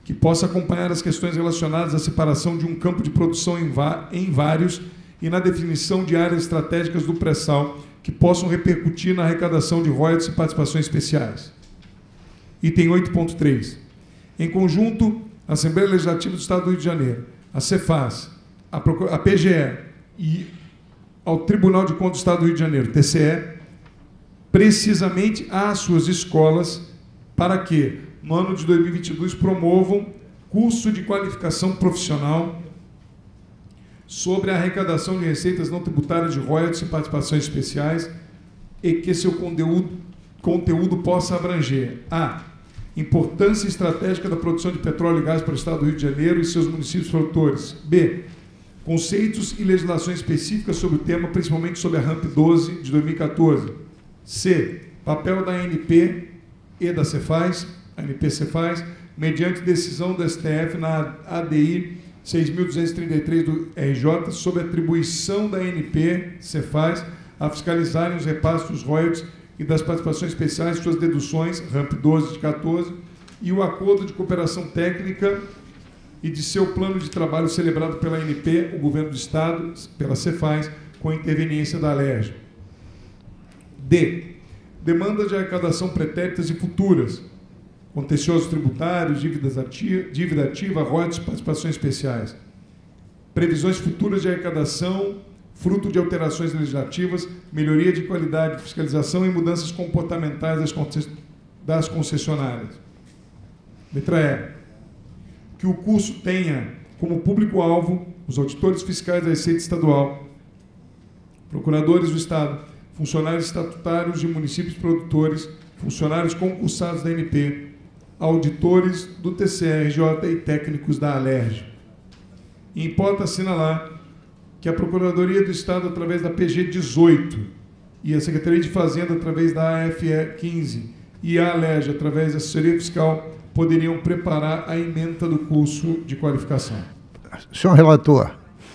S3: que possa acompanhar as questões relacionadas à separação de um campo de produção em vários e na definição de áreas estratégicas do pré-sal que possam repercutir na arrecadação de royalties e participações especiais. Item 8.3. Em conjunto, a Assembleia Legislativa do Estado do Rio de Janeiro, a Cefaz, a PGE e ao Tribunal de Contas do Estado do Rio de Janeiro, TCE, precisamente às suas escolas, para que, no ano de 2022, promovam curso de qualificação profissional sobre a arrecadação de receitas não tributárias de royalties e participações especiais e que seu conteúdo possa abranger a importância estratégica da produção de petróleo e gás para o Estado do Rio de Janeiro e seus municípios produtores. B. Conceitos e legislações específicas sobre o tema, principalmente sobre a RAMP 12 de 2014. C. Papel da ANP e da Cefaz, ANP-Cefaz, mediante decisão do STF na ADI 6.233 do RJ, sobre a atribuição da ANP-Cefaz a fiscalizarem os repasses dos royalties e das participações especiais, suas deduções, RAMP 12 de 14, e o acordo de cooperação técnica e de seu plano de trabalho celebrado pela ANP, o Governo do Estado, pela Cefaz, com a interveniência da Alerj. D. Demandas de arrecadação pretéritas e futuras, contenciosos tributários, dívida ativa, royalties e participações especiais. Previsões futuras de arrecadação, fruto de alterações legislativas, melhoria de qualidade, fiscalização e mudanças comportamentais das concessionárias. Letra E. Que o curso tenha como público-alvo os auditores fiscais da Receita Estadual, procuradores do Estado, funcionários estatutários de municípios produtores, funcionários concursados da ANP, auditores do TCE-RJ e técnicos da Alerj. E importa assinalar que a Procuradoria do Estado, através da PG 18, e a Secretaria de Fazenda, através da AFE 15, e a Alerj, através da assessoria fiscal, poderiam preparar a ementa do curso de qualificação.
S1: Senhor relator,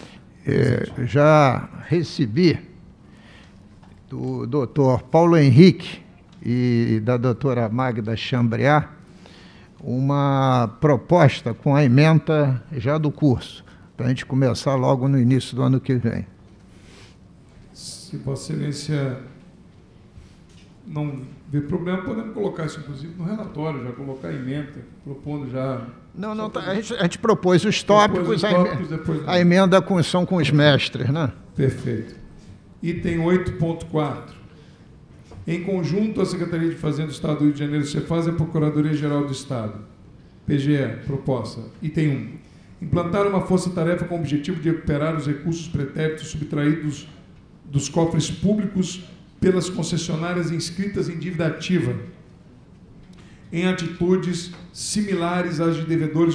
S1: já recebi do doutor Paulo Henrique e da doutora Magda Chambriat uma proposta com a ementa já do curso, para a gente começar logo no início do ano que vem.
S3: Se Vossa Excelência não vê problema, podemos colocar isso, inclusive, no relatório, já colocar a emenda, propondo já...
S1: Não, a gente propôs os tópicos, a emenda são com os mestres, né?
S3: Perfeito. Item 8.4. Em conjunto, a Secretaria de Fazenda do Estado do Rio de Janeiro, Cefaz e a Procuradoria-Geral do Estado. PGE, proposta. Item 1. Implantar uma força-tarefa com o objetivo de recuperar os recursos pretéritos subtraídos dos cofres públicos pelas concessionárias inscritas em dívida ativa, em atitudes similares às de devedores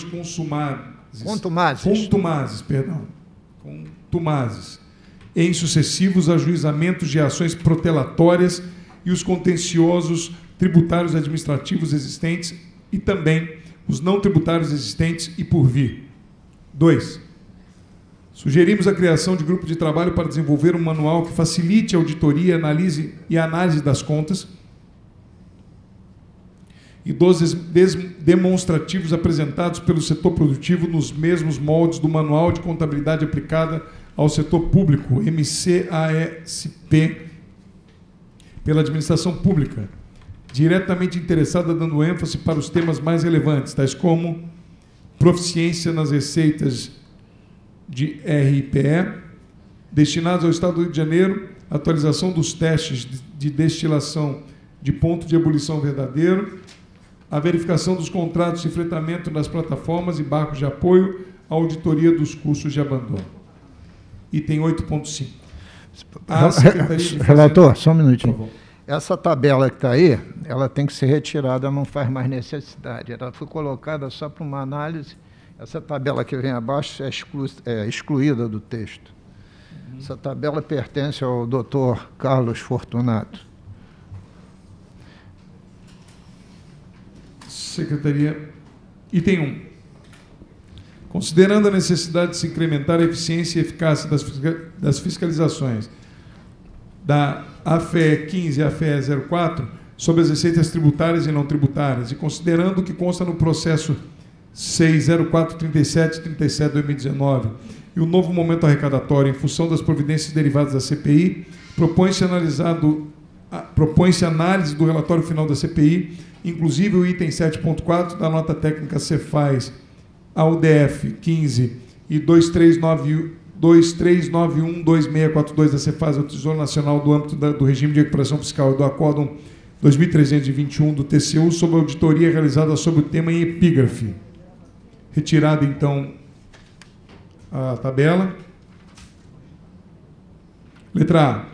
S3: contumazes, em sucessivos ajuizamentos de ações protelatórias e os contenciosos tributários administrativos existentes e também os não tributários existentes e por vir. 2. Sugerimos a criação de grupo de trabalho para desenvolver um manual que facilite a auditoria, análise e análise das contas e dos demonstrativos apresentados pelo setor produtivo nos mesmos moldes do Manual de Contabilidade Aplicada ao Setor Público, MCASP, pela Administração Pública, diretamente interessada, dando ênfase para os temas mais relevantes, tais como proficiência nas receitas de RIPE, destinados ao Estado do Rio de Janeiro, atualização dos testes de destilação de ponto de ebulição verdadeiro, a verificação dos contratos de fretamento nas plataformas e barcos de apoio, a auditoria dos custos de abandono. Item 8.5.
S1: Relator, só um minutinho. Essa tabela que está aí, ela tem que ser retirada, não faz mais necessidade. Ela foi colocada só para uma análise. Essa tabela que vem abaixo é excluída do texto. Essa tabela pertence ao doutor Carlos Fortunato.
S3: Secretaria. Item 1. Considerando a necessidade de se incrementar a eficiência e eficácia das fiscalizações da AFE 15 e AFE 04 sobre as receitas tributárias e não tributárias, e considerando o que consta no processo 60437/37/2019 e o novo momento arrecadatório em função das providências derivadas da CPI, propõe-se análise do relatório final da CPI, inclusive o item 7.4 da nota técnica Cefaz ao DF 15 e 23912642 da Cefaz ao Tesouro Nacional do âmbito do regime de recuperação fiscal e do Acórdão 2321 do TCU sobre a auditoria realizada sobre o tema em epígrafe. Retirada, então, a tabela. Letra A.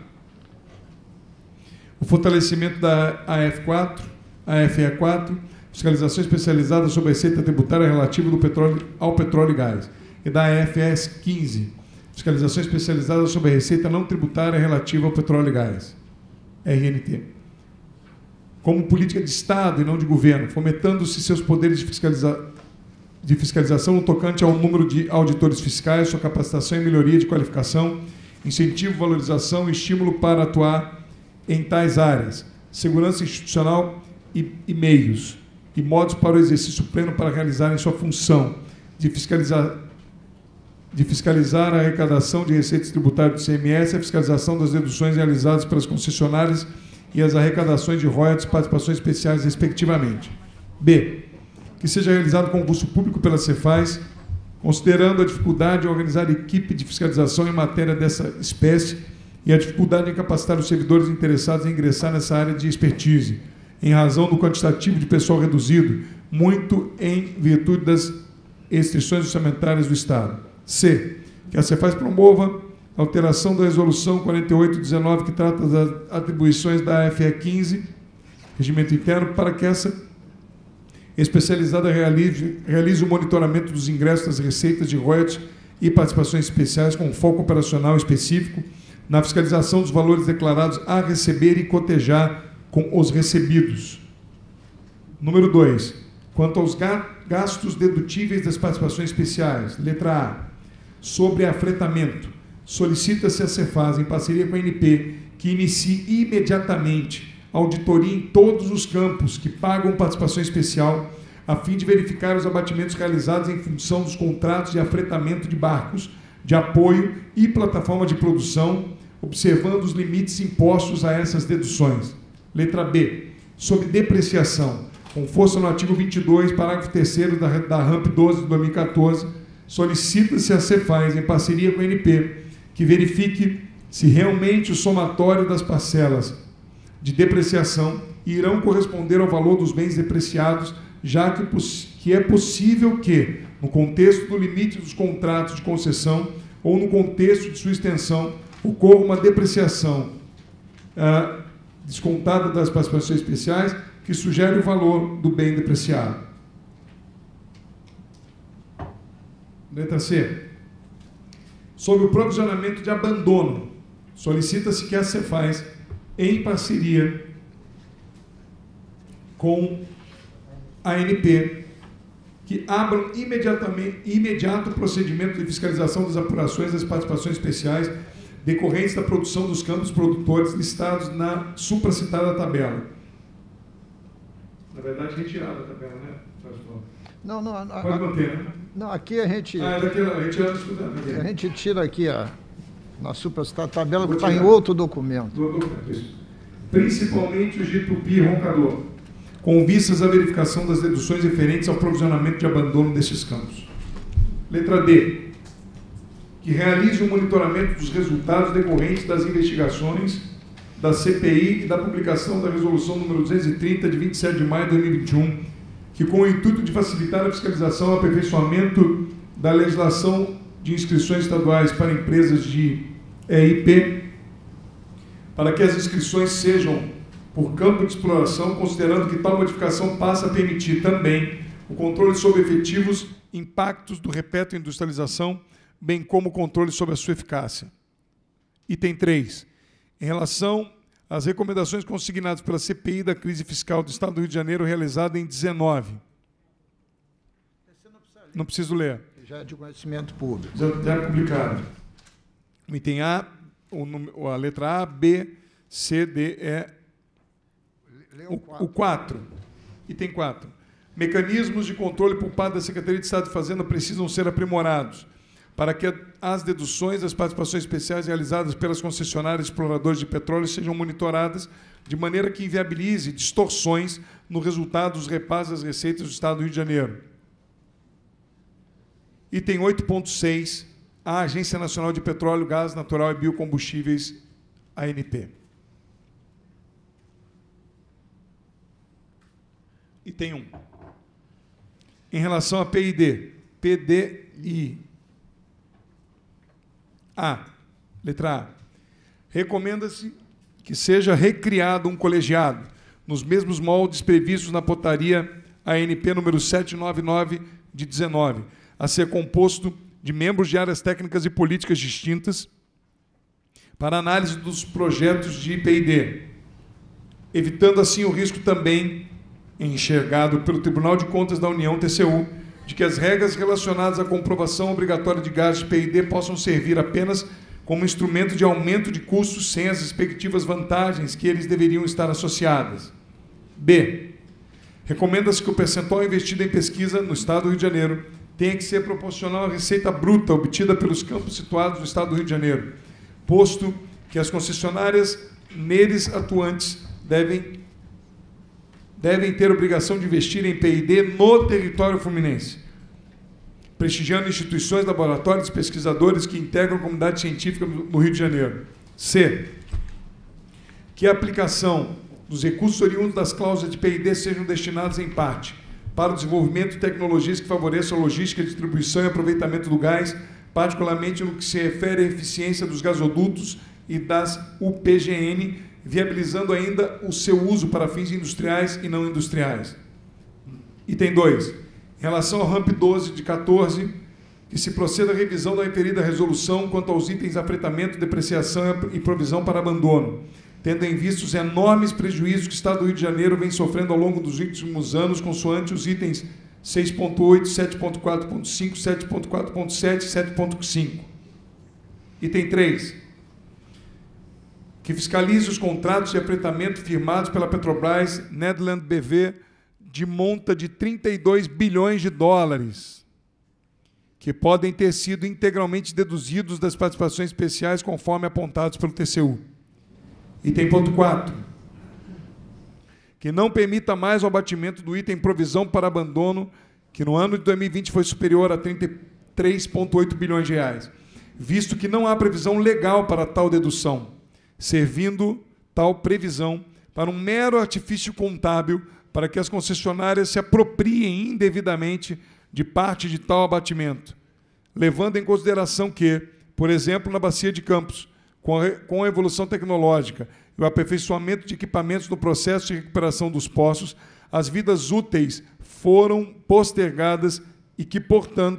S3: O fortalecimento da AF4, AFE4, fiscalização especializada sobre a receita tributária relativa ao petróleo e gás, e da AFS 15, fiscalização especializada sobre a receita não tributária relativa ao petróleo e gás, RNT. Como política de Estado e não de governo, fomentando-se seus poderes de fiscalização no tocante ao número de auditores fiscais, sua capacitação e melhoria de qualificação, incentivo, valorização e estímulo para atuar em tais áreas, segurança institucional e meios, e modos para o exercício pleno para realizarem sua função de fiscalizar a arrecadação de receitas tributárias do CMS, a fiscalização das deduções realizadas pelas concessionárias e as arrecadações de royalties e participações especiais, respectivamente. B. Que seja realizado concurso público pela Cefaz, considerando a dificuldade em organizar equipe de fiscalização em matéria dessa espécie e a dificuldade em capacitar os servidores interessados em ingressar nessa área de expertise, em razão do quantitativo de pessoal reduzido, muito em virtude das restrições orçamentárias do Estado. C. Que a Cefaz promova a alteração da Resolução 4819, que trata das atribuições da AFE 15, regimento interno, para que essa especializada realize o monitoramento dos ingressos das receitas de royalties e participações especiais com foco operacional específico na fiscalização dos valores declarados a receber e cotejar com os recebidos. Número 2. Quanto aos gastos dedutíveis das participações especiais, letra A, sobre afretamento, solicita-se a Cefaz, em parceria com a ANP, que inicie imediatamente auditoria em todos os campos que pagam participação especial, a fim de verificar os abatimentos realizados em função dos contratos de afretamento de barcos, de apoio e plataforma de produção, observando os limites impostos a essas deduções. Letra B. Sobre depreciação, com força no artigo 22, parágrafo 3º da RAMP 12 de 2014, solicita-se a Cefaz, em parceria com a ANP, que verifique se realmente o somatório das parcelas de depreciação irão corresponder ao valor dos bens depreciados, já que é possível que, no contexto do limite dos contratos de concessão ou no contexto de sua extensão, ocorra uma depreciação descontada das participações especiais que sugere o valor do bem depreciado. Letra C. Sobre o provisionamento de abandono, solicita-se que a Cefaz, em parceria com a ANP, que abram imediato procedimento de fiscalização das apurações das participações especiais decorrentes da produção dos campos produtores listados na supracitada tabela. Na verdade, retirada a tabela, né?
S1: Não,
S3: pode manter, né?
S1: Não, aqui a gente...
S3: A
S1: gente tira aqui na supracitada tabela, que está em outro documento.
S3: Principalmente o G-Tupi roncador, com vistas à verificação das deduções referentes ao provisionamento de abandono desses campos. Letra D. Que realize o monitoramento dos resultados decorrentes das investigações da CPI e da publicação da Resolução número 230, de 27 de maio de 2021, que, com o intuito de facilitar a fiscalização e aperfeiçoamento da legislação de inscrições estaduais para empresas de EIP, para que as inscrições sejam por campo de exploração, considerando que tal modificação passa a permitir também o controle sobre efetivos impactos do repeto industrialização, bem como o controle sobre a sua eficácia. Item 3. Em relação às recomendações consignadas pela CPI da crise fiscal do Estado do Rio de Janeiro, realizada em 19. Não preciso ler.
S1: Já é de conhecimento público.
S3: Já é publicado. O item A, a letra A, B, C, D, E. O 4. Item 4. Mecanismos de controle por parte da Secretaria de Estado de Fazenda precisam ser aprimorados para que as deduções das participações especiais realizadas pelas concessionárias exploradores de petróleo sejam monitoradas de maneira que inviabilize distorções no resultado dos repasses das receitas do Estado do Rio de Janeiro. Item 8.6, a Agência Nacional de Petróleo, Gás Natural e Biocombustíveis, ANP. Item 1. Em relação a PDI. Letra A. Recomenda-se que seja recriado um colegiado, nos mesmos moldes previstos na portaria ANP número 799 de 19, a ser composto de membros de áreas técnicas e políticas distintas para análise dos projetos de IPID, evitando assim o risco também enxergado pelo Tribunal de Contas da União, TCU, de que as regras relacionadas à comprovação obrigatória de gastos de IPID possam servir apenas como instrumento de aumento de custos sem as respectivas vantagens que eles deveriam estar associadas. B. Recomenda-se que o percentual investido em pesquisa no Estado do Rio de Janeiro tenha que ser proporcional à receita bruta obtida pelos campos situados no Estado do Rio de Janeiro, posto que as concessionárias neles atuantes devem ter obrigação de investir em PID no território fluminense, prestigiando instituições, laboratórios e pesquisadores que integram a comunidade científica no Rio de Janeiro. C. Que a aplicação dos recursos oriundos das cláusulas de PID sejam destinados, em parte, para o desenvolvimento de tecnologias que favoreçam a logística, distribuição e aproveitamento do gás, particularmente no que se refere à eficiência dos gasodutos e das UPGN, viabilizando ainda o seu uso para fins industriais e não industriais. Item 2. Em relação ao RAMP 12 de 14, que se proceda à revisão da referida resolução quanto aos itens afretamento, depreciação e provisão para abandono, tendo em vista os enormes prejuízos que o Estado do Rio de Janeiro vem sofrendo ao longo dos últimos anos, consoante os itens 6.8, 7.4.5, 7.4.7 e 7.5. Item 3. Que fiscalize os contratos de afretamento firmados pela Petrobras Nederland BV de monta de 32 bilhões de dólares, que podem ter sido integralmente deduzidos das participações especiais conforme apontados pelo TCU. Item ponto 4. Que não permita mais o abatimento do item provisão para abandono, que no ano de 2020 foi superior a 33,8 bilhões de reais, visto que não há previsão legal para tal dedução, servindo tal previsão para um mero artifício contábil para que as concessionárias se apropriem indevidamente de parte de tal abatimento, levando em consideração que, por exemplo, na Bacia de Campos, com a evolução tecnológica e o aperfeiçoamento de equipamentos no processo de recuperação dos poços, as vidas úteis foram postergadas e que, portanto,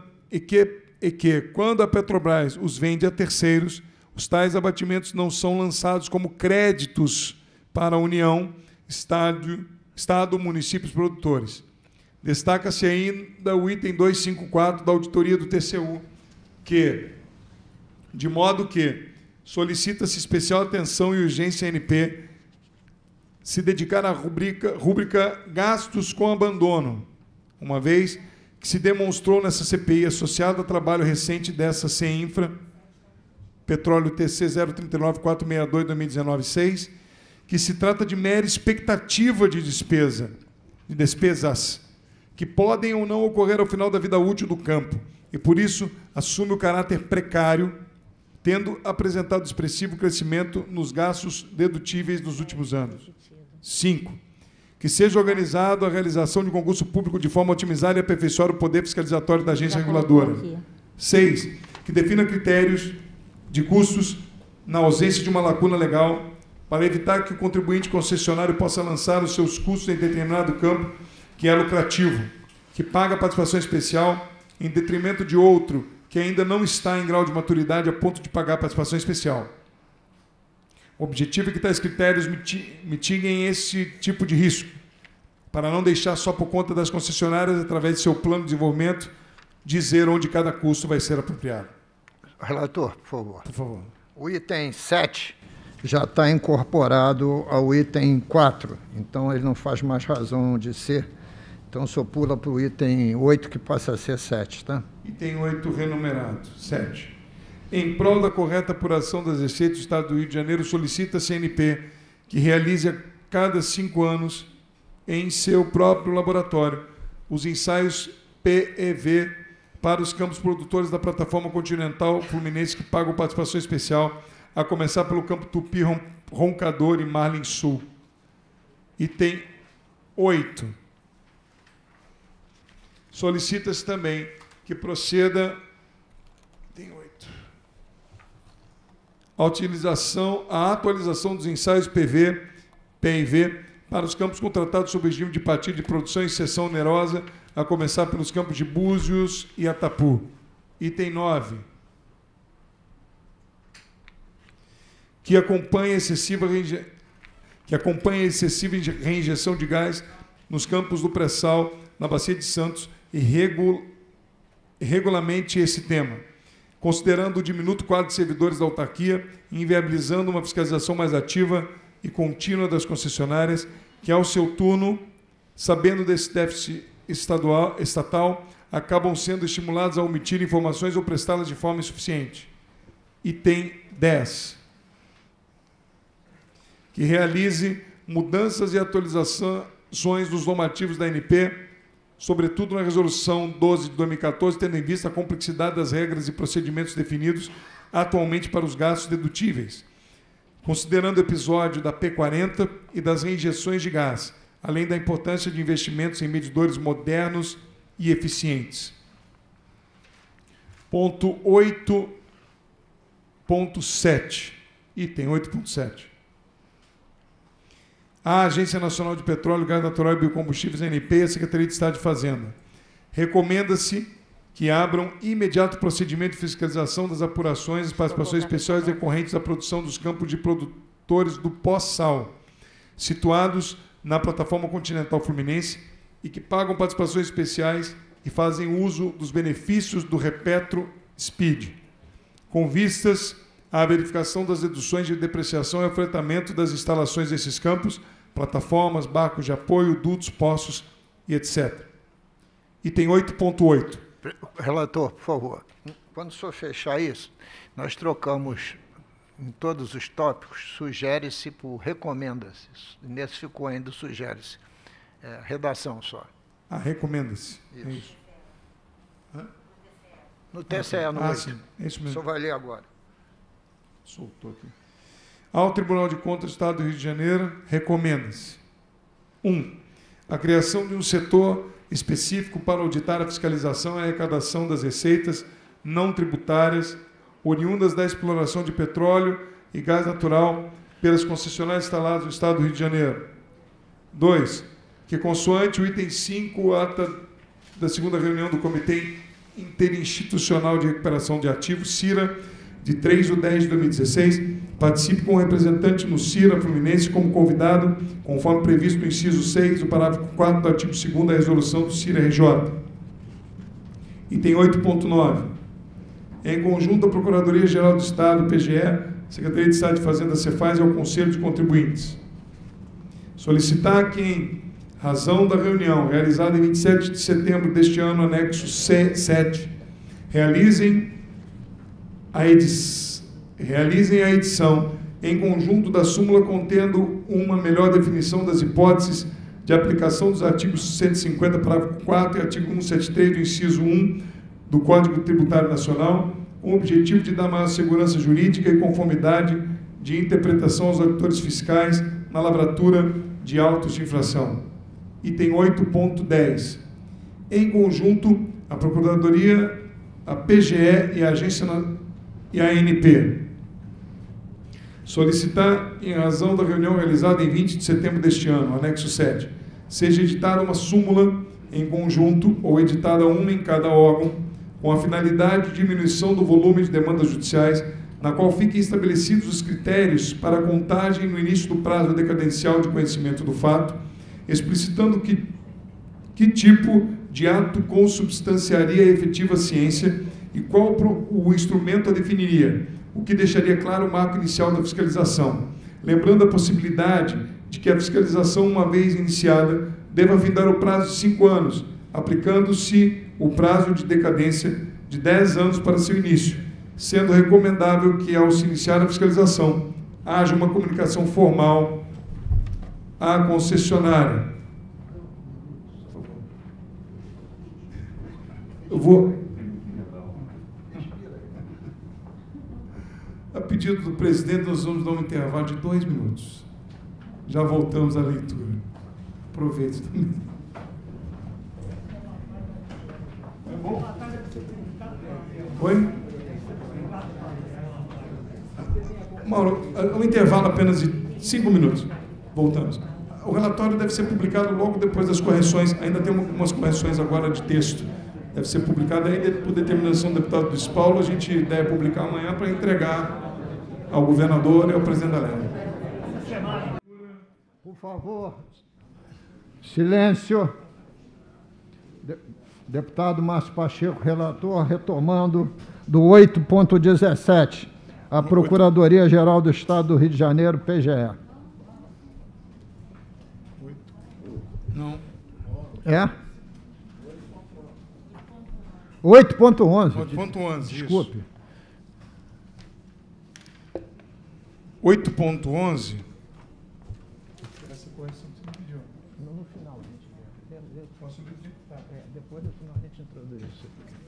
S3: quando a Petrobras os vende a terceiros, os tais abatimentos não são lançados como créditos para a União, Estado, municípios produtores. Destaca-se ainda o item 254 da auditoria do TCU, que, de modo que solicita-se especial atenção e urgência ANP se dedicar à rúbrica gastos com abandono, uma vez que se demonstrou nessa CPI, associado ao trabalho recente dessa CEINFRA, Petróleo TC 039-462-2019-6, que se trata de mera expectativa de despesas, que podem ou não ocorrer ao final da vida útil do campo, e, por isso, assume o caráter precário, tendo apresentado expressivo crescimento nos gastos dedutíveis nos últimos anos. 5. Que seja organizado a realização de concurso público de forma a otimizar e aperfeiçoar o poder fiscalizatório da agência reguladora. 6. Que defina critérios de custos na ausência de uma lacuna legal para evitar que o contribuinte concessionário possa lançar os seus custos em determinado campo que é lucrativo, que paga participação especial em detrimento de outro que ainda não está em grau de maturidade a ponto de pagar participação especial. O objetivo é que tais critérios mitiguem esse tipo de risco, para não deixar só por conta das concessionárias, através de seu plano de desenvolvimento, dizer onde cada custo vai ser apropriado.
S1: Relator, por favor.
S3: Por favor.
S1: O item 7 já está incorporado ao item 4, então ele não faz mais razão de ser. Então, o senhor pula para o item 8, que passa a ser 7, tá?
S3: Item 8, renumerado. 7. Em prol da correta apuração das receitas, o Estado do Rio de Janeiro solicita a CNP que realize a cada 5 anos, em seu próprio laboratório, os ensaios PEV para os campos produtores da plataforma continental fluminense que pagam participação especial, a começar pelo campo Tupi, Roncador e Marlin Sul. Item 8. Solicita-se também que proceda a atualização dos ensaios PIV para os campos contratados sob regime de partilha de produção e cessão onerosa, a começar pelos campos de Búzios e Atapu. Item 9. Que acompanha a excessiva reinjeção de gás nos campos do pré-sal, na Bacia de Santos, e regulamente esse tema, considerando o diminuto quadro de servidores da autarquia, inviabilizando uma fiscalização mais ativa e contínua das concessionárias, que, ao seu turno, sabendo desse déficit estatal, acabam sendo estimulados a omitir informações ou prestá-las de forma insuficiente. Item 10. Que realize mudanças e atualizações dos normativos da ANP, sobretudo na Resolução 12 de 2014, tendo em vista a complexidade das regras e procedimentos definidos atualmente para os gastos dedutíveis, considerando o episódio da P40 e das reinjeções de gás, além da importância de investimentos em medidores modernos e eficientes. Ponto 8.7. Item 8.7. A Agência Nacional de Petróleo, Gás Natural e Biocombustíveis, ANP, e a Secretaria de Estado de Fazenda. Recomenda-se que abram imediato procedimento de fiscalização das apurações e participações especiais decorrentes da produção dos campos de produtores do pós-sal, situados na plataforma continental fluminense e que pagam participações especiais e fazem uso dos benefícios do Repetro Speed, com vistas à verificação das deduções de depreciação e afretamento das instalações desses campos, plataformas, barcos de apoio, dutos, poços e etc. Item 8.8.
S1: Relator, por favor, quando o senhor fechar isso, nós trocamos em todos os tópicos, sugere-se por recomenda-se. Nesse ficou ainda sugere-se. Redação só.
S3: Ah, recomenda-se.
S1: Isso.
S3: É isso.
S1: No TCE, no 8.
S3: Sim, é isso mesmo.
S1: O senhor vai ler agora.
S3: Soltou aqui. Ao Tribunal de Contas do Estado do Rio de Janeiro, recomenda-se: 1. A criação de um setor específico para auditar a fiscalização e a arrecadação das receitas não tributárias oriundas da exploração de petróleo e gás natural pelas concessionárias instaladas no Estado do Rio de Janeiro. 2. Que, consoante o item 5, ata da segunda reunião do Comitê Interinstitucional de Recuperação de Ativos, CIRA, de 3/10/2016, participe com o representante no CIRA Fluminense como convidado, conforme previsto no inciso 6 do parágrafo 4 do artigo 2º da resolução do CIRA-RJ. Item 8.9. Em conjunto à Procuradoria-Geral do Estado, PGE, Secretaria de Estado de Fazenda, Cefaz e ao Conselho de Contribuintes. Solicitar que, em razão da reunião realizada em 27 de setembro deste ano, anexo C7, realizem a edição em conjunto da súmula contendo uma melhor definição das hipóteses de aplicação dos artigos 150, parágrafo 4 e artigo 173 do inciso 1 do Código Tributário Nacional, com o objetivo de dar maior segurança jurídica e conformidade de interpretação aos auditores fiscais na lavratura de autos de infração. Item 8.10. Em conjunto, a Procuradoria, a PGE e a Agência e a ANP. Solicitar, em razão da reunião realizada em 20 de setembro deste ano, anexo 7, seja editada uma súmula em conjunto ou editada uma em cada órgão, com a finalidade de diminuição do volume de demandas judiciais, na qual fiquem estabelecidos os critérios para a contagem no início do prazo decadencial de conhecimento do fato, explicitando que tipo de ato consubstanciaria a efetiva ciência e qual o instrumento a definiria, o que deixaria claro o marco inicial da fiscalização, lembrando a possibilidade de que a fiscalização, uma vez iniciada, deva findar o prazo de 5 anos, aplicando-se o prazo de decadência de 10 anos para seu início, sendo recomendável que, ao se iniciar a fiscalização, haja uma comunicação formal à concessionária. Eu vou... A pedido do presidente, nós vamos dar um intervalo de 2 minutos. Já voltamos à leitura. Aproveite também. É bom? Oi? Mauro, um intervalo apenas de 5 minutos. Voltamos. O relatório deve ser publicado logo depois das correções. Ainda tem algumas correções agora de texto. Deve ser publicado ainda por determinação do deputado Luiz Paulo. A gente deve publicar amanhã para entregar ao governador e ao presidente da Lei.
S1: Por favor, silêncio. Deputado Márcio Pacheco, relator, retomando do 8.17, a Procuradoria-Geral do Estado do Rio de Janeiro, PGE.
S3: Não.
S1: É? 8.11.
S3: 8.11,
S1: desculpe.
S3: isso. 8.11. Essa correção que você me pediu.
S1: No final, a gente vê.
S3: Posso ler?
S1: Depois, no final, a gente introduz isso.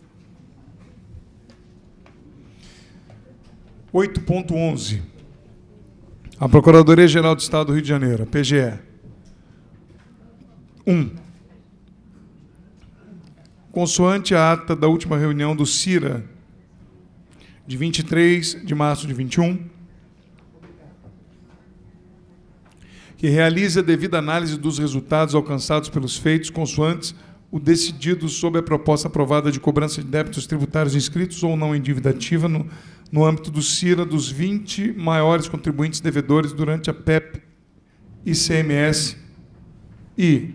S3: 8.11. A Procuradoria-Geral do Estado do Rio de Janeiro, a PGE. 1. Consoante a ata da última reunião do CIRA, de 23 de março de 21, que realize a devida análise dos resultados alcançados pelos feitos consoantes o decidido sobre a proposta aprovada de cobrança de débitos tributários inscritos ou não em dívida ativa no âmbito do CIRA dos 20 maiores contribuintes devedores durante a PEP ICMS e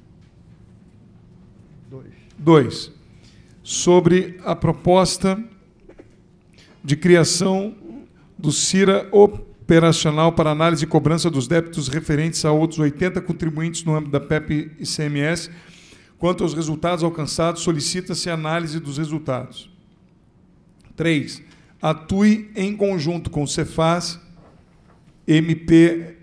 S3: 2. Sobre a proposta de criação do CIRA operacional para análise e cobrança dos débitos referentes a outros 80 contribuintes no âmbito da PEP ICMS. Quanto aos resultados alcançados, solicita-se análise dos resultados. 3. Atue em conjunto com o Cefaz, MPRJ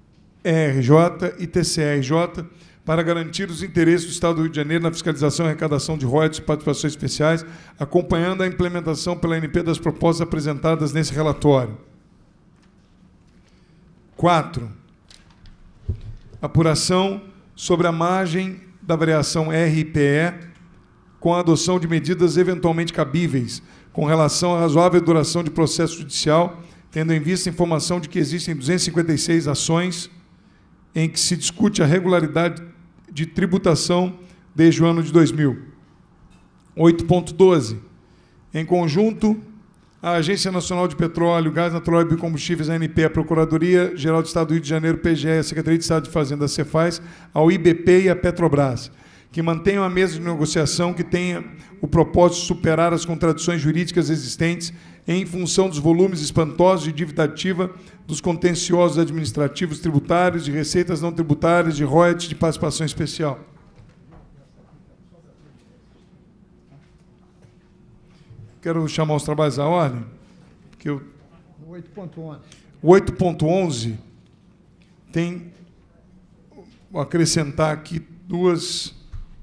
S3: e TCRJ para garantir os interesses do Estado do Rio de Janeiro na fiscalização e arrecadação de royalties e participações especiais, acompanhando a implementação pela ANP das propostas apresentadas nesse relatório. 4. Apuração sobre a margem da variação RPE com a adoção de medidas eventualmente cabíveis com relação à razoável duração de processo judicial, tendo em vista a informação de que existem 256 ações em que se discute a regularidade de tributação desde o ano de 2000. 8.12. Em conjunto, a Agência Nacional de Petróleo, Gás Natural e Biocombustíveis, a ANP, a Procuradoria-Geral do Estado do Rio de Janeiro, PGE, a Secretaria de Estado de Fazenda, a Cefaz, ao IBP e à Petrobras, que mantenham a mesa de negociação que tenha o propósito de superar as contradições jurídicas existentes em função dos volumes espantosos de dívida ativa, dos contenciosos administrativos tributários, de receitas não tributárias, de royalties, de participação especial. Quero chamar os trabalhos à ordem, porque eu...
S1: 8.11.
S3: 8.11 tem, vou acrescentar aqui dois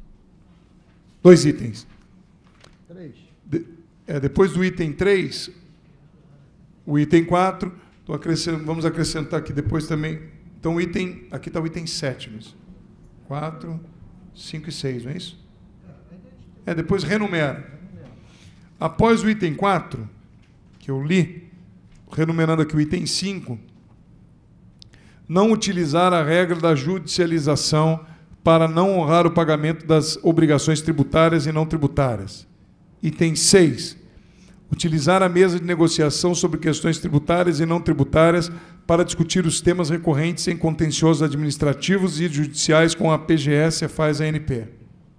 S3: itens.
S1: 3.
S3: Depois do item 3, o item 4, vamos acrescentar aqui depois também. Então, aqui está o item 7, Luiz. 4, 5 e 6, não é isso? Depois renumera. Após o item 4, que eu li, renumerando aqui o item 5, não utilizar a regra da judicialização para não honrar o pagamento das obrigações tributárias e não tributárias. Item 6, utilizar a mesa de negociação sobre questões tributárias e não tributárias para discutir os temas recorrentes em contenciosos administrativos e judiciais com a PGE, Cefaz e a ANP.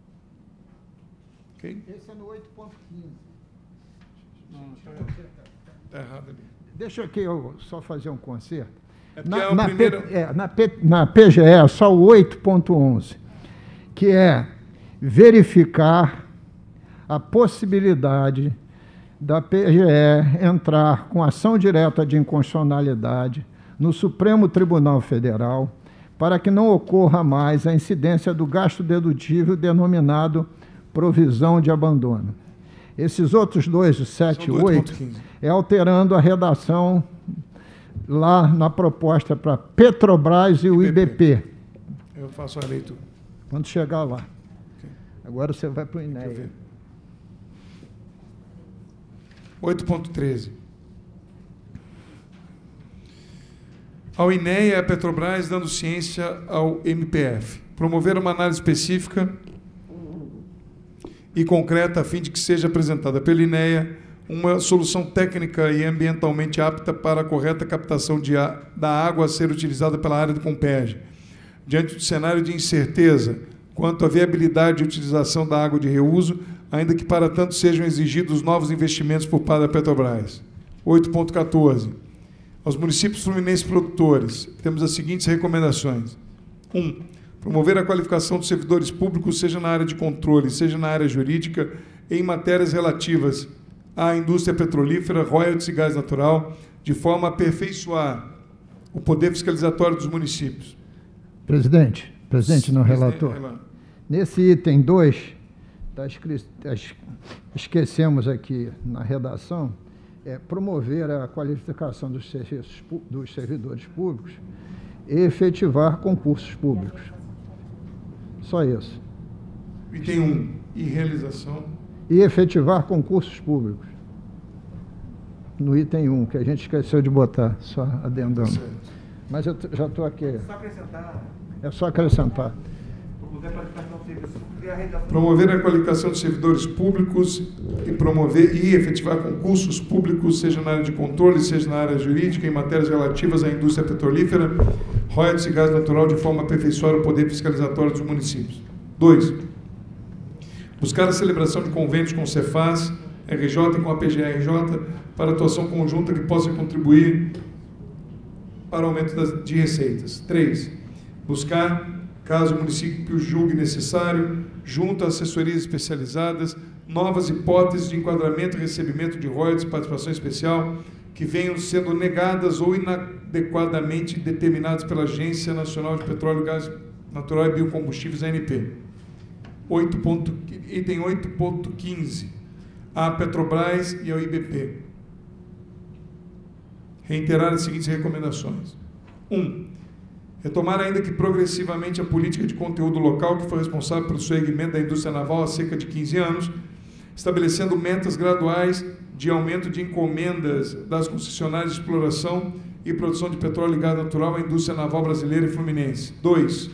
S3: Okay?
S1: Esse é no 8.15.
S3: Está errado ali.
S1: Deixa aqui eu só fazer um conserto.
S3: Na PGE,
S1: só o 8.11. que é verificar a possibilidade da PGE entrar com ação direta de inconstitucionalidade no Supremo Tribunal Federal para que não ocorra mais a incidência do gasto dedutível denominado provisão de abandono. Esses outros dois, o 7 e 8, é alterando a redação lá na proposta para Petrobras e o IBP.
S3: Eu faço a leitura.
S1: Quando chegar lá.
S3: Okay.
S1: Agora você vai para o INEA.
S3: 8.13. Ao INEA e à Petrobras dando ciência ao MPF. Promover uma análise específica e concreta a fim de que seja apresentada pela INEA uma solução técnica e ambientalmente apta para a correta captação da água a ser utilizada pela área do Comperj, diante do cenário de incerteza quanto à viabilidade de utilização da água de reuso, ainda que para tanto sejam exigidos novos investimentos por parte da Petrobras. 8.14. Aos municípios fluminenses produtores, temos as seguintes recomendações. 1. Promover a qualificação dos servidores públicos, seja na área de controle, seja na área jurídica, em matérias relativas à indústria petrolífera, royalties e gás natural, de forma a aperfeiçoar o poder fiscalizatório dos municípios.
S1: Presidente, no relator. Nesse item 2, esquecemos aqui na redação, promover a qualificação dos servidores públicos e efetivar concursos públicos. Só isso.
S3: Item 1, e realização.
S1: E efetivar concursos públicos. No item 1, que a gente esqueceu de botar, só adendando.
S3: Certo.
S1: Mas eu já estou aqui.
S5: É só acrescentar.
S1: É só acrescentar.
S3: Promover a qualificação dos servidores públicos e promover e efetivar concursos públicos, seja na área de controle, seja na área jurídica, em matérias relativas à indústria petrolífera, royalties e gás natural, de forma a aperfeiçoar o poder fiscalizatório dos municípios. 2. Buscar a celebração de convênios com o Cefaz, RJ e com a PGRJ para atuação conjunta que possa contribuir para o aumento de receitas. 3. Buscar, caso o município julgue necessário, junto a assessorias especializadas, novas hipóteses de enquadramento e recebimento de royalties de participação especial que venham sendo negadas ou inadequadamente determinadas pela Agência Nacional de Petróleo, Gás Natural e Biocombustíveis, ANP. Item 8.15. À Petrobras e ao IBP. Reiterar as seguintes recomendações. 1. Retomar, ainda que progressivamente, a política de conteúdo local que foi responsável pelo segmento da indústria naval há cerca de 15 anos, estabelecendo metas graduais de aumento de encomendas das concessionárias de exploração e produção de petróleo e gás natural à indústria naval brasileira e fluminense. 2.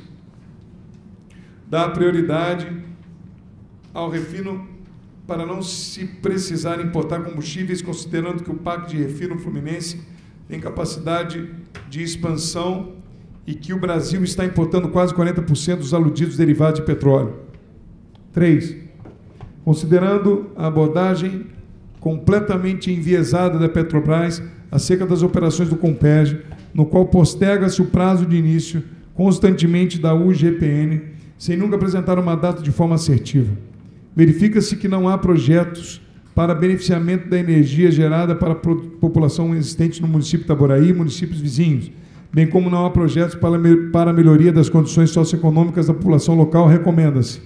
S3: Dar prioridade ao refino para não se precisar importar combustíveis, considerando que o Parque de Refino Fluminense tem capacidade de expansão e que o Brasil está importando quase 40% dos aludidos derivados de petróleo. 3. Considerando a abordagem completamente enviesada da Petrobras acerca das operações do Comperj, no qual posterga-se o prazo de início constantemente da UGPN, sem nunca apresentar uma data de forma assertiva. Verifica-se que não há projetos para beneficiamento da energia gerada para a população existente no município de Itaboraí e municípios vizinhos, bem como não há projetos para a melhoria das condições socioeconômicas da população local. Recomenda-se.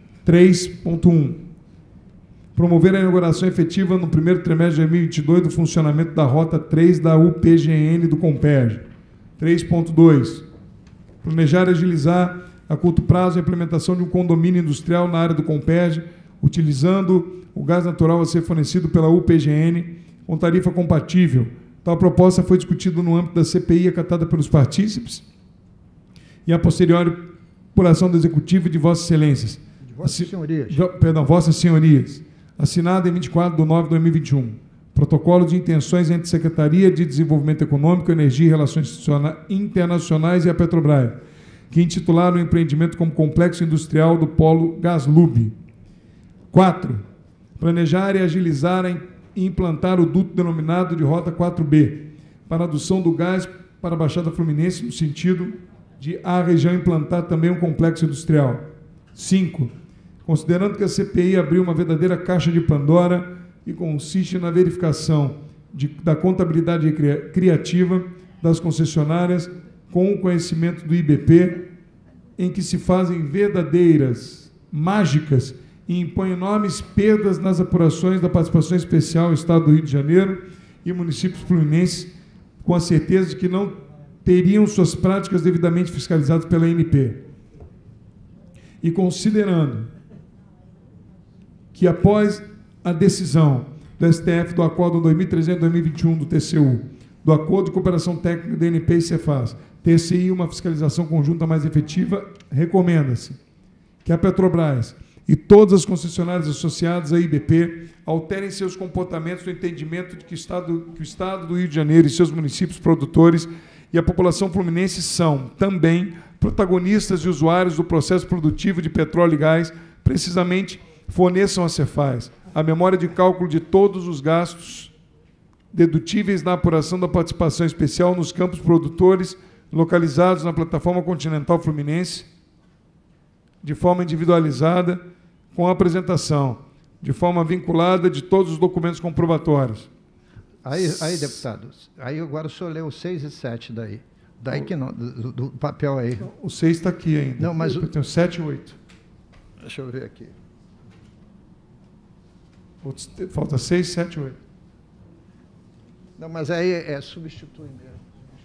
S3: 3.1. Promover a inauguração efetiva no primeiro trimestre de 2022 do funcionamento da Rota 3 da UPGN do Comperj. 3.2. Planejar e agilizar a curto prazo a implementação de um condomínio industrial na área do Comperj, utilizando o gás natural a ser fornecido pela UPGN com tarifa compatível. Tal proposta foi discutida no âmbito da CPI acatada pelos partícipes e a posteriori por ação do Executivo e de Vossas Excelências.
S1: Vossas Senhorias.
S3: Vossas Senhorias. Assinada em 24 de nove de 2021. Protocolo de intenções entre a Secretaria de Desenvolvimento Econômico, Energia e Relações Internacionais e a Petrobras, que intitularam o empreendimento como Complexo Industrial do Polo Gaslub. 4. Planejar e agilizar e implantar o duto denominado de Rota 4B, para a adução do gás para a Baixada Fluminense, no sentido de a região implantar também um complexo industrial. 5. Considerando que a CPI abriu uma verdadeira caixa de Pandora que consiste na verificação da contabilidade criativa das concessionárias com o conhecimento do IBP, em que se fazem verdadeiras mágicas e impõem enormes perdas nas apurações da participação especial ao Estado do Rio de Janeiro e municípios fluminenses, com a certeza de que não teriam suas práticas devidamente fiscalizadas pela ANP. E considerando que, após a decisão do STF do Acórdão 2300/2021 do TCU, do Acordo de Cooperação Técnica da ANP e Cefaz, TCI uma fiscalização conjunta mais efetiva, recomenda-se que a Petrobras e todas as concessionárias associadas à IBP alterem seus comportamentos no entendimento de que o Estado do Rio de Janeiro e seus municípios produtores e a população fluminense são, também, protagonistas e usuários do processo produtivo de petróleo e gás, precisamente forneçam à Cefaz a memória de cálculo de todos os gastos dedutíveis na apuração da participação especial nos campos produtores localizados na plataforma continental fluminense, de forma individualizada, com a apresentação, de forma vinculada, de todos os documentos comprobatórios.
S1: Aí, deputado, aí agora o senhor leu o 6 e 7 daí. Daí que não, do papel aí.
S3: O 6 está aqui ainda.
S1: Não, mas
S3: eu tenho 7 e 8.
S1: Deixa eu ver aqui.
S3: Falta 6, 7 e 8.
S1: Não, mas aí é substitui mesmo.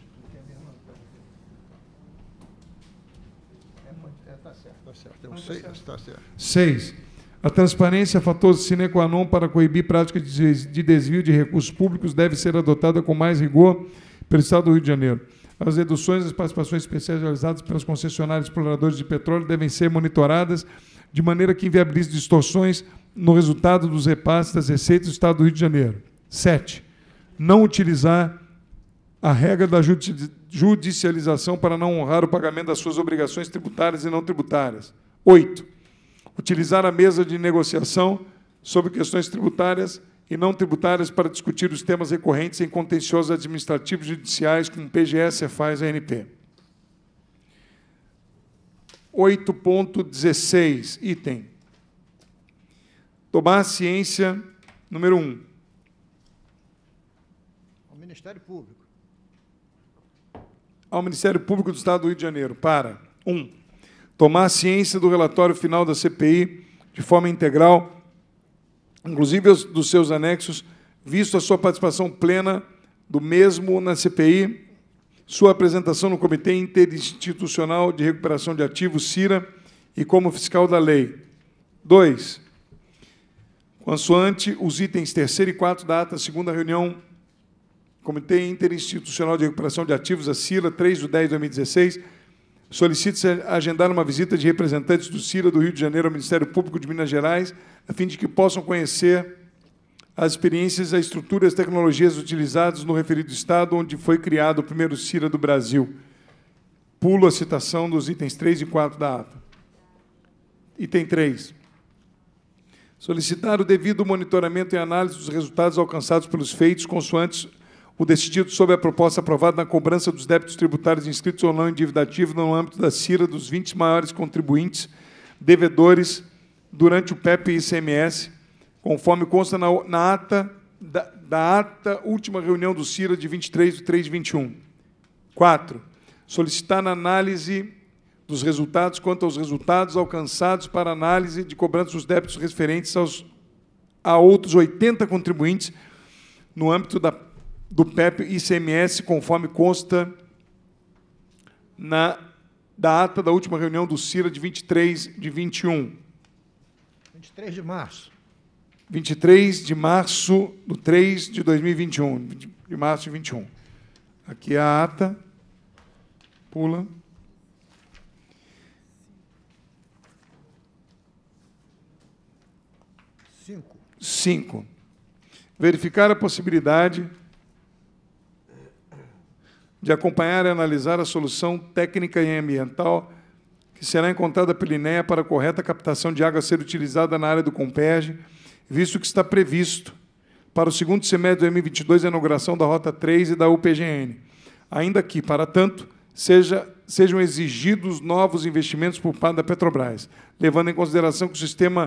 S1: Está certo, está certo. O 6 está certo.
S3: 6. A transparência, fator sine qua non para coibir práticas de desvio de recursos públicos, deve ser adotada com mais rigor pelo Estado do Rio de Janeiro. As reduções das participações especiais realizadas pelos concessionários exploradores de petróleo devem ser monitoradas de maneira que inviabilize distorções no resultado dos repasses das receitas do Estado do Rio de Janeiro. 7. Não utilizar a regra da judicialização para não honrar o pagamento das suas obrigações tributárias e não tributárias. 8. Utilizar a mesa de negociação sobre questões tributárias e não tributárias para discutir os temas recorrentes em contenciosos administrativos judiciais como PGE, Cefaz e ANP. 8.16, item. Tomar ciência, número 1.
S1: Ao Ministério Público.
S3: Ao Ministério Público do Estado do Rio de Janeiro, para 1. Tomar ciência do relatório final da CPI de forma integral, inclusive dos seus anexos, visto a sua participação plena do mesmo na CPI, sua apresentação no Comitê Interinstitucional de Recuperação de Ativos, CIRA, e como fiscal da lei. 2. Consoante os itens 3º e 4 da ata, segunda reunião, Comitê Interinstitucional de Recuperação de Ativos, a CIRA, 3/10/2016, solicita-se agendar uma visita de representantes do CIRA do Rio de Janeiro ao Ministério Público de Minas Gerais, a fim de que possam conhecer as experiências, a estrutura e as tecnologias utilizadas no referido Estado, onde foi criado o primeiro CIRA do Brasil. Pulo a citação dos itens 3 e 4 da ata. Item 3. Solicitar o devido monitoramento e análise dos resultados alcançados pelos feitos, consoantes o decidido sobre a proposta aprovada na cobrança dos débitos tributários inscritos ou não em dívida ativa no âmbito da CIRA dos 20 maiores contribuintes devedores durante o PEP e ICMS, conforme consta na ata da última reunião do CIRA de 23/3/21. 4. Solicitar a análise dos resultados quanto aos resultados alcançados para análise de cobrança dos débitos referentes a outros 80 contribuintes no âmbito do PEP e ICMS, conforme consta da ata da última reunião do CIRA de 23/21.
S1: 23 de março.
S3: 23 de março do 3 de 2021. De março de 21. Aqui é a ata. Pula. 5. Verificar a possibilidade de acompanhar e analisar a solução técnica e ambiental que será encontrada pela INEA para a correta captação de água a ser utilizada na área do Comperj, visto que está previsto para o segundo semestre de 2022 a inauguração da Rota 3 e da UPGN, ainda que, para tanto, seja sejam exigidos novos investimentos por parte da Petrobras, levando em consideração que o sistema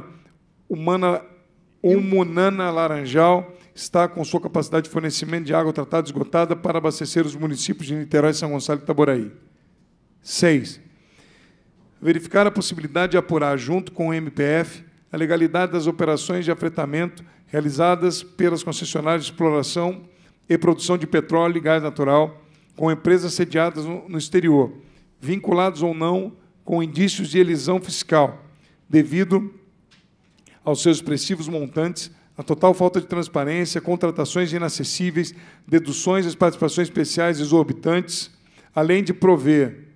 S3: Umunana Laranjal está com sua capacidade de fornecimento de água tratada esgotada para abastecer os municípios de Niterói, São Gonçalo e Itaboraí. 6. Verificar a possibilidade de apurar, junto com o MPF, a legalidade das operações de afretamento realizadas pelas concessionárias de exploração e produção de petróleo e gás natural com empresas sediadas no exterior, vinculados ou não com indícios de elisão fiscal, devido aos seus expressivos montantes, a total falta de transparência, contratações inacessíveis, deduções e participações especiais exorbitantes, além de prover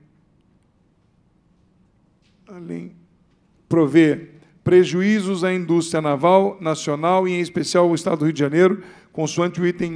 S3: prejuízos à indústria naval nacional e, em especial, ao Estado do Rio de Janeiro, consoante o item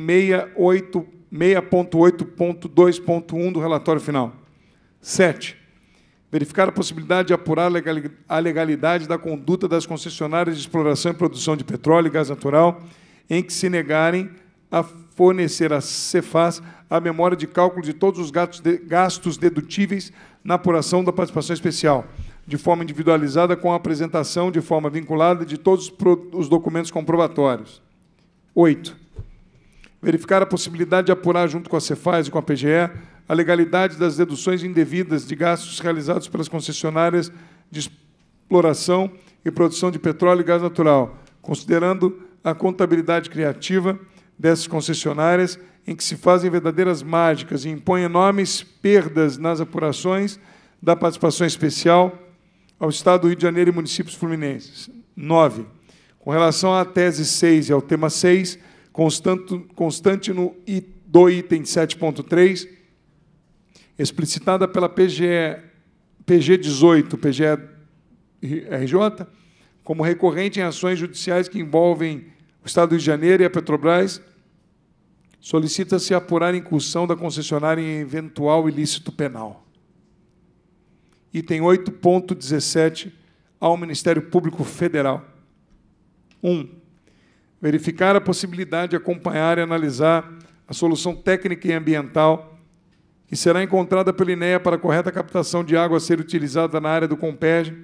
S3: 6.8.2.1 do relatório final. 7. Verificar a possibilidade de apurar a legalidade da conduta das concessionárias de exploração e produção de petróleo e gás natural em que se negarem a fornecer à Cefaz a memória de cálculo de todos os gastos dedutíveis na apuração da participação especial, de forma individualizada, com a apresentação de forma vinculada de todos os documentos comprobatórios. 8. Verificar a possibilidade de apurar, junto com a Cefaz e com a PGE, a legalidade das deduções indevidas de gastos realizados pelas concessionárias de exploração e produção de petróleo e gás natural, considerando a contabilidade criativa dessas concessionárias, em que se fazem verdadeiras mágicas e impõem enormes perdas nas apurações da participação especial ao Estado do Rio de Janeiro e municípios fluminenses. 9. Com relação à tese 6 e ao tema 6, constante do item 7.3, explicitada pela PG 18, PGRJ, como recorrente em ações judiciais que envolvem o Estado do Rio de Janeiro e a Petrobras, solicita-se apurar a incursão da concessionária em eventual ilícito penal. Item 8.17, ao Ministério Público Federal. 1. Verificar a possibilidade de acompanhar e analisar a solução técnica e ambiental que será encontrada pela INEA para a correta captação de água a ser utilizada na área do Comperj,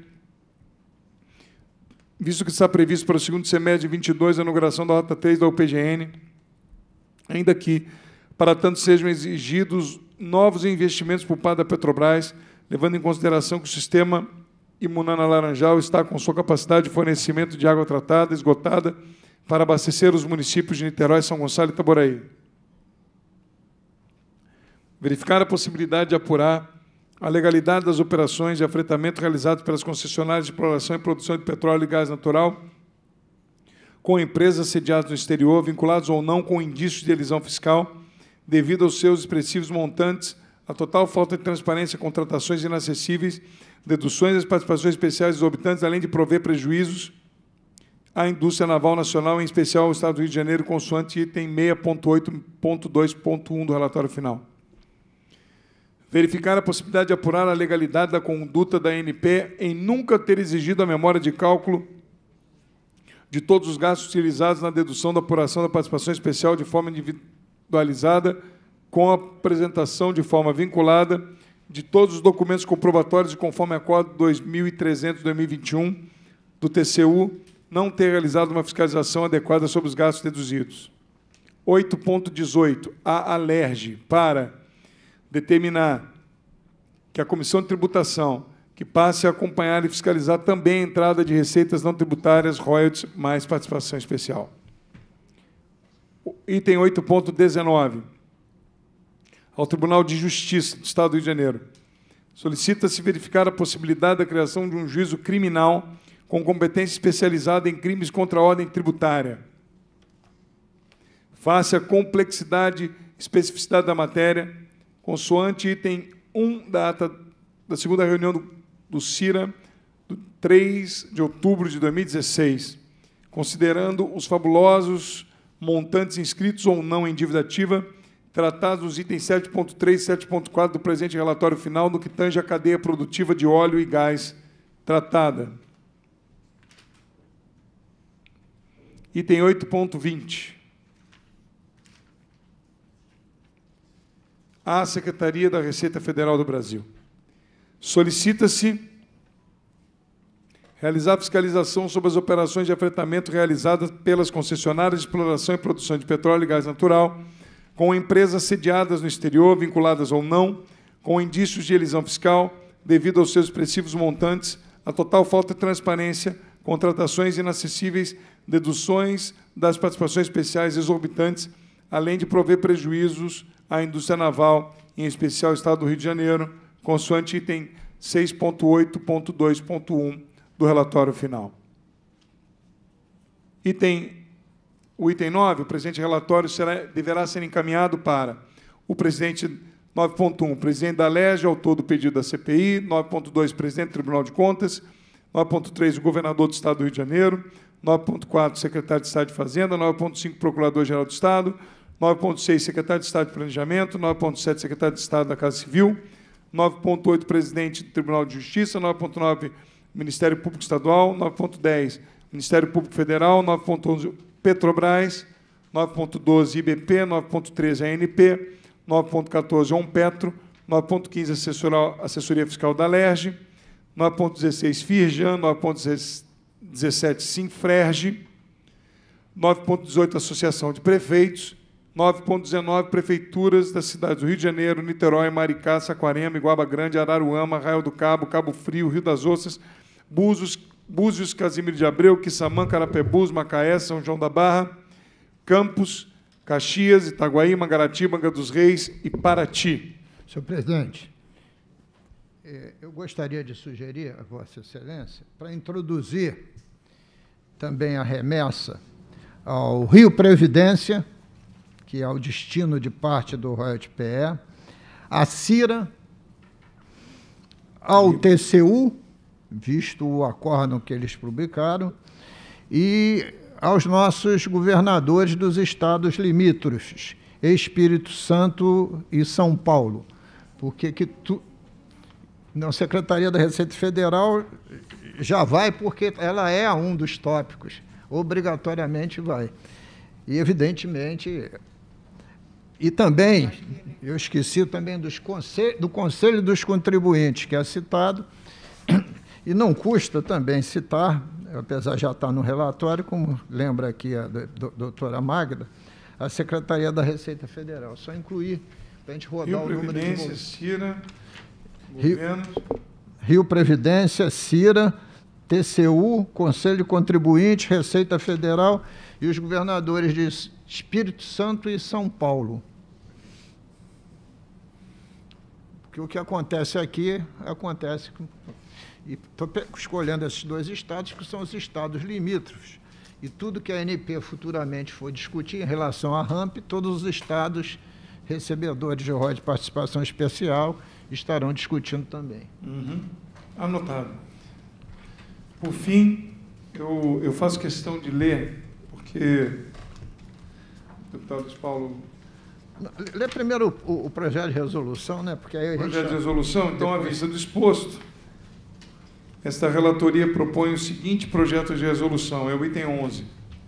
S3: visto que está previsto para o segundo semestre de 22 a inauguração da Rota 3 da UPGN, ainda que, para tanto, sejam exigidos novos investimentos por parte da Petrobras, levando em consideração que o sistema Umunana Laranjal está com sua capacidade de fornecimento de água tratada, esgotada, para abastecer os municípios de Niterói, São Gonçalo e Itaboraí. Verificar a possibilidade de apurar a legalidade das operações de afretamento realizadas pelas concessionárias de exploração e produção de petróleo e gás natural com empresas sediadas no exterior, vinculados ou não com indícios de elisão fiscal, devido aos seus expressivos montantes, a total falta de transparência, contratações inacessíveis, deduções e participações especiais exorbitantes, além de prover prejuízos à indústria naval nacional, em especial ao Estado do Rio de Janeiro, consoante item 6.8.2.1 do relatório final. Verificar a possibilidade de apurar a legalidade da conduta da ANP em nunca ter exigido a memória de cálculo de todos os gastos utilizados na dedução da apuração da participação especial de forma individualizada, com a apresentação de forma vinculada de todos os documentos comprobatórios e conforme acordo 2300/2021 do TCU, não ter realizado uma fiscalização adequada sobre os gastos deduzidos. 8.18. A alerge para determinar que a Comissão de Tributação que passe a acompanhar e fiscalizar também a entrada de receitas não tributárias, royalties, mais participação especial. Item 8.19. Ao Tribunal de Justiça do Estado do Rio de Janeiro. Solicita-se verificar a possibilidade da criação de um juízo criminal com competência especializada em crimes contra a ordem tributária. Face à complexidade e especificidade da matéria, consoante item 1 da ata da segunda reunião do CIRA, do 3 de outubro de 2016, considerando os fabulosos montantes inscritos ou não em dívida ativa, tratados nos itens 7.3 e 7.4 do presente relatório final, no que tange à cadeia produtiva de óleo e gás tratada. Item 8.20. À Secretaria da Receita Federal do Brasil. Solicita-se realizar fiscalização sobre as operações de afretamento realizadas pelas concessionárias de exploração e produção de petróleo e gás natural, com empresas sediadas no exterior, vinculadas ou não, com indícios de elisão fiscal, devido aos seus expressivos montantes, a total falta de transparência, contratações inacessíveis, deduções das participações especiais exorbitantes, além de prover prejuízos à indústria naval, em especial ao Estado do Rio de Janeiro, consoante item 6.8.2.1 do relatório final. O item 9, o presente relatório deverá ser encaminhado para o presidente 9.1, presidente da LERJ, autor do pedido da CPI, 9.2, presidente do Tribunal de Contas, 9.3, o governador do Estado do Rio de Janeiro, 9.4, secretário de Estado de Fazenda, 9.5, procurador-geral do Estado, 9.6, secretário de Estado de Planejamento, 9.7, secretário de Estado da Casa Civil, 9.8, presidente do Tribunal de Justiça, 9.9, Ministério Público Estadual, 9.10, Ministério Público Federal, 9.11, Petrobras, 9.12, IBP, 9.13, ANP, 9.14, ONPetro, 9.15, Assessoria Fiscal da LERJ, 9.16, FIRJAN, 9.17, SINFRERJ, 9.18, Associação de Prefeitos, 9.19, Prefeituras das cidades do Rio de Janeiro, Niterói, Maricá, Saquarema, Iguaba Grande, Araruama, Arraial do Cabo, Cabo Frio, Rio das Ostras, Búzios, Casimiro de Abreu, Quissamã, Carapebus, Macaé, São João da Barra, Campos, Caxias, Itaguaí, Mangaratiba, Angra dos Reis e Paraty.
S1: Senhor presidente, eu gostaria de sugerir a Vossa Excelência para introduzir também a remessa ao Rio Previdência, que é o destino de parte do royalty PE, a CIRA, ao TCU, visto o acórdão que eles publicaram, e aos nossos governadores dos estados limítrofes, Espírito Santo e São Paulo, porque na Secretaria da Receita Federal já vai, porque ela é um dos tópicos, obrigatoriamente vai. E, evidentemente, e também, eu esqueci também do Conselho dos Contribuintes, que é citado, e não custa também citar, apesar de já estar no relatório, como lembra aqui a doutora Magda, a Secretaria da Receita Federal. Só incluir, para a gente rodar o número de...
S3: Previdência, CIRA, governos...
S1: Rio Previdência, CIRA, TCU, Conselho de Contribuintes, Receita Federal e os governadores de Espírito Santo e São Paulo. Porque o que acontece aqui, acontece... E estou escolhendo esses dois estados, que são os estados limítrofes. E tudo que a ANP futuramente for discutir em relação à RAMP, todos os estados recebedores de royalties de participação especial estarão discutindo também.
S3: Anotado. Por fim, eu faço questão de ler, porque o deputado Luiz Paulo...
S1: Lê primeiro o projeto de resolução, né? Porque aí a gente...
S3: Projeto de resolução, então, à vista do exposto, esta relatoria propõe o seguinte projeto de resolução, é o item 11.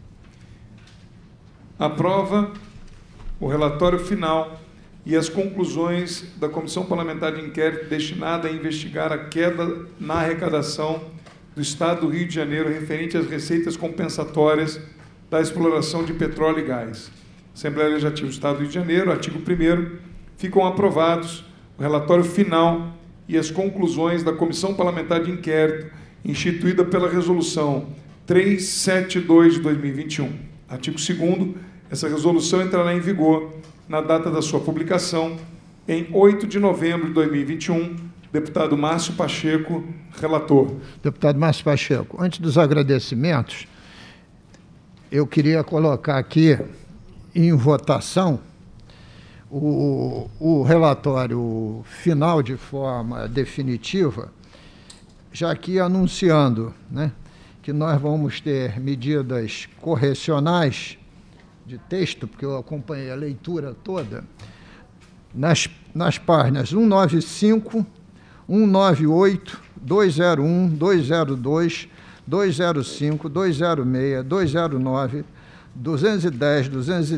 S3: Aprova o relatório final e as conclusões da Comissão Parlamentar de Inquérito destinada a investigar a queda na arrecadação do Estado do Rio de Janeiro referente às receitas compensatórias da exploração de petróleo e gás. Assembleia Legislativa do Estado do Rio de Janeiro, artigo 1º, ficam aprovados o relatório final e as conclusões da Comissão Parlamentar de Inquérito instituída pela Resolução 372 de 2021. Artigo 2º, essa resolução entrará em vigor na data da sua publicação, em 8 de novembro de 2021. Deputado Márcio Pacheco, relator.
S1: Deputado Márcio Pacheco, antes dos agradecimentos, eu queria colocar aqui em votação o relatório final de forma definitiva, já aqui anunciando, né, que nós vamos ter medidas correcionais de texto, porque eu acompanhei a leitura toda, nas páginas 195, 198, 201, 202, 205, 206, 209, 210,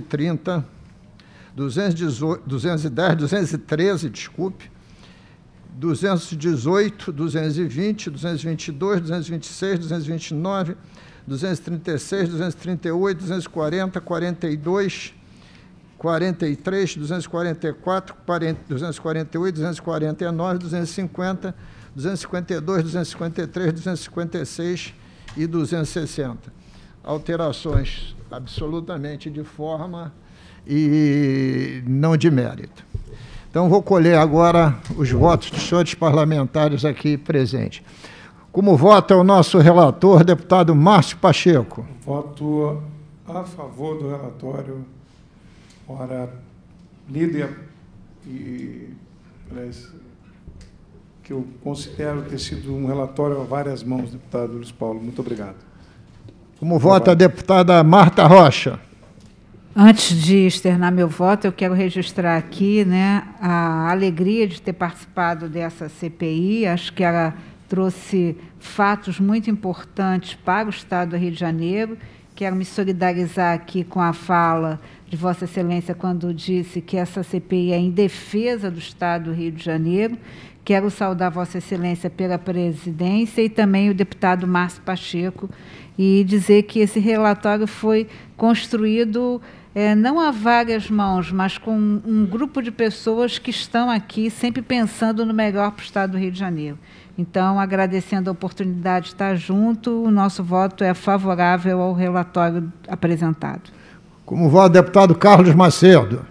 S1: 230, 210, 213, desculpe, 218, 220, 222, 226, 229, 236, 238, 240, 42, 43, 244, 248, 249, 250, 252, 253, 256 e 260. Alterações absolutamente de forma e não de mérito. Então, vou colher agora os votos dos senhores parlamentares aqui presentes. Como vota o nosso relator, deputado Márcio Pacheco?
S3: Voto a favor do relatório. Ora, líder, e parece que eu considero ter sido um relatório a várias mãos, deputado Luiz Paulo. Muito obrigado.
S1: Como vota a deputada Marta Rocha?
S4: Antes de externar meu voto, eu quero registrar aqui, né, a alegria de ter participado dessa CPI. Acho que ela trouxe fatos muito importantes para o Estado do Rio de Janeiro. Quero me solidarizar aqui com a fala de Vossa Excelência quando disse que essa CPI é em defesa do Estado do Rio de Janeiro. Quero saudar Vossa Excelência pela presidência e também o deputado Márcio Pacheco e dizer que esse relatório foi construído não a várias mãos, mas com um grupo de pessoas que estão aqui sempre pensando no melhor para o Estado do Rio de Janeiro. Então, agradecendo a oportunidade de estar junto, o nosso voto é favorável ao relatório apresentado.
S1: Como vota o deputado Carlos Macedo?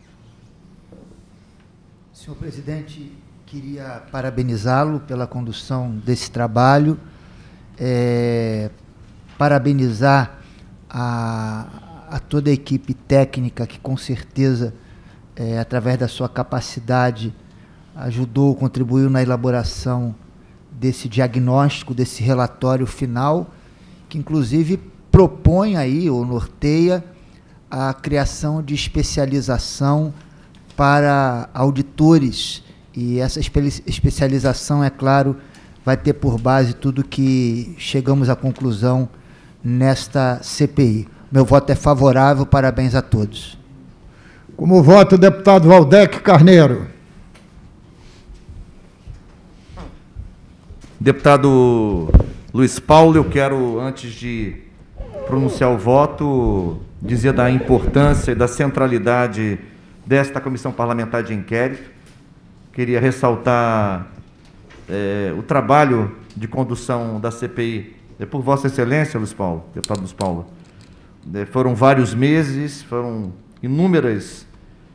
S6: Senhor presidente, queria parabenizá-lo pela condução desse trabalho, parabenizar a toda a equipe técnica que, com certeza, através da sua capacidade, ajudou, contribuiu na elaboração desse diagnóstico, desse relatório final, que, inclusive, propõe aí, ou norteia, a criação de especialização para auditores. E essa especialização, é claro, vai ter por base tudo que chegamos à conclusão nesta CPI. Meu voto é favorável, parabéns a todos.
S1: Como vota o deputado Valdec Carneiro?
S5: Deputado Luiz Paulo, eu quero, antes de pronunciar o voto, dizer da importância e da centralidade desta comissão parlamentar de inquérito. Queria ressaltar o trabalho de condução da CPI por Vossa Excelência, Luiz Paulo, deputado Luiz Paulo. Foram vários meses, foram inúmeras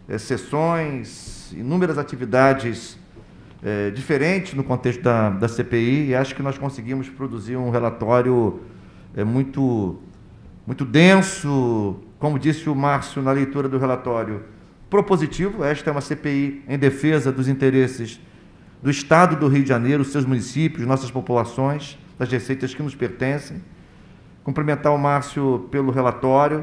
S5: sessões, inúmeras atividades diferentes no contexto da CPI, e acho que nós conseguimos produzir um relatório muito denso, como disse o Márcio na leitura do relatório, propositivo. Esta é uma CPI em defesa dos interesses do Estado do Rio de Janeiro, seus municípios, nossas populações, das receitas que nos pertencem. Cumprimentar o Márcio pelo relatório,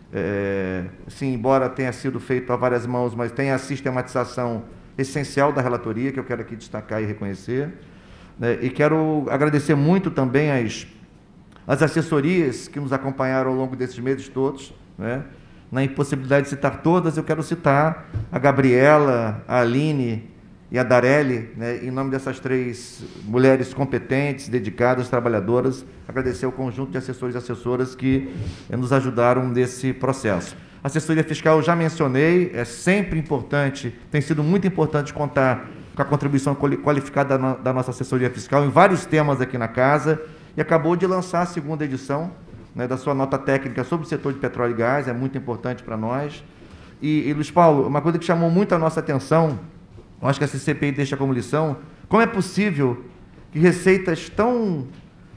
S5: sim, embora tenha sido feito a várias mãos, mas tem a sistematização essencial da relatoria, que eu quero aqui destacar e reconhecer. E quero agradecer muito também as assessorias que nos acompanharam ao longo desses meses todos, né? Na impossibilidade de citar todas, eu quero citar a Gabriela, a Aline e a Darelli, né, em nome dessas três mulheres competentes, dedicadas, trabalhadoras, agradecer ao conjunto de assessores e assessoras que nos ajudaram nesse processo. A assessoria fiscal eu já mencionei, é sempre importante, tem sido muito importante contar com a contribuição qualificada da nossa assessoria fiscal em vários temas aqui na casa, e acabou de lançar a segunda edição, né, da sua nota técnica sobre o setor de petróleo e gás, é muito importante para nós. E, Luiz Paulo, uma coisa que chamou muito a nossa atenção, eu acho que essa CPI deixa como lição, como é possível que receitas tão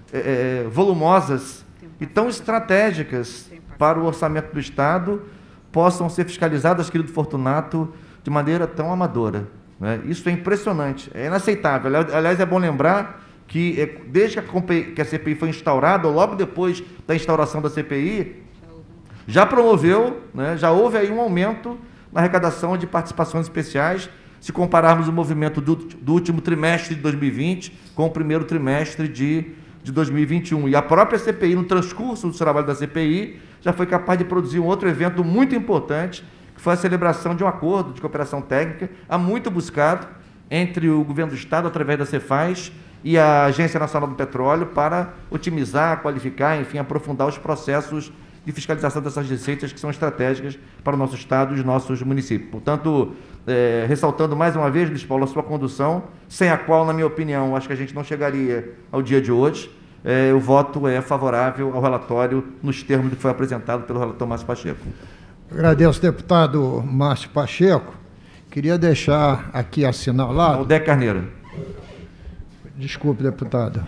S5: volumosas e tão estratégicas para o orçamento do Estado possam ser fiscalizadas, querido Fortunato, de maneira tão amadora, né? Isso é impressionante, é inaceitável. Aliás, é bom lembrar que, desde que a CPI foi instaurada, ou logo depois da instauração da CPI, já promoveu, né, já houve aí um aumento na arrecadação de participações especiais, se compararmos o movimento do último trimestre de 2020 com o primeiro trimestre de 2021. E a própria CPI, no transcurso do trabalho da CPI, já foi capaz de produzir um outro evento muito importante, que foi a celebração de um acordo de cooperação técnica, há muito buscado, entre o governo do Estado, através da Cefaz, e a Agência Nacional do Petróleo, para otimizar, qualificar, enfim, aprofundar os processos de fiscalização dessas receitas que são estratégicas para o nosso Estado e os nossos municípios. Portanto, ressaltando mais uma vez, Luiz Paulo, a sua condução, sem a qual, na minha opinião, acho que a gente não chegaria ao dia de hoje, o voto é favorável ao relatório nos termos do que foi apresentado pelo relator Márcio Pacheco.
S1: Agradeço, deputado Márcio Pacheco. Queria deixar aqui assinalado...
S5: Aldeia Carneiro.
S1: Desculpe, deputado.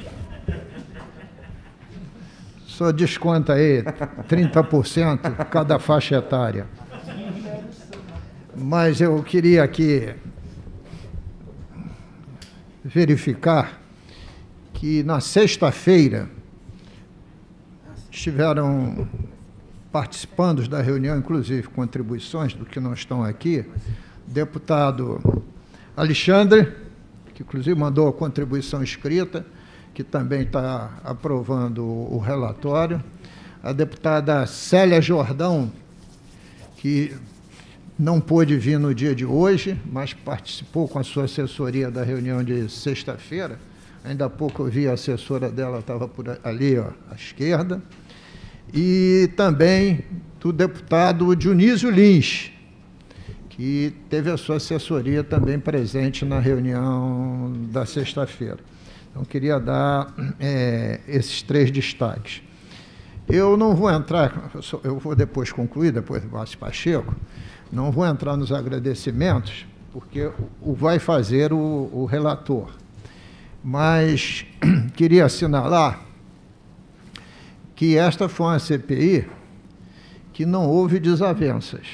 S1: Só desconta aí 30% cada faixa etária. Mas eu queria aqui verificar que na sexta-feira estiveram participando da reunião, inclusive contribuições do que não estão aqui, deputado Alexandre, que inclusive mandou a contribuição escrita, que também está aprovando o relatório, a deputada Célia Jordão, que não pôde vir no dia de hoje, mas participou com a sua assessoria da reunião de sexta-feira. Ainda há pouco eu vi a assessora dela, estava por ali, ó, à esquerda. E também do deputado Dionísio Lins, que teve a sua assessoria também presente na reunião da sexta-feira. Então, queria dar esses 3 destaques. Eu não vou entrar, eu vou depois concluir, depois do Márcio Pacheco, não vou entrar nos agradecimentos, porque o vai fazer o relator. Mas queria assinalar que esta foi uma CPI que não houve desavenças,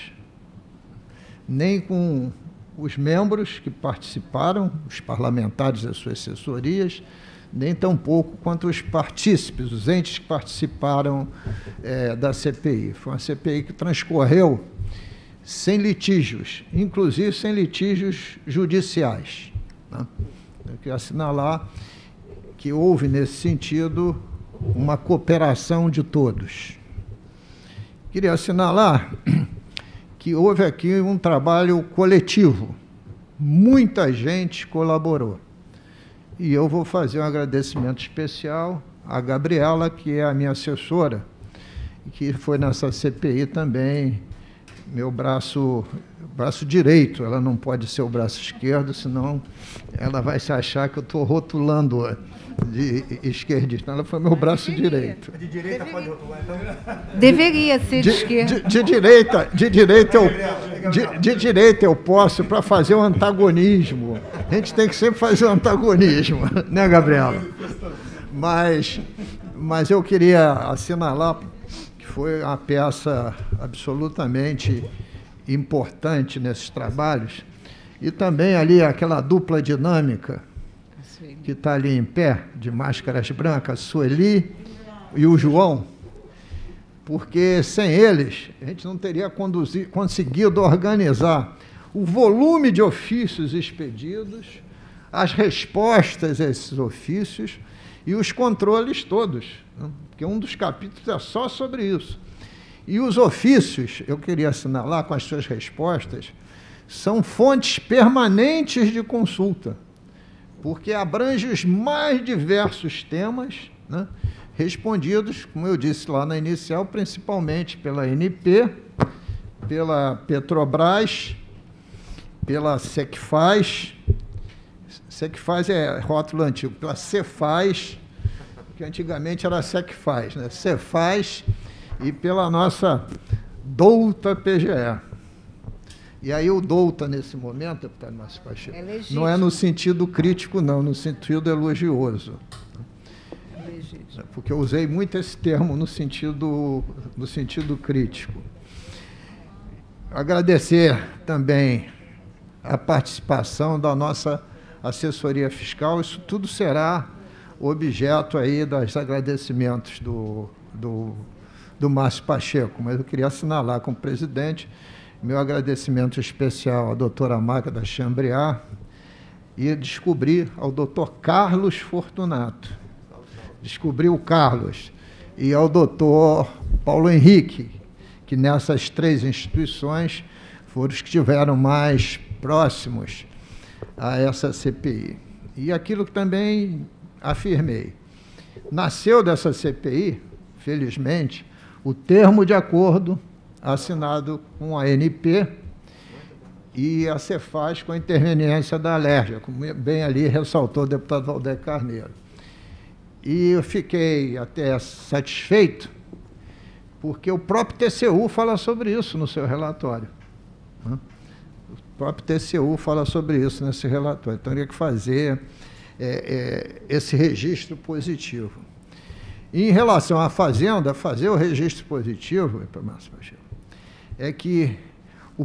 S1: nem com os membros que participaram, os parlamentares das suas assessorias, nem tampouco quanto os partícipes, os entes que participaram da CPI. Foi uma CPI que transcorreu sem litígios, inclusive sem litígios judiciais, né? Eu queria assinalar que houve, nesse sentido, uma cooperação de todos. Queria assinalar que houve aqui um trabalho coletivo. Muita gente colaborou. E eu vou fazer um agradecimento especial à Gabriela, que é a minha assessora, que foi nessa CPI também, meu braço direito. Ela não pode ser o braço esquerdo, senão ela vai se achar que eu estou rotulando de esquerdista. Ela foi meu braço direito.
S2: De direita pode rotular, então?
S4: Deveria ser de esquerda.
S1: De direita eu posso, para fazer o antagonismo. A gente tem que sempre fazer o antagonismo, né, Gabriela? Mas eu queria assinalar que foi uma peça absolutamente importante nesses trabalhos. E também ali aquela dupla dinâmica que está ali em pé, de máscaras brancas, Sueli e o João, porque sem eles a gente não teria conseguido organizar o volume de ofícios expedidos, as respostas a esses ofícios e os controles todos, né? Porque um dos capítulos é só sobre isso. E os ofícios, eu queria assinalar com as suas respostas, são fontes permanentes de consulta, porque abrange os mais diversos temas, né, respondidos, como eu disse lá na inicial, principalmente pela ANP, pela Petrobras, pela Secfaz é rótulo antigo, pela Cefaz, que antigamente era Secfaz, né, Cefaz, e pela nossa douta PGE. E aí o douta, nesse momento, deputado Márcio Pacheco, não é no sentido crítico, não, no sentido elogioso. Porque eu usei muito esse termo no sentido crítico. Agradecer também a participação da nossa assessoria fiscal. Isso tudo será objeto aí dos agradecimentos do Márcio Pacheco, mas eu queria assinalar como presidente meu agradecimento especial à doutora Magda Chambriard e descobri ao doutor Carlos Fortunato. Descobri o Carlos e ao doutor Paulo Henrique, que nessas 3 instituições foram os que estiveram mais próximos a essa CPI. E aquilo que também afirmei. Nasceu dessa CPI, felizmente, o termo de acordo assinado com a ANP e a Cefaz com a interveniência da Alerj, como bem ali ressaltou o deputado Valdeir Carneiro. E eu fiquei até satisfeito, porque o próprio TCU fala sobre isso no seu relatório. O próprio TCU fala sobre isso nesse relatório. Então, teria que fazer esse registro positivo. E, em relação à Fazenda, fazer o registro positivo, é que o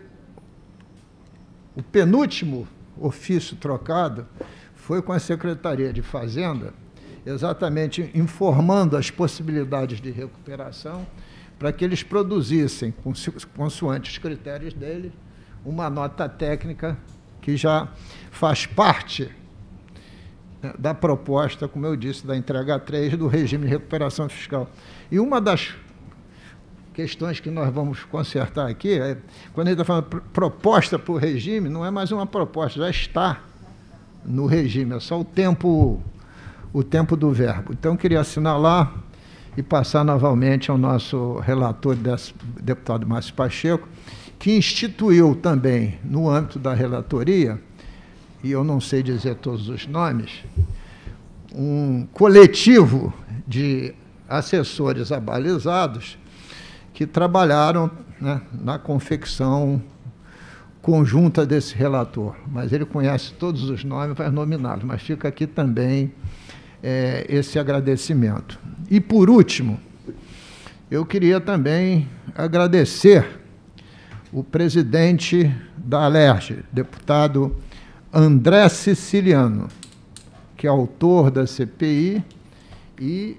S1: penúltimo ofício trocado foi com a Secretaria de Fazenda, exatamente informando as possibilidades de recuperação para que eles produzissem, consoante os critérios deles, uma nota técnica que já faz parte da proposta, como eu disse, da entrega 3 do regime de recuperação fiscal. E uma das questões que nós vamos consertar aqui é, quando a gente está falando proposta para o regime, não é mais uma proposta, já está no regime, é só o tempo do verbo. Então, eu queria assinalar e passar novamente ao nosso relator, deputado Márcio Pacheco, que instituiu também, no âmbito da relatoria, e eu não sei dizer todos os nomes, um coletivo de assessores abalizados que trabalharam, né, na confecção conjunta desse relator. Mas ele conhece todos os nomes, vai nominá-los, mas fica aqui também esse agradecimento. E, por último, eu queria também agradecer o presidente da Alerj, deputado André Siciliano, que é autor da CPI e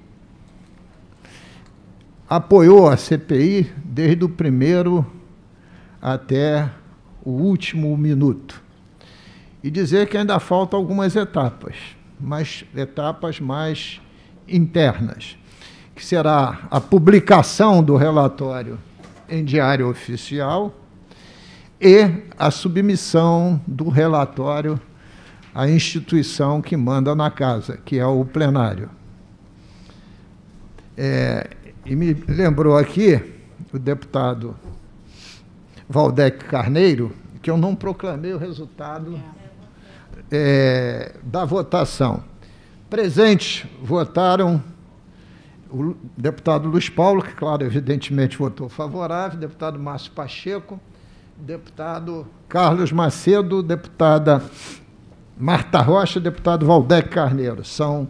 S1: apoiou a CPI desde o primeiro até o último minuto. E dizer que ainda faltam algumas etapas, mas etapas mais internas, que será a publicação do relatório em diário oficial e a submissão do relatório à instituição que manda na casa, que é o plenário. E me lembrou aqui o deputado Valdeir Carneiro, que eu não proclamei o resultado da votação. Presentes votaram o deputado Luiz Paulo, que, claro, evidentemente votou favorável, deputado Márcio Pacheco, deputado Carlos Macedo, deputada Marta Rocha, deputado Valdeir Carneiro. São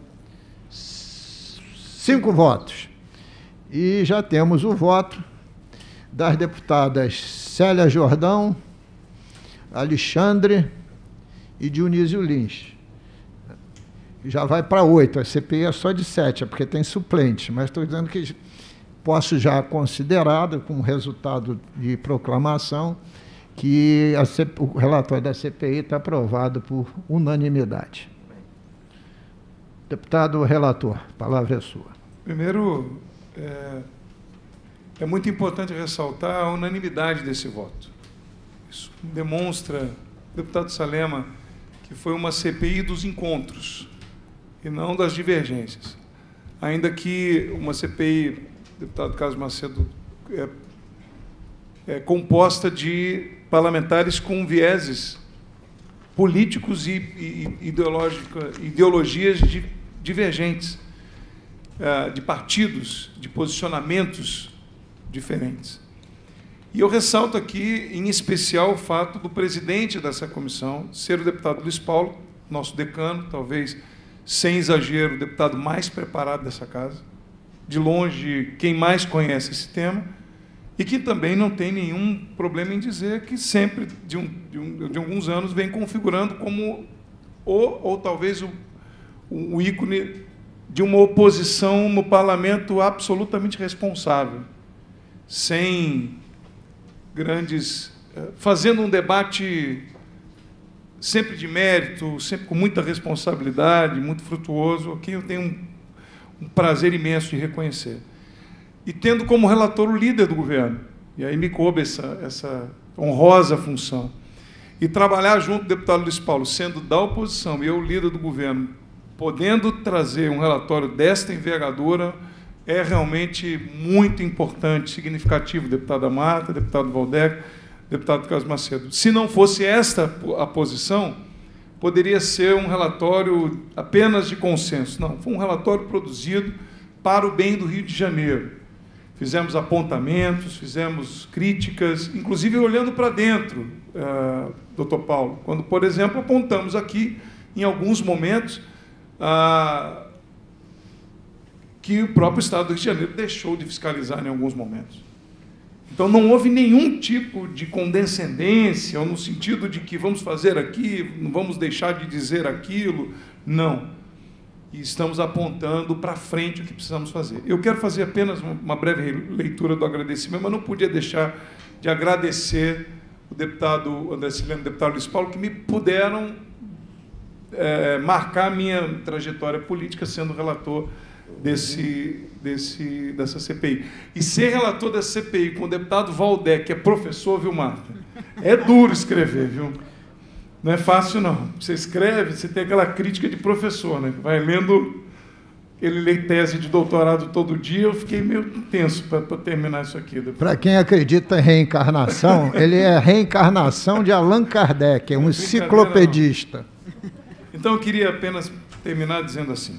S1: 5 votos. E já temos o voto das deputadas Célia Jordão, Alexandre e Dionísio Lins. Já vai para 8, a CPI é só de 7, é porque tem suplente, mas estou dizendo que posso já considerar, com resultado de proclamação, que o relatório da CPI está aprovado por unanimidade. Deputado relator, a palavra é sua.
S3: Primeiro, é muito importante ressaltar a unanimidade desse voto. Isso demonstra, deputado Salema, que foi uma CPI dos encontros e não das divergências. Ainda que uma CPI, deputado Carlos Macedo, é composta de parlamentares com vieses políticos e ideologias divergentes, de partidos, de posicionamentos diferentes. E eu ressalto aqui, em especial, o fato do presidente dessa comissão ser o deputado Luiz Paulo, nosso decano, talvez, sem exagero, o deputado mais preparado dessa casa, de longe, quem mais conhece esse tema, e que também não tem nenhum problema em dizer que sempre, de alguns anos, vem configurando como ou talvez o ícone de uma oposição no parlamento absolutamente responsável, sem grandes... fazendo um debate sempre de mérito, sempre com muita responsabilidade, muito frutuoso, que eu tenho um prazer imenso de reconhecer. E tendo como relator o líder do governo, e aí me coube essa honrosa função. e trabalhar junto do deputado Luiz Paulo, sendo da oposição e eu líder do governo, podendo trazer um relatório desta envergadura, é realmente muito importante, significativo, deputada Marta, deputado Valdec, deputado Carlos Macedo. Se não fosse esta a posição, poderia ser um relatório apenas de consenso. Não, foi um relatório produzido para o bem do Rio de Janeiro. Fizemos apontamentos, fizemos críticas, inclusive olhando para dentro, doutor Paulo, quando, por exemplo, apontamos aqui, em alguns momentos, que o próprio Estado do Rio de Janeiro deixou de fiscalizar em alguns momentos. Então, não houve nenhum tipo de condescendência, ou no sentido de que vamos fazer aqui, não vamos deixar de dizer aquilo, não. E estamos apontando para frente o que precisamos fazer. Eu quero fazer apenas uma breve leitura do agradecimento, mas não podia deixar de agradecer o deputado André Ciliano e o deputado Luiz Paulo, que me puderam marcar a minha trajetória política sendo relator dessa CPI. E ser relator dessa CPI com o deputado Valdec, que é professor, viu, Marta? É duro escrever, viu? Não é fácil, não. Você escreve, você tem aquela crítica de professor, né? Vai lendo, ele lê tese de doutorado todo dia, eu fiquei meio tenso para terminar isso aqui.
S1: Para quem acredita em reencarnação, ele é a reencarnação de Allan Kardec, é um enciclopedista.
S3: Então, eu queria apenas terminar dizendo assim.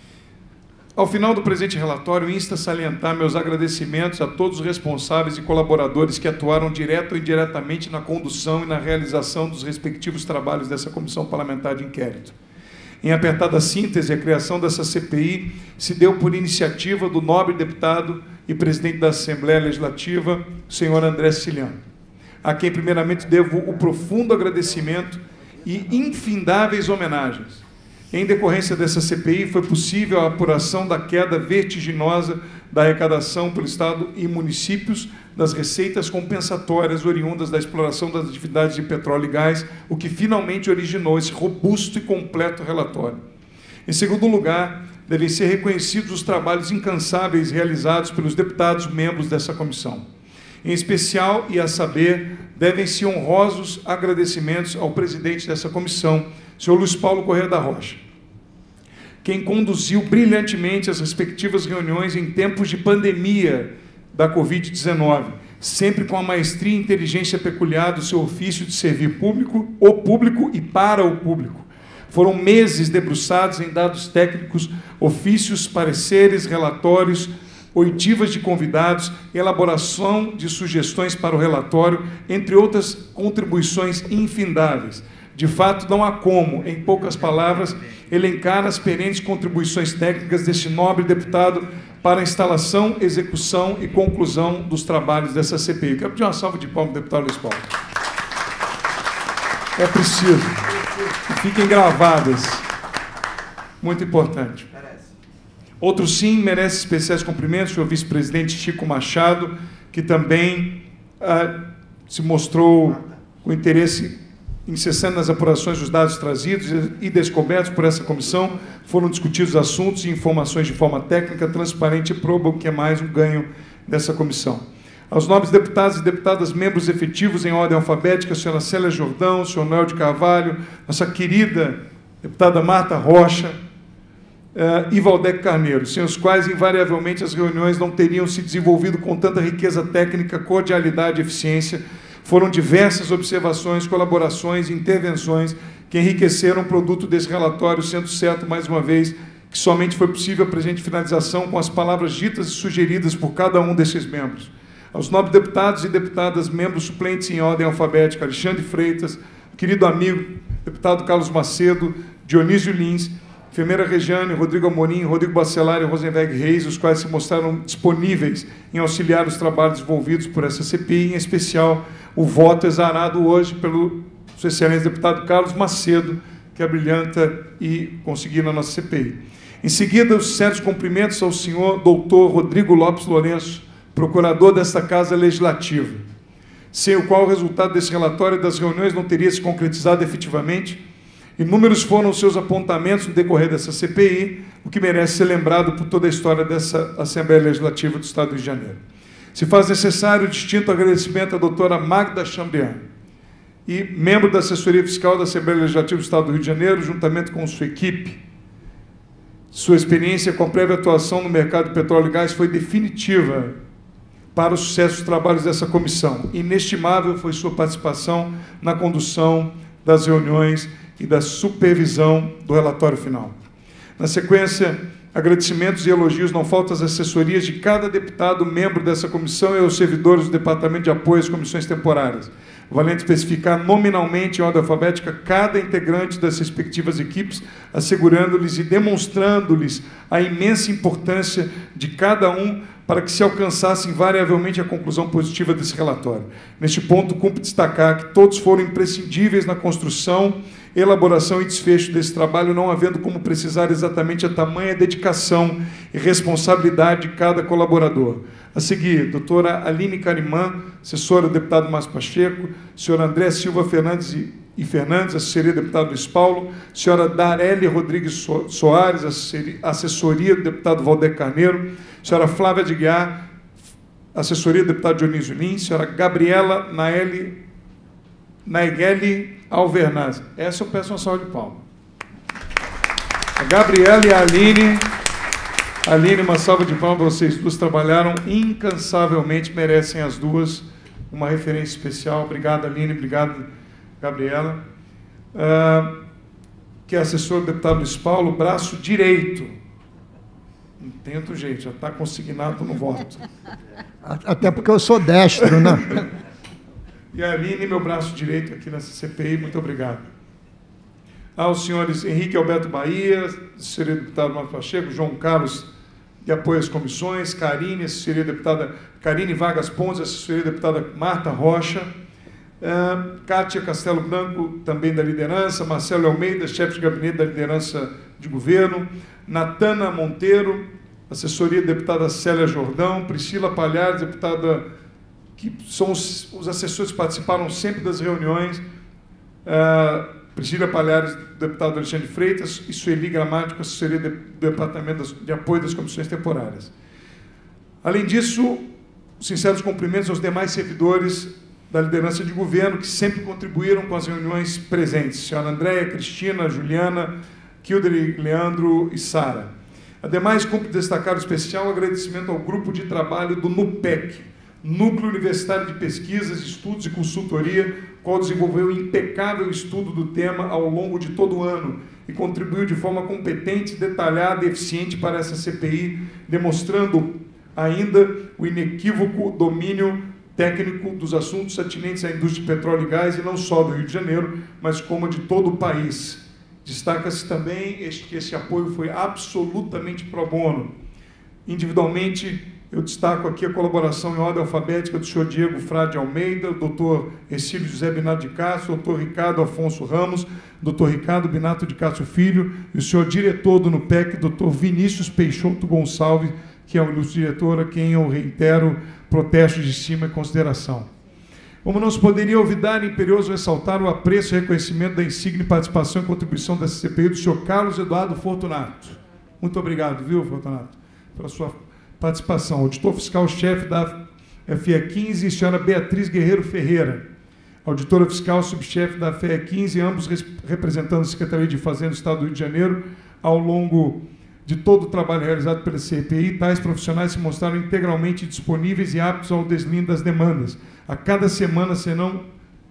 S3: Ao final do presente relatório, insta a salientar meus agradecimentos a todos os responsáveis e colaboradores que atuaram direto ou indiretamente na condução e na realização dos respectivos trabalhos dessa Comissão Parlamentar de Inquérito. Em apertada síntese, a criação dessa CPI se deu por iniciativa do nobre deputado e presidente da Assembleia Legislativa, o senhor André Ciliano, a quem primeiramente devo o profundo agradecimento e infindáveis homenagens. Em decorrência dessa CPI, foi possível a apuração da queda vertiginosa da arrecadação pelo Estado e municípios das receitas compensatórias oriundas da exploração das atividades de petróleo e gás, o que finalmente originou esse robusto e completo relatório. Em segundo lugar, devem ser reconhecidos os trabalhos incansáveis realizados pelos deputados membros dessa comissão. Em especial, e a saber, devem-se honrosos agradecimentos ao presidente dessa comissão, senhor Luiz Paulo Corrêa da Rocha, quem conduziu brilhantemente as respectivas reuniões em tempos de pandemia da Covid-19, sempre com a maestria e inteligência peculiar do seu ofício de servir o público e para o público. Foram meses debruçados em dados técnicos, ofícios, pareceres, relatórios, oitivas de convidados, elaboração de sugestões para o relatório, entre outras contribuições infindáveis. De fato, não há como, em poucas palavras, elencar as perenes contribuições técnicas deste nobre deputado para a instalação, execução e conclusão dos trabalhos dessa CPI. Eu quero pedir uma salva de palmas ao deputado Luiz Paulo. É preciso que fiquem gravadas. Muito importante. Outro sim merece especiais cumprimentos, o senhor vice-presidente Chico Machado, que também se mostrou com interesse incessante nas apurações dos dados trazidos e descobertos por essa comissão. Foram discutidos assuntos e informações de forma técnica, transparente e proba, o que é mais um ganho dessa comissão. Aos nobres deputados e deputadas, membros efetivos em ordem alfabética, a senhora Célia Jordão, o senhor Noel de Carvalho, nossa querida deputada Marta Rocha, e Valdec Carneiro, sem os quais, invariavelmente, as reuniões não teriam se desenvolvido com tanta riqueza técnica, cordialidade e eficiência. Foram diversas observações, colaborações e intervenções que enriqueceram o produto desse relatório, sendo certo, mais uma vez, que somente foi possível a presente finalização com as palavras ditas e sugeridas por cada um desses membros. Aos nobres deputados e deputadas, membros suplentes em ordem alfabética, Alexandre Freitas, querido amigo, deputado Carlos Macedo, Dionísio Lins, enfermeira Regiane, Rodrigo Amorim, Rodrigo Bacelar e Rosenberg Reis, os quais se mostraram disponíveis em auxiliar os trabalhos desenvolvidos por essa CPI, em especial o voto exarado hoje pelo seu excelente deputado Carlos Macedo, que abrilhanta e conseguiu na nossa CPI. Em seguida, os sinceros cumprimentos ao senhor doutor Rodrigo Lopes Lourenço, procurador desta Casa Legislativa, sem o qual o resultado desse relatório e das reuniões não teria se concretizado efetivamente. Inúmeros foram os seus apontamentos no decorrer dessa CPI, o que merece ser lembrado por toda a história dessa Assembleia Legislativa do Estado do Rio de Janeiro. Se faz necessário o distinto agradecimento à doutora Magda Chambriand, e membro da assessoria fiscal da Assembleia Legislativa do Estado do Rio de Janeiro, juntamente com sua equipe. Sua experiência com prévia atuação no mercado de petróleo e gás foi definitiva para o sucesso dos trabalhos dessa comissão. Inestimável foi sua participação na condução das reuniões e da supervisão do relatório final. Na sequência, agradecimentos e elogios não faltam às assessorias de cada deputado membro dessa comissão e aos servidores do Departamento de Apoio às Comissões Temporárias, valendo especificar nominalmente em ordem alfabética cada integrante das respectivas equipes, assegurando-lhes e demonstrando-lhes a imensa importância de cada um para que se alcançasse invariavelmente a conclusão positiva desse relatório. Neste ponto, cumpre destacar que todos foram imprescindíveis na construção, elaboração e desfecho desse trabalho, não havendo como precisar exatamente a tamanha dedicação e responsabilidade de cada colaborador. A seguir, doutora Aline Carimã, assessora do deputado Márcio Pacheco, senhor André Silva Fernandes e Fernandes, assessoria do deputado Luiz Paulo, senhora Darely Rodrigues Soares, assessoria do deputado Valdeir Carneiro, senhora Flávia de Guiar, assessoria do deputado Dionísio Lins, senhora Gabriela Naegeli Alvernaz. Essa eu peço uma salva de palmas. A Gabriela e a Aline. Aline, uma salva de palmas para vocês duas, trabalharam incansavelmente, merecem as duas uma referência especial. Obrigado, Aline, obrigado, Gabriela. Que é assessor do deputado Luiz Paulo, braço direito. Entendo, gente, já está consignado no voto.
S1: Até porque eu sou destro, né?
S3: E a Aline, meu braço direito aqui nessa CPI, muito obrigado. Aos senhores Henrique Alberto Bahia, assessoria do deputado Márcio Pacheco, João Carlos, de apoio às comissões, Karine, assessoria da deputada Karine Vargas Pontes, assessoria da deputada Marta Rocha, Kátia Castelo Branco, também da liderança, Marcelo Almeida, chefe de gabinete da liderança de governo, Natana Monteiro, assessoria da deputada Célia Jordão, Priscila Palhares, deputada, que são os assessores que participaram sempre das reuniões, Priscila Palhares, deputado Alexandre Freitas, e Sueli Gramático, assessoria do Departamento de Apoio das Comissões Temporárias. Além disso, sinceros cumprimentos aos demais servidores da liderança de governo que sempre contribuíram com as reuniões presentes, senhora Andréia, Cristina, Juliana, Kilder, Leandro e Sara. Ademais, cumpre destacar o especial agradecimento ao grupo de trabalho do NUPEC, Núcleo Universitário de Pesquisas, Estudos e Consultoria, qual desenvolveu impecável estudo do tema ao longo de todo o ano e contribuiu de forma competente, detalhada e eficiente para essa CPI, demonstrando ainda o inequívoco domínio técnico dos assuntos atinentes à indústria de petróleo e gás, e não só do Rio de Janeiro, mas como de todo o país. Destaca-se também que esse apoio foi absolutamente pro bono. Individualmente, eu destaco aqui a colaboração em ordem alfabética do senhor Diego Frade Almeida, o doutor Ercílio José Binato de Castro, o doutor Ricardo Afonso Ramos, o doutor Ricardo Binato de Castro Filho, e o senhor diretor do NUPEC, doutor Vinícius Peixoto Gonçalves, que é o ilustre diretor, a quem eu reitero protestos de estima e consideração. Como não se poderia olvidar, é imperioso ressaltar o apreço e reconhecimento da insígnia participação e contribuição da CPI do senhor Carlos Eduardo Fortunato. Muito obrigado, viu, Fortunato, pela sua participação. Auditor fiscal-chefe da FE 15, senhora Beatriz Guerreiro Ferreira. Auditora fiscal subchefe da FE 15, ambos representando a Secretaria de Fazenda do Estado do Rio de Janeiro. Ao longo de todo o trabalho realizado pela CPI, tais profissionais se mostraram integralmente disponíveis e aptos ao deslinde das demandas. A cada semana, senão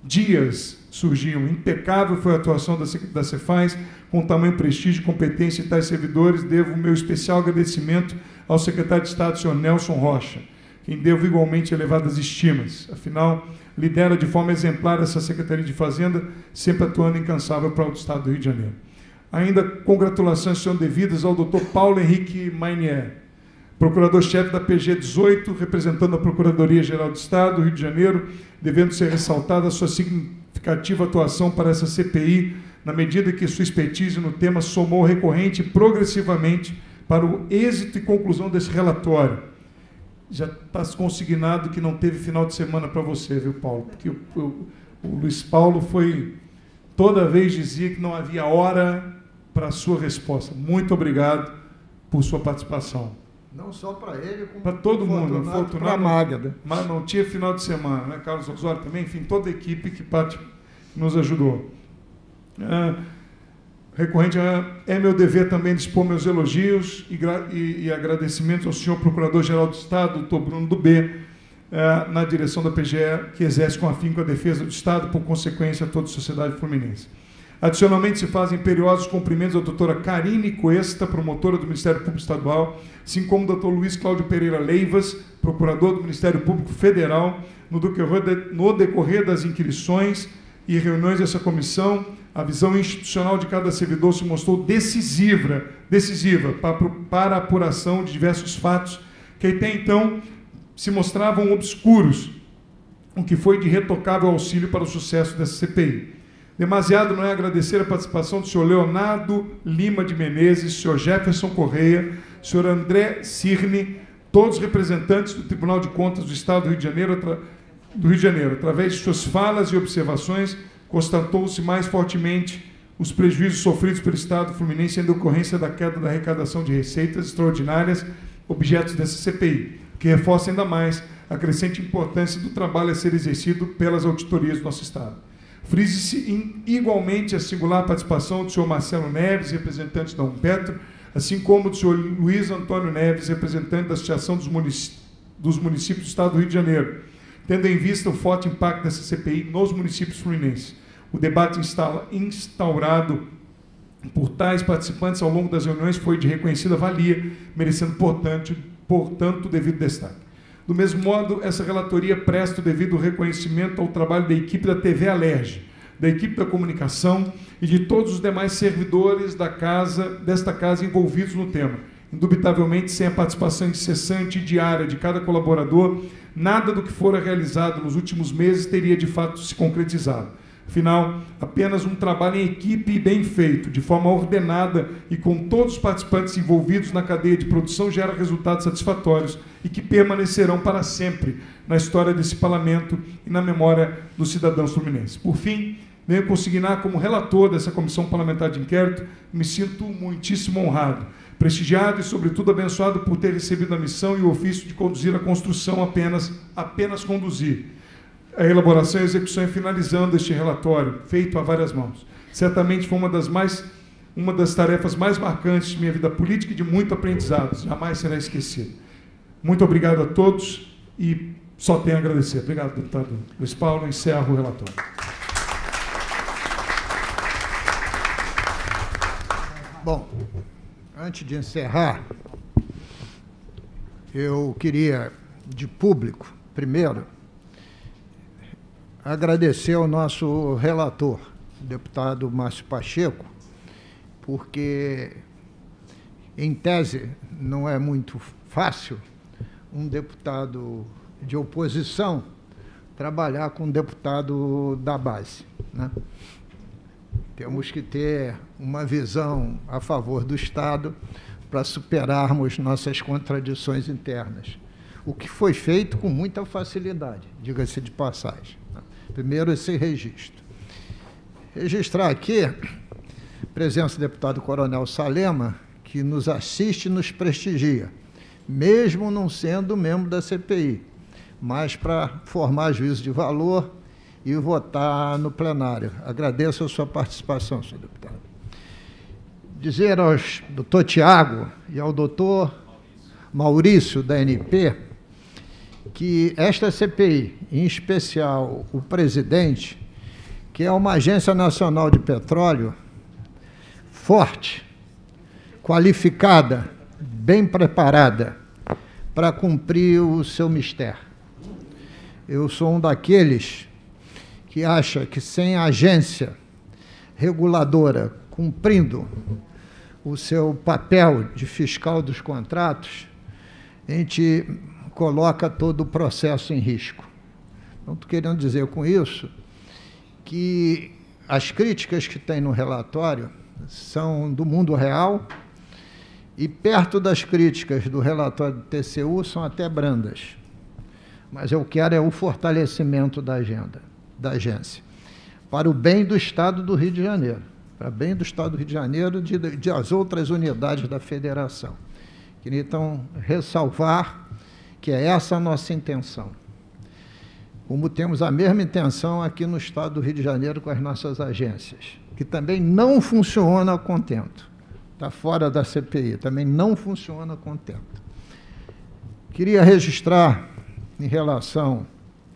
S3: dias, surgiam. Impecável foi a atuação da Cefaz, com tamanho prestígio e competência de tais servidores. Devo o meu especial agradecimento ao secretário de Estado, senhor Nelson Rocha, quem devo igualmente elevadas estimas. Afinal, lidera de forma exemplar essa Secretaria de Fazenda, sempre atuando incansável para o Estado do Rio de Janeiro. Ainda congratulações são devidas ao doutor Paulo Henrique Mainier, procurador-chefe da PG 18, representando a Procuradoria-Geral do Estado do Rio de Janeiro, devendo ser ressaltada a sua significativa atuação para essa CPI, na medida que sua expertise no tema somou recorrente e progressivamente para o êxito e conclusão desse relatório. Já está consignado que não teve final de semana para você, viu, Paulo? Porque o Luiz Paulo toda vez dizia que não havia hora para a sua resposta. Muito obrigado por sua participação.
S1: Não só para ele, como
S3: para todo mundo.
S1: Para a Magda.
S3: Mas não tinha final de semana, né? Carlos Osório também, enfim, toda a equipe que nos ajudou. Recorrente é meu dever também dispor meus elogios e agradecimentos ao senhor Procurador-Geral do Estado, doutor Bruno Dubé, na direção da PGE, que exerce com afinco a defesa do Estado, por consequência, a toda a sociedade fluminense. Adicionalmente, se fazem imperiosos cumprimentos à doutora Karine Cuesta, promotora do Ministério Público Estadual, assim como ao doutor Luiz Cláudio Pereira Leivas, procurador do Ministério Público Federal, no decorrer das inquirições e reuniões dessa comissão. A visão institucional de cada servidor se mostrou decisiva para a apuração de diversos fatos que até então se mostravam obscuros, o que foi de irretocável auxílio para o sucesso dessa CPI. Demasiado não é agradecer a participação do senhor Leonardo Lima de Menezes, senhor Jefferson Correia, senhor André Cirne, todos representantes do Tribunal de Contas do Estado do Rio de Janeiro. Através de suas falas e observações, constatou-se mais fortemente os prejuízos sofridos pelo Estado fluminense em decorrência da queda da arrecadação de receitas extraordinárias objetos dessa CPI, que reforça ainda mais a crescente importância do trabalho a ser exercido pelas auditorias do nosso Estado. Frise-se igualmente a singular participação do senhor Marcelo Neves, representante da Umpetro, assim como do senhor Luiz Antônio Neves, representante da Associação dos Municípios do Estado do Rio de Janeiro, tendo em vista o forte impacto dessa CPI nos municípios fluminenses. O debate instaurado por tais participantes ao longo das reuniões foi de reconhecida valia, merecendo, portanto, o devido destaque. Do mesmo modo, essa relatoria presta o devido reconhecimento ao trabalho da equipe da TV Alerj, da equipe da comunicação e de todos os demais servidores desta casa envolvidos no tema. Indubitavelmente, sem a participação incessante e diária de cada colaborador, nada do que fora realizado nos últimos meses teria de fato se concretizado. Afinal, apenas um trabalho em equipe e bem feito, de forma ordenada e com todos os participantes envolvidos na cadeia de produção, gera resultados satisfatórios e que permanecerão para sempre na história desse parlamento e na memória dos cidadãos fluminenses. Por fim, venho consignar como relator dessa comissão parlamentar de inquérito, me sinto muitíssimo honrado, prestigiado e, sobretudo, abençoado por ter recebido a missão e o ofício de conduzir a construção, apenas conduzir a elaboração e execução e finalizando este relatório, feito a várias mãos. Certamente foi uma das tarefas mais marcantes de minha vida política e de muito aprendizado, jamais será esquecido. Muito obrigado a todos e só tenho a agradecer. Obrigado, deputado Luiz Paulo. Encerro o relatório.
S1: Bom, antes de encerrar, eu queria, de público, primeiro, agradecer ao nosso relator, o deputado Márcio Pacheco, porque, em tese, não é muito fácil um deputado de oposição trabalhar com um deputado da base, né? Temos que ter uma visão a favor do Estado para superarmos nossas contradições internas, o que foi feito com muita facilidade, diga-se de passagem. Primeiro, esse registro. Registrar aqui a presença do deputado Coronel Salema, que nos assiste e nos prestigia, mesmo não sendo membro da CPI, mas para formar juízo de valor e votar no plenário. Agradeço a sua participação, senhor deputado. Dizer ao doutor Tiago e ao doutor Maurício, da ANP, que esta CPI, em especial o presidente, que é uma agência nacional de petróleo forte, qualificada, bem preparada para cumprir o seu mistério. Eu sou um daqueles que acha que sem a agência reguladora cumprindo o seu papel de fiscal dos contratos, a gente coloca todo o processo em risco. Não estou querendo dizer com isso que as críticas que tem no relatório são do mundo real e, perto das críticas do relatório do TCU, são até brandas. Mas eu quero é o fortalecimento da agência, para o bem do Estado do Rio de Janeiro, para o bem do Estado do Rio de Janeiro e das outras unidades da Federação. Queria, então, ressalvar que é essa a nossa intenção. como temos a mesma intenção aqui no Estado do Rio de Janeiro com as nossas agências, que também não funciona a contento. Está fora da CPI, também não funciona a contento. Queria registrar, em relação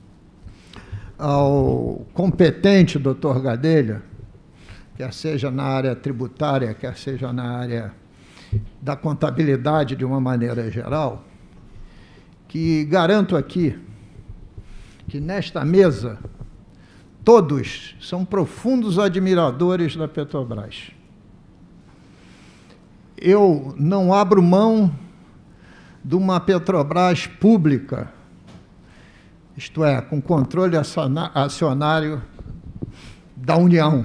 S1: ao competente doutor Gadelha, quer seja na área tributária, quer seja na área da contabilidade de uma maneira geral, que garanto aqui que nesta mesa todos são profundos admiradores da Petrobras. Eu não abro mão de uma Petrobras pública, isto é, com controle acionário da União.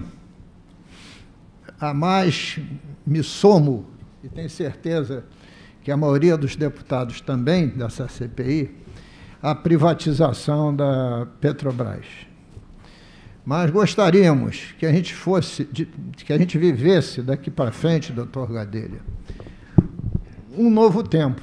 S1: A mais me somo, e tenho certeza que a maioria dos deputados também dessa CPI, a privatização da Petrobras. Mas gostaríamos que a gente que a gente vivesse daqui para frente, doutor Gadelha, um novo tempo,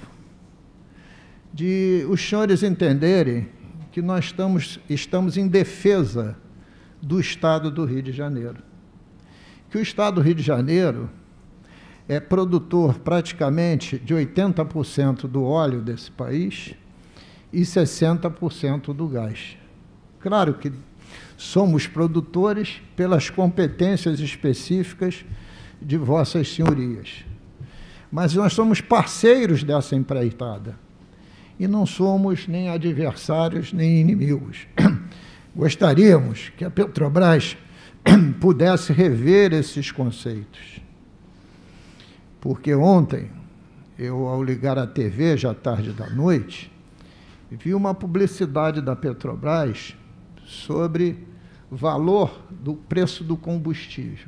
S1: de os senhores entenderem que nós estamos em defesa do Estado do Rio de Janeiro. Que o Estado do Rio de Janeiro é produtor praticamente de 80% do óleo desse país e 60% do gás. Claro que somos produtores pelas competências específicas de vossas senhorias, mas nós somos parceiros dessa empreitada e não somos nem adversários nem inimigos. Gostaríamos que a Petrobras pudesse rever esses conceitos, porque ontem, eu, ao ligar a TV, já tarde da noite, vi uma publicidade da Petrobras sobre valor do preço do combustível.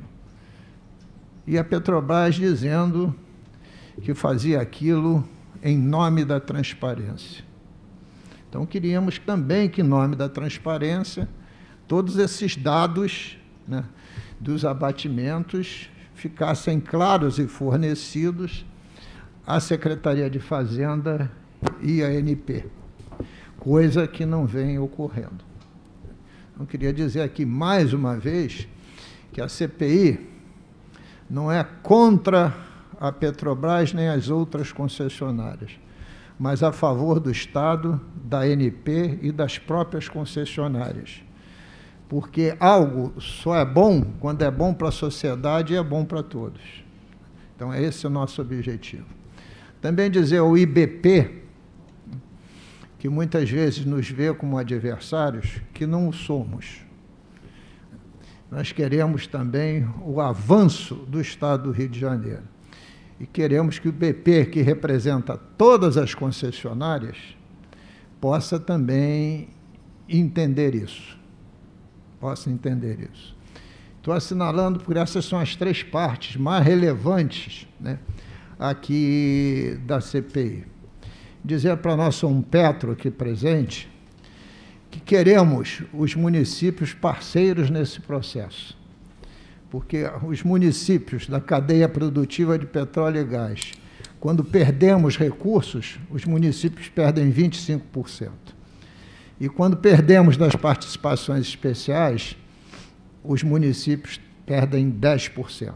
S1: E a Petrobras dizendo que fazia aquilo em nome da transparência. Então, queríamos também que, em nome da transparência, todos esses dados, né, dos abatimentos ficassem claros e fornecidos à Secretaria de Fazenda e à ANP, coisa que não vem ocorrendo. Eu queria dizer aqui, mais uma vez, que a CPI não é contra a Petrobras nem as outras concessionárias, mas a favor do Estado, da ANP e das próprias concessionárias. Porque algo só é bom quando é bom para a sociedade e é bom para todos. Então, esse é o nosso objetivo. Também dizer ao IBP, que muitas vezes nos vê como adversários, que não o somos. Nós queremos também o avanço do Estado do Rio de Janeiro. E queremos que o IBP, que representa todas as concessionárias, possa também entender isso. Estou assinalando, porque essas são as três partes mais relevantes, né, aqui da CPI. Dizer para nosso Petro aqui presente que queremos os municípios parceiros nesse processo, porque os municípios da cadeia produtiva de petróleo e gás, quando perdemos recursos, os municípios perdem 25%. E quando perdemos das participações especiais, os municípios perdem 10%.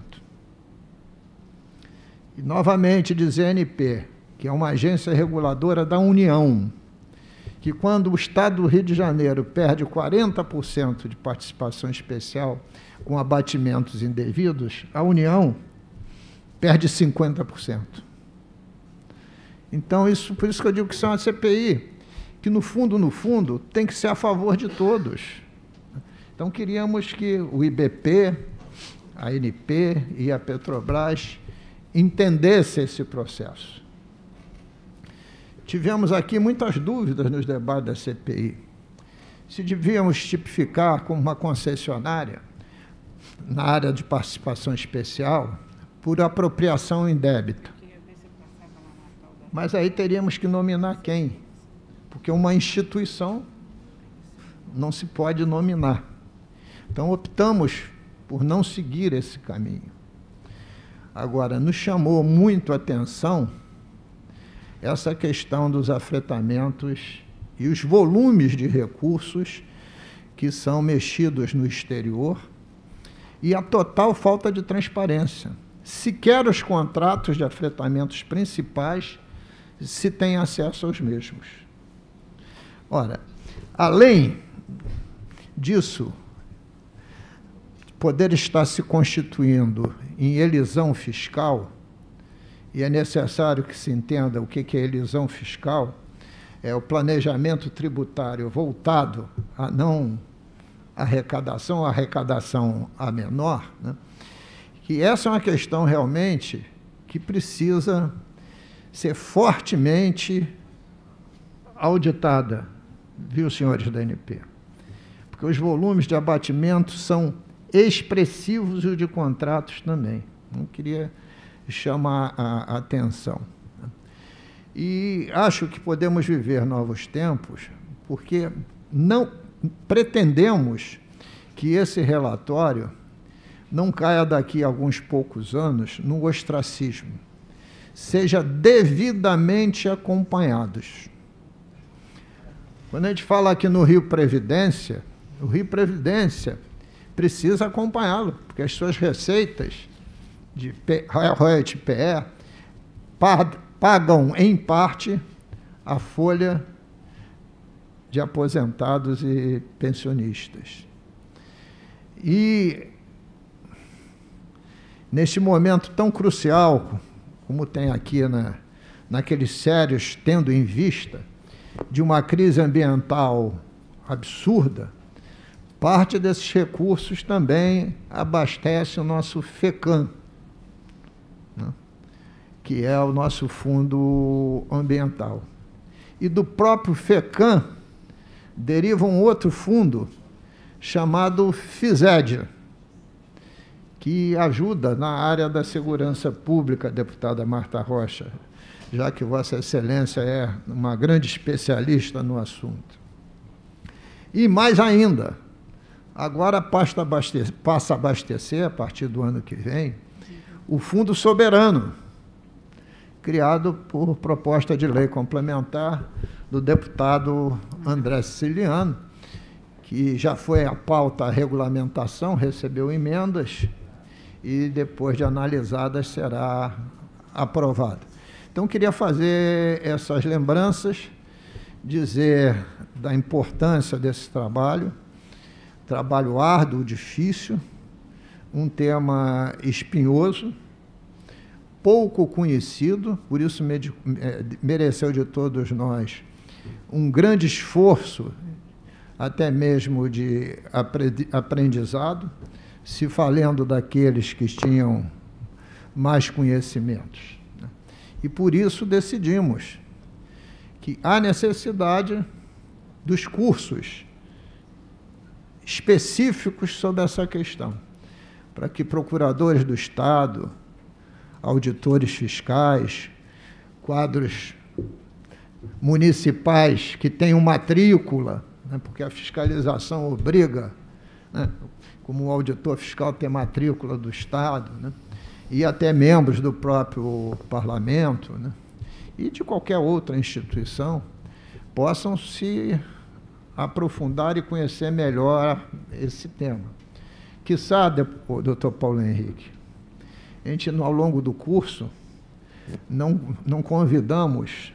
S1: E, novamente, dizer a ANP, que é uma agência reguladora da União, que quando o Estado do Rio de Janeiro perde 40% de participação especial com abatimentos indevidos, a União perde 50%. Então, por isso que eu digo que isso é uma CPI, que no fundo, tem que ser a favor de todos. Então, queríamos que o IBP, a ANP e a Petrobras entendessem esse processo. Tivemos aqui muitas dúvidas nos debates da CPI. Se devíamos tipificar como uma concessionária na área de participação especial por apropriação indébita. Mas aí teríamos que nominar quem? Porque uma instituição não se pode nominar. Então, optamos por não seguir esse caminho. Agora, nos chamou muito a atenção essa questão dos afretamentos e os volumes de recursos que são mexidos no exterior e a total falta de transparência. Sequer os contratos de afretamentos principais se tem acesso aos mesmos. Ora, além disso, poder estar se constituindo em elisão fiscal, e é necessário que se entenda o que é elisão fiscal, é o planejamento tributário voltado a não arrecadação, a arrecadação a menor, né? Que essa é uma questão realmente que precisa ser fortemente auditada, viu, senhores da ANP? Porque os volumes de abatimento são expressivos e os de contratos também. Não queria chamar a atenção. E acho que podemos viver novos tempos, porque não pretendemos que esse relatório não caia daqui a alguns poucos anos no ostracismo, seja devidamente acompanhados. Quando a gente fala aqui no Rio Previdência, o Rio Previdência precisa acompanhá-lo, porque as suas receitas de royalty PE pagam, em parte, a folha de aposentados e pensionistas. E, neste momento tão crucial, como tem aqui naqueles sérios, tendo em vista, de uma crise ambiental absurda, parte desses recursos também abastece o nosso FECAM, né, que é o nosso fundo ambiental. E do próprio FECAM deriva um outro fundo chamado FISED, que ajuda na área da segurança pública, deputada Marta Rocha, já que Vossa Excelência é uma grande especialista no assunto. E mais ainda, agora passa a abastecer, a partir do ano que vem, o Fundo Soberano, criado por proposta de lei complementar do deputado André Siciliano, que já foi à pauta a regulamentação, recebeu emendas e, depois de analisadas, será aprovado. Então, queria fazer essas lembranças, dizer da importância desse trabalho árduo, difícil, um tema espinhoso, pouco conhecido, por isso mereceu de todos nós um grande esforço, até mesmo de aprendizado, se valendo daqueles que tinham mais conhecimentos. E por isso decidimos que há necessidade dos cursos específicos sobre essa questão, para que procuradores do Estado, auditores fiscais, quadros municipais que tenham matrícula, né, porque a fiscalização obriga, né, como o auditor fiscal ter matrícula do Estado, né, e até membros do próprio parlamento, né, e de qualquer outra instituição, possam se aprofundar e conhecer melhor esse tema. Quiçá, doutor Paulo Henrique, a gente, ao longo do curso, não convidamos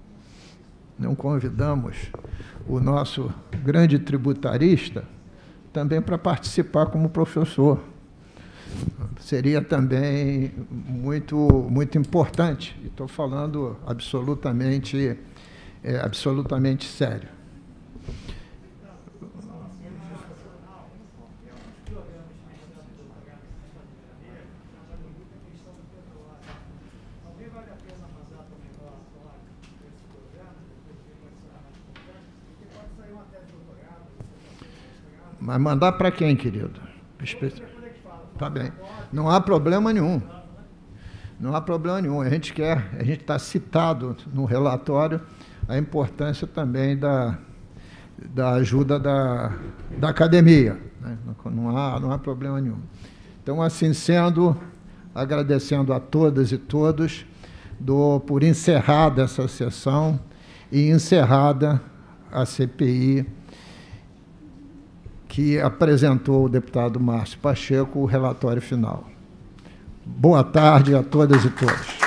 S1: o nosso grande tributarista também para participar como professor. Seria também muito importante, e estou falando absolutamente sério. Mas mandar para quem, querido? Tá bem. Não há problema nenhum. Não há problema nenhum. A gente está citado no relatório a importância também da ajuda da academia, né? Não há problema nenhum. Então, assim sendo, agradecendo a todas e todos, dou por encerrada essa sessão e encerrada a CPI que apresentou o deputado Márcio Pacheco o relatório final. Boa tarde a todas e todos.